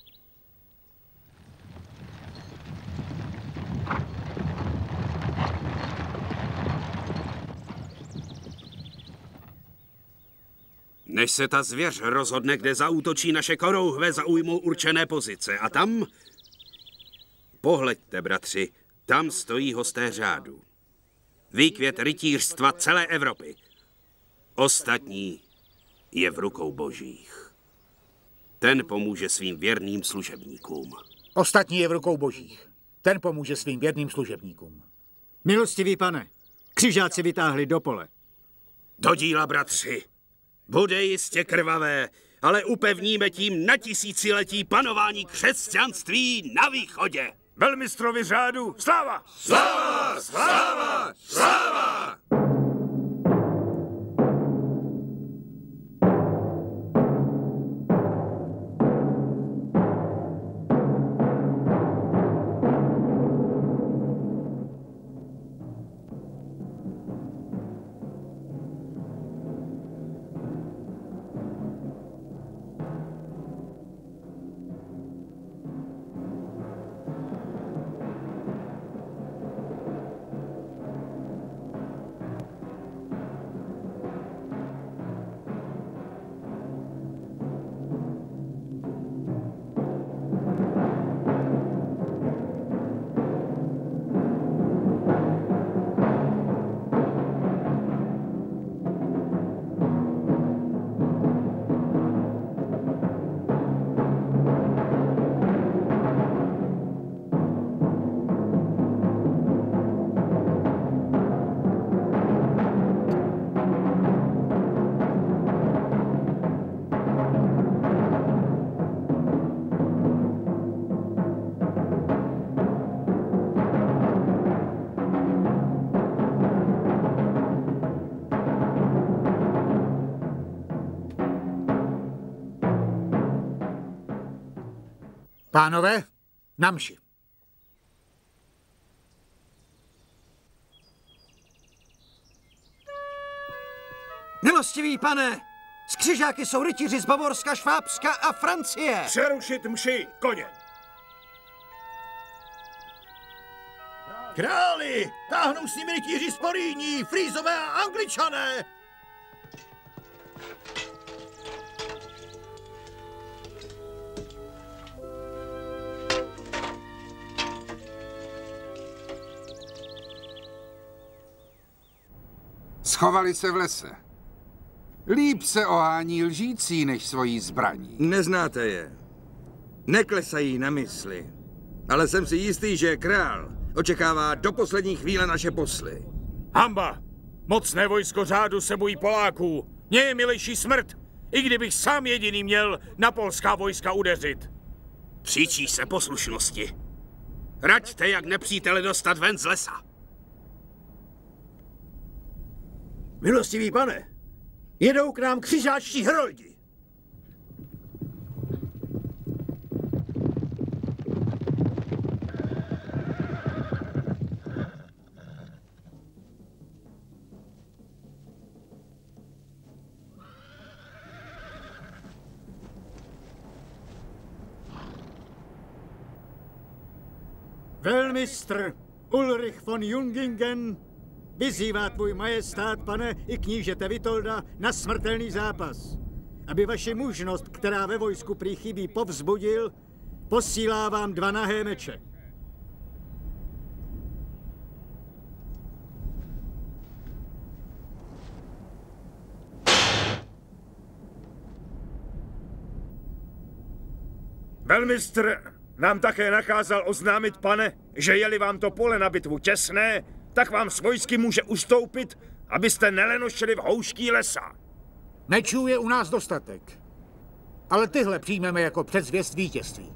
Než se ta zvěř rozhodne, kde zaútočí, naše korouhve zaujmou určené pozice. A tam... Pohleďte, bratři, tam stojí hosté řádu. Výkvět rytířstva celé Evropy. Ostatní je v rukou božích. Ten pomůže svým věrným služebníkům. Ostatní je v rukou božích. Ten pomůže svým věrným služebníkům. Milostivý pane, křižáci vytáhli do pole. Do díla, bratři. Bude jistě krvavé, ale upevníme tím na tisíciletí panování křesťanství na východě. Velmistrovi řádu, sláva! Sláva! Sláva! Sláva! Pánové, na mši. Milostivý pane, z křižáky jsou rytíři z Bavorska, Švábska a Francie. Přerušit mši, koně. Králi, táhnou s nimi rytíři z Poríní, Frízové a Angličané. Schovali se v lese. Líp se ohání lžící než svojí zbraní. Neznáte je. Neklesají na mysli. Ale jsem si jistý, že král očekává do poslední chvíle naše posly. Hamba! Mocné vojsko řádu se bojí Poláků. Mně je milejší smrt, i kdybych sám jediný měl na polská vojska udeřit. Příčí se poslušnosti. Raďte, jak nepřítele dostat ven z lesa. Milostivý pane, jedou k nám křižáčtí heroldi. Velmistr, Ulrich von Jungingen vyzývá tvůj majestát, pane, i knížete Vitolda na smrtelný zápas. Aby vaši mužnost, která ve vojsku prý chybí, povzbudil, posílá vám 2 nahé meče. Velmistr nám také nakázal oznámit, pane, že je-li vám to pole na bitvu těsné, tak vám s vojsky může ustoupit, abyste nelenošili v houští lesa. Mečů je u nás dostatek, ale tyhle přijmeme jako předzvěst vítězství.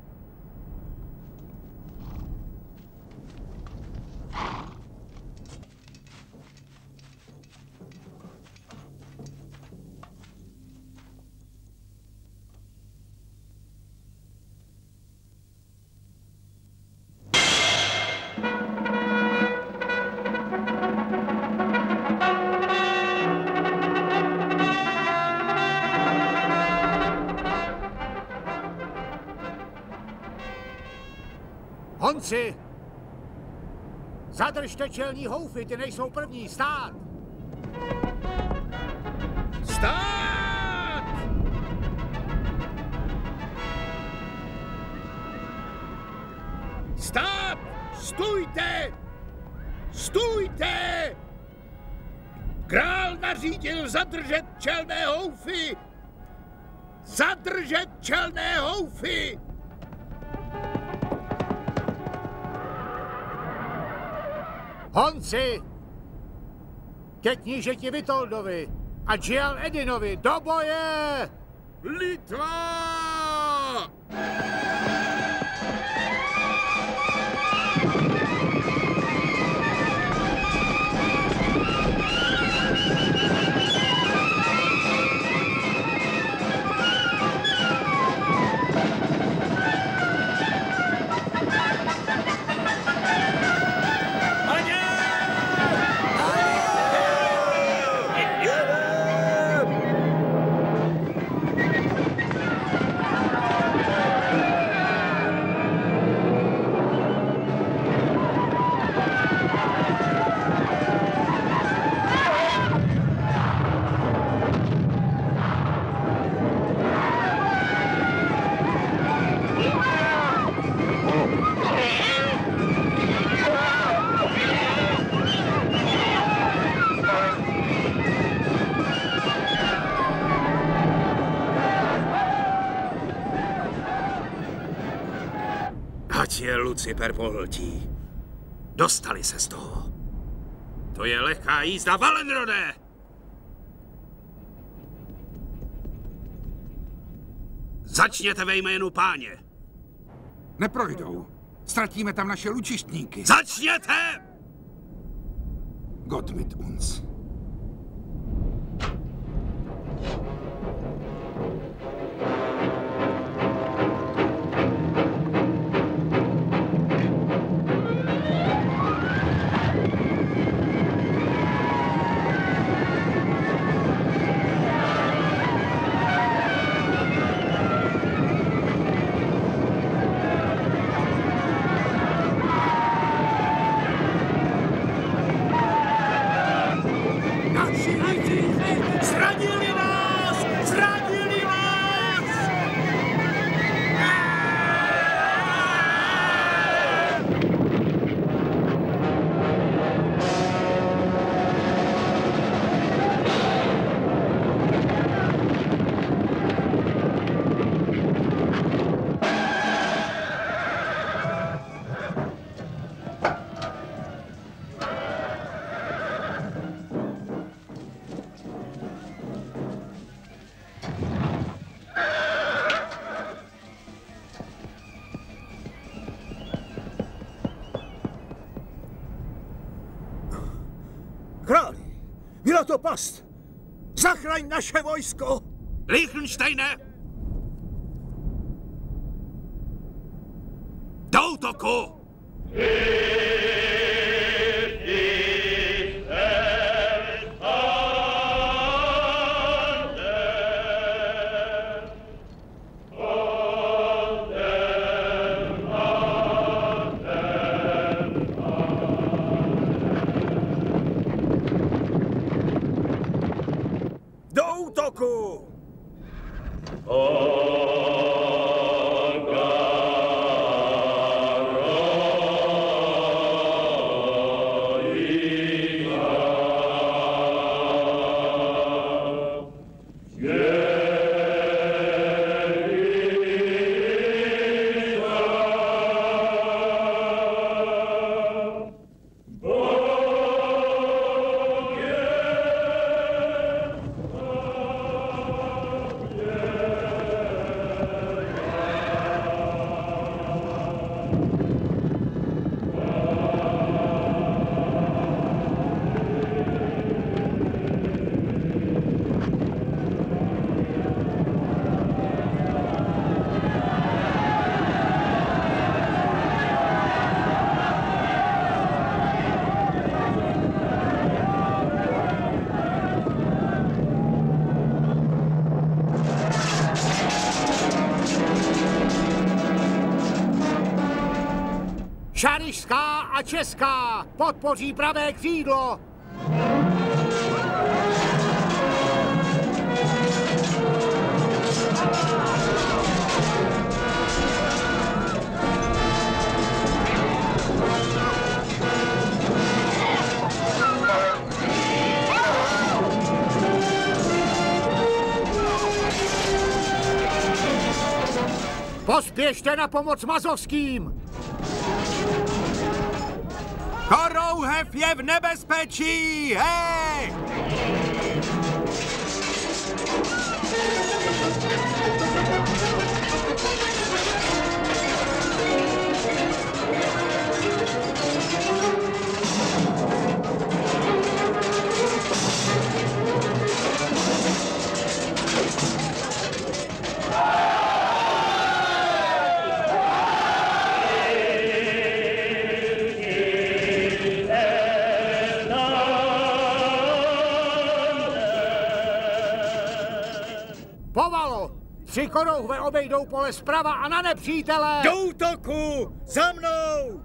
Honci! Zadržte čelní houfy, ty nejsou první, stát! Stát! Stát! Stůjte! Stůjte! Král nařídil zadržet čelné houfy! Zadržet čelné houfy! Honci! Ke knížeti Vitoldovi a Džial Edinovi do boje! Litva! Ať je Lucifer pohltí. Dostali se z toho. To je lehká jízda, Valenrode! Začněte ve jménu páně. Neprojdou. Ztratíme tam naše lučištníky. Začněte! Gott mit uns. Králi, byla to past! Zachraň naše vojsko! Lichtensteine! Do útoku! Šarišská a česká podpoří pravé křídlo. Pospěšte na pomoc mazovským. Korouhev je v nebezpečí! Hej! Povalo! 3 korouhve obejdou pole zprava a na nepřítele! Do útoku! Za mnou!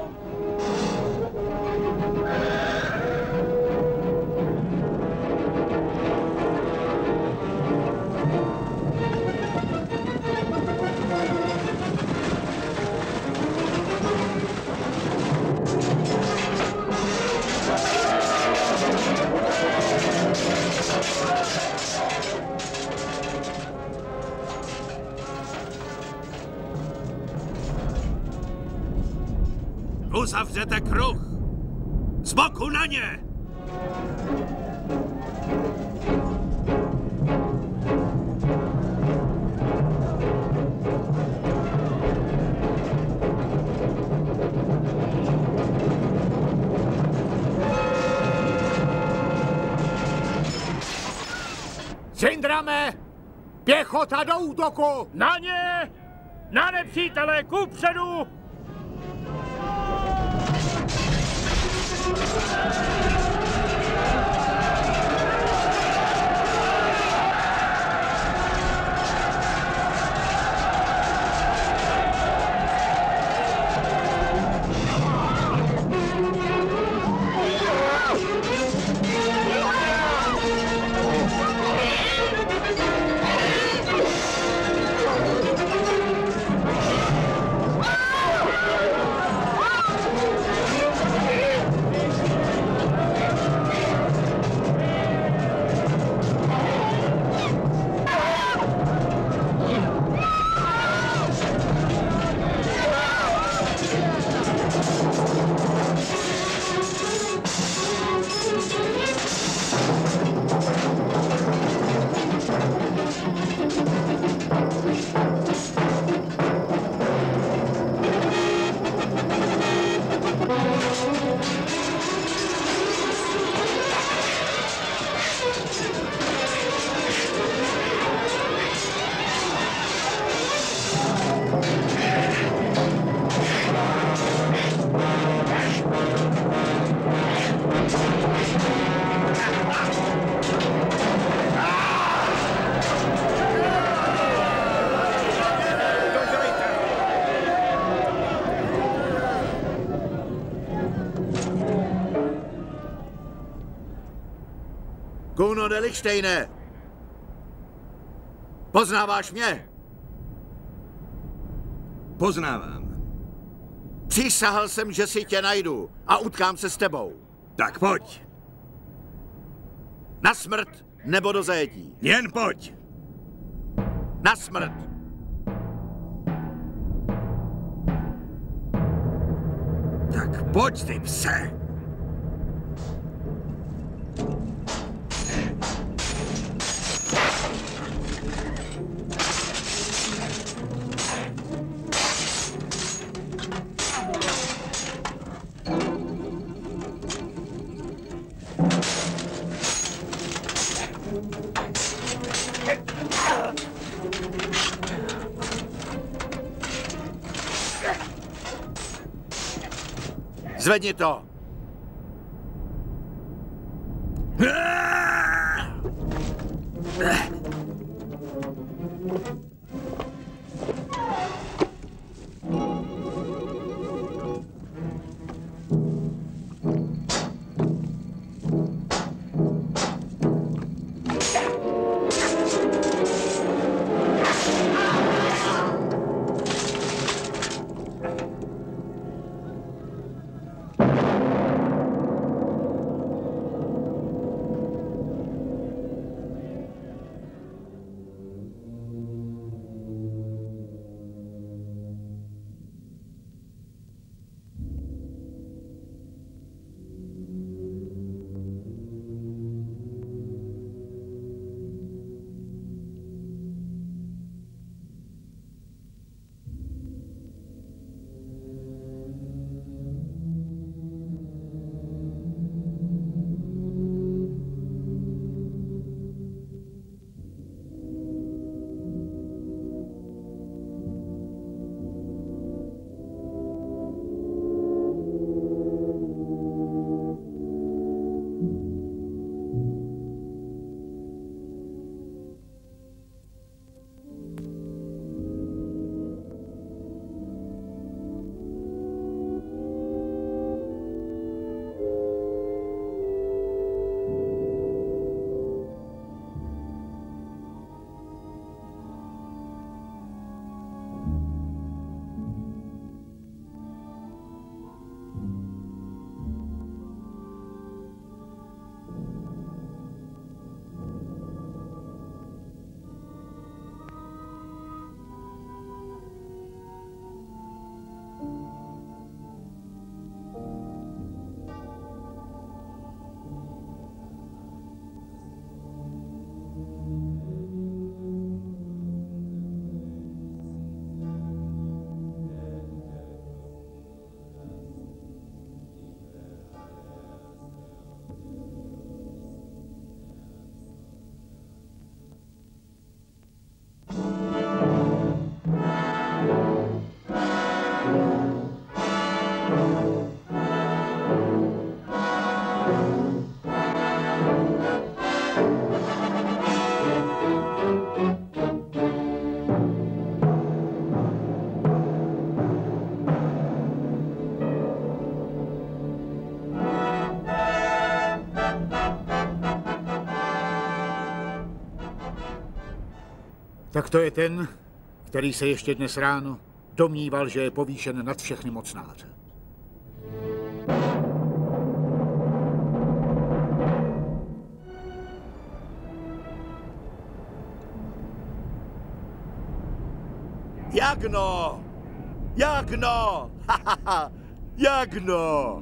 Uzavřete kruh! Z boku na ně! Syndrame! Pěchota do útoku! Na ně! Na nepřítele, kupředu! Kuno de Lichtsteine! Poznáváš mě? Poznávám. Přísahal jsem, že si tě najdu a utkám se s tebou. Tak pojď. Na smrt nebo do zajetí. Jen pojď. Na smrt. Tak pojď, ty pse. Zvedni to! Tak to je ten, který se ještě dnes ráno domníval, že je povýšen nad všechny mocnáře. Jagno! Jagno! Jagno!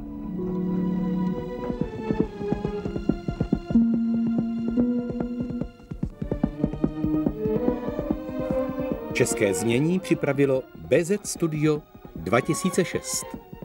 České znění připravilo BZ Studio 2006.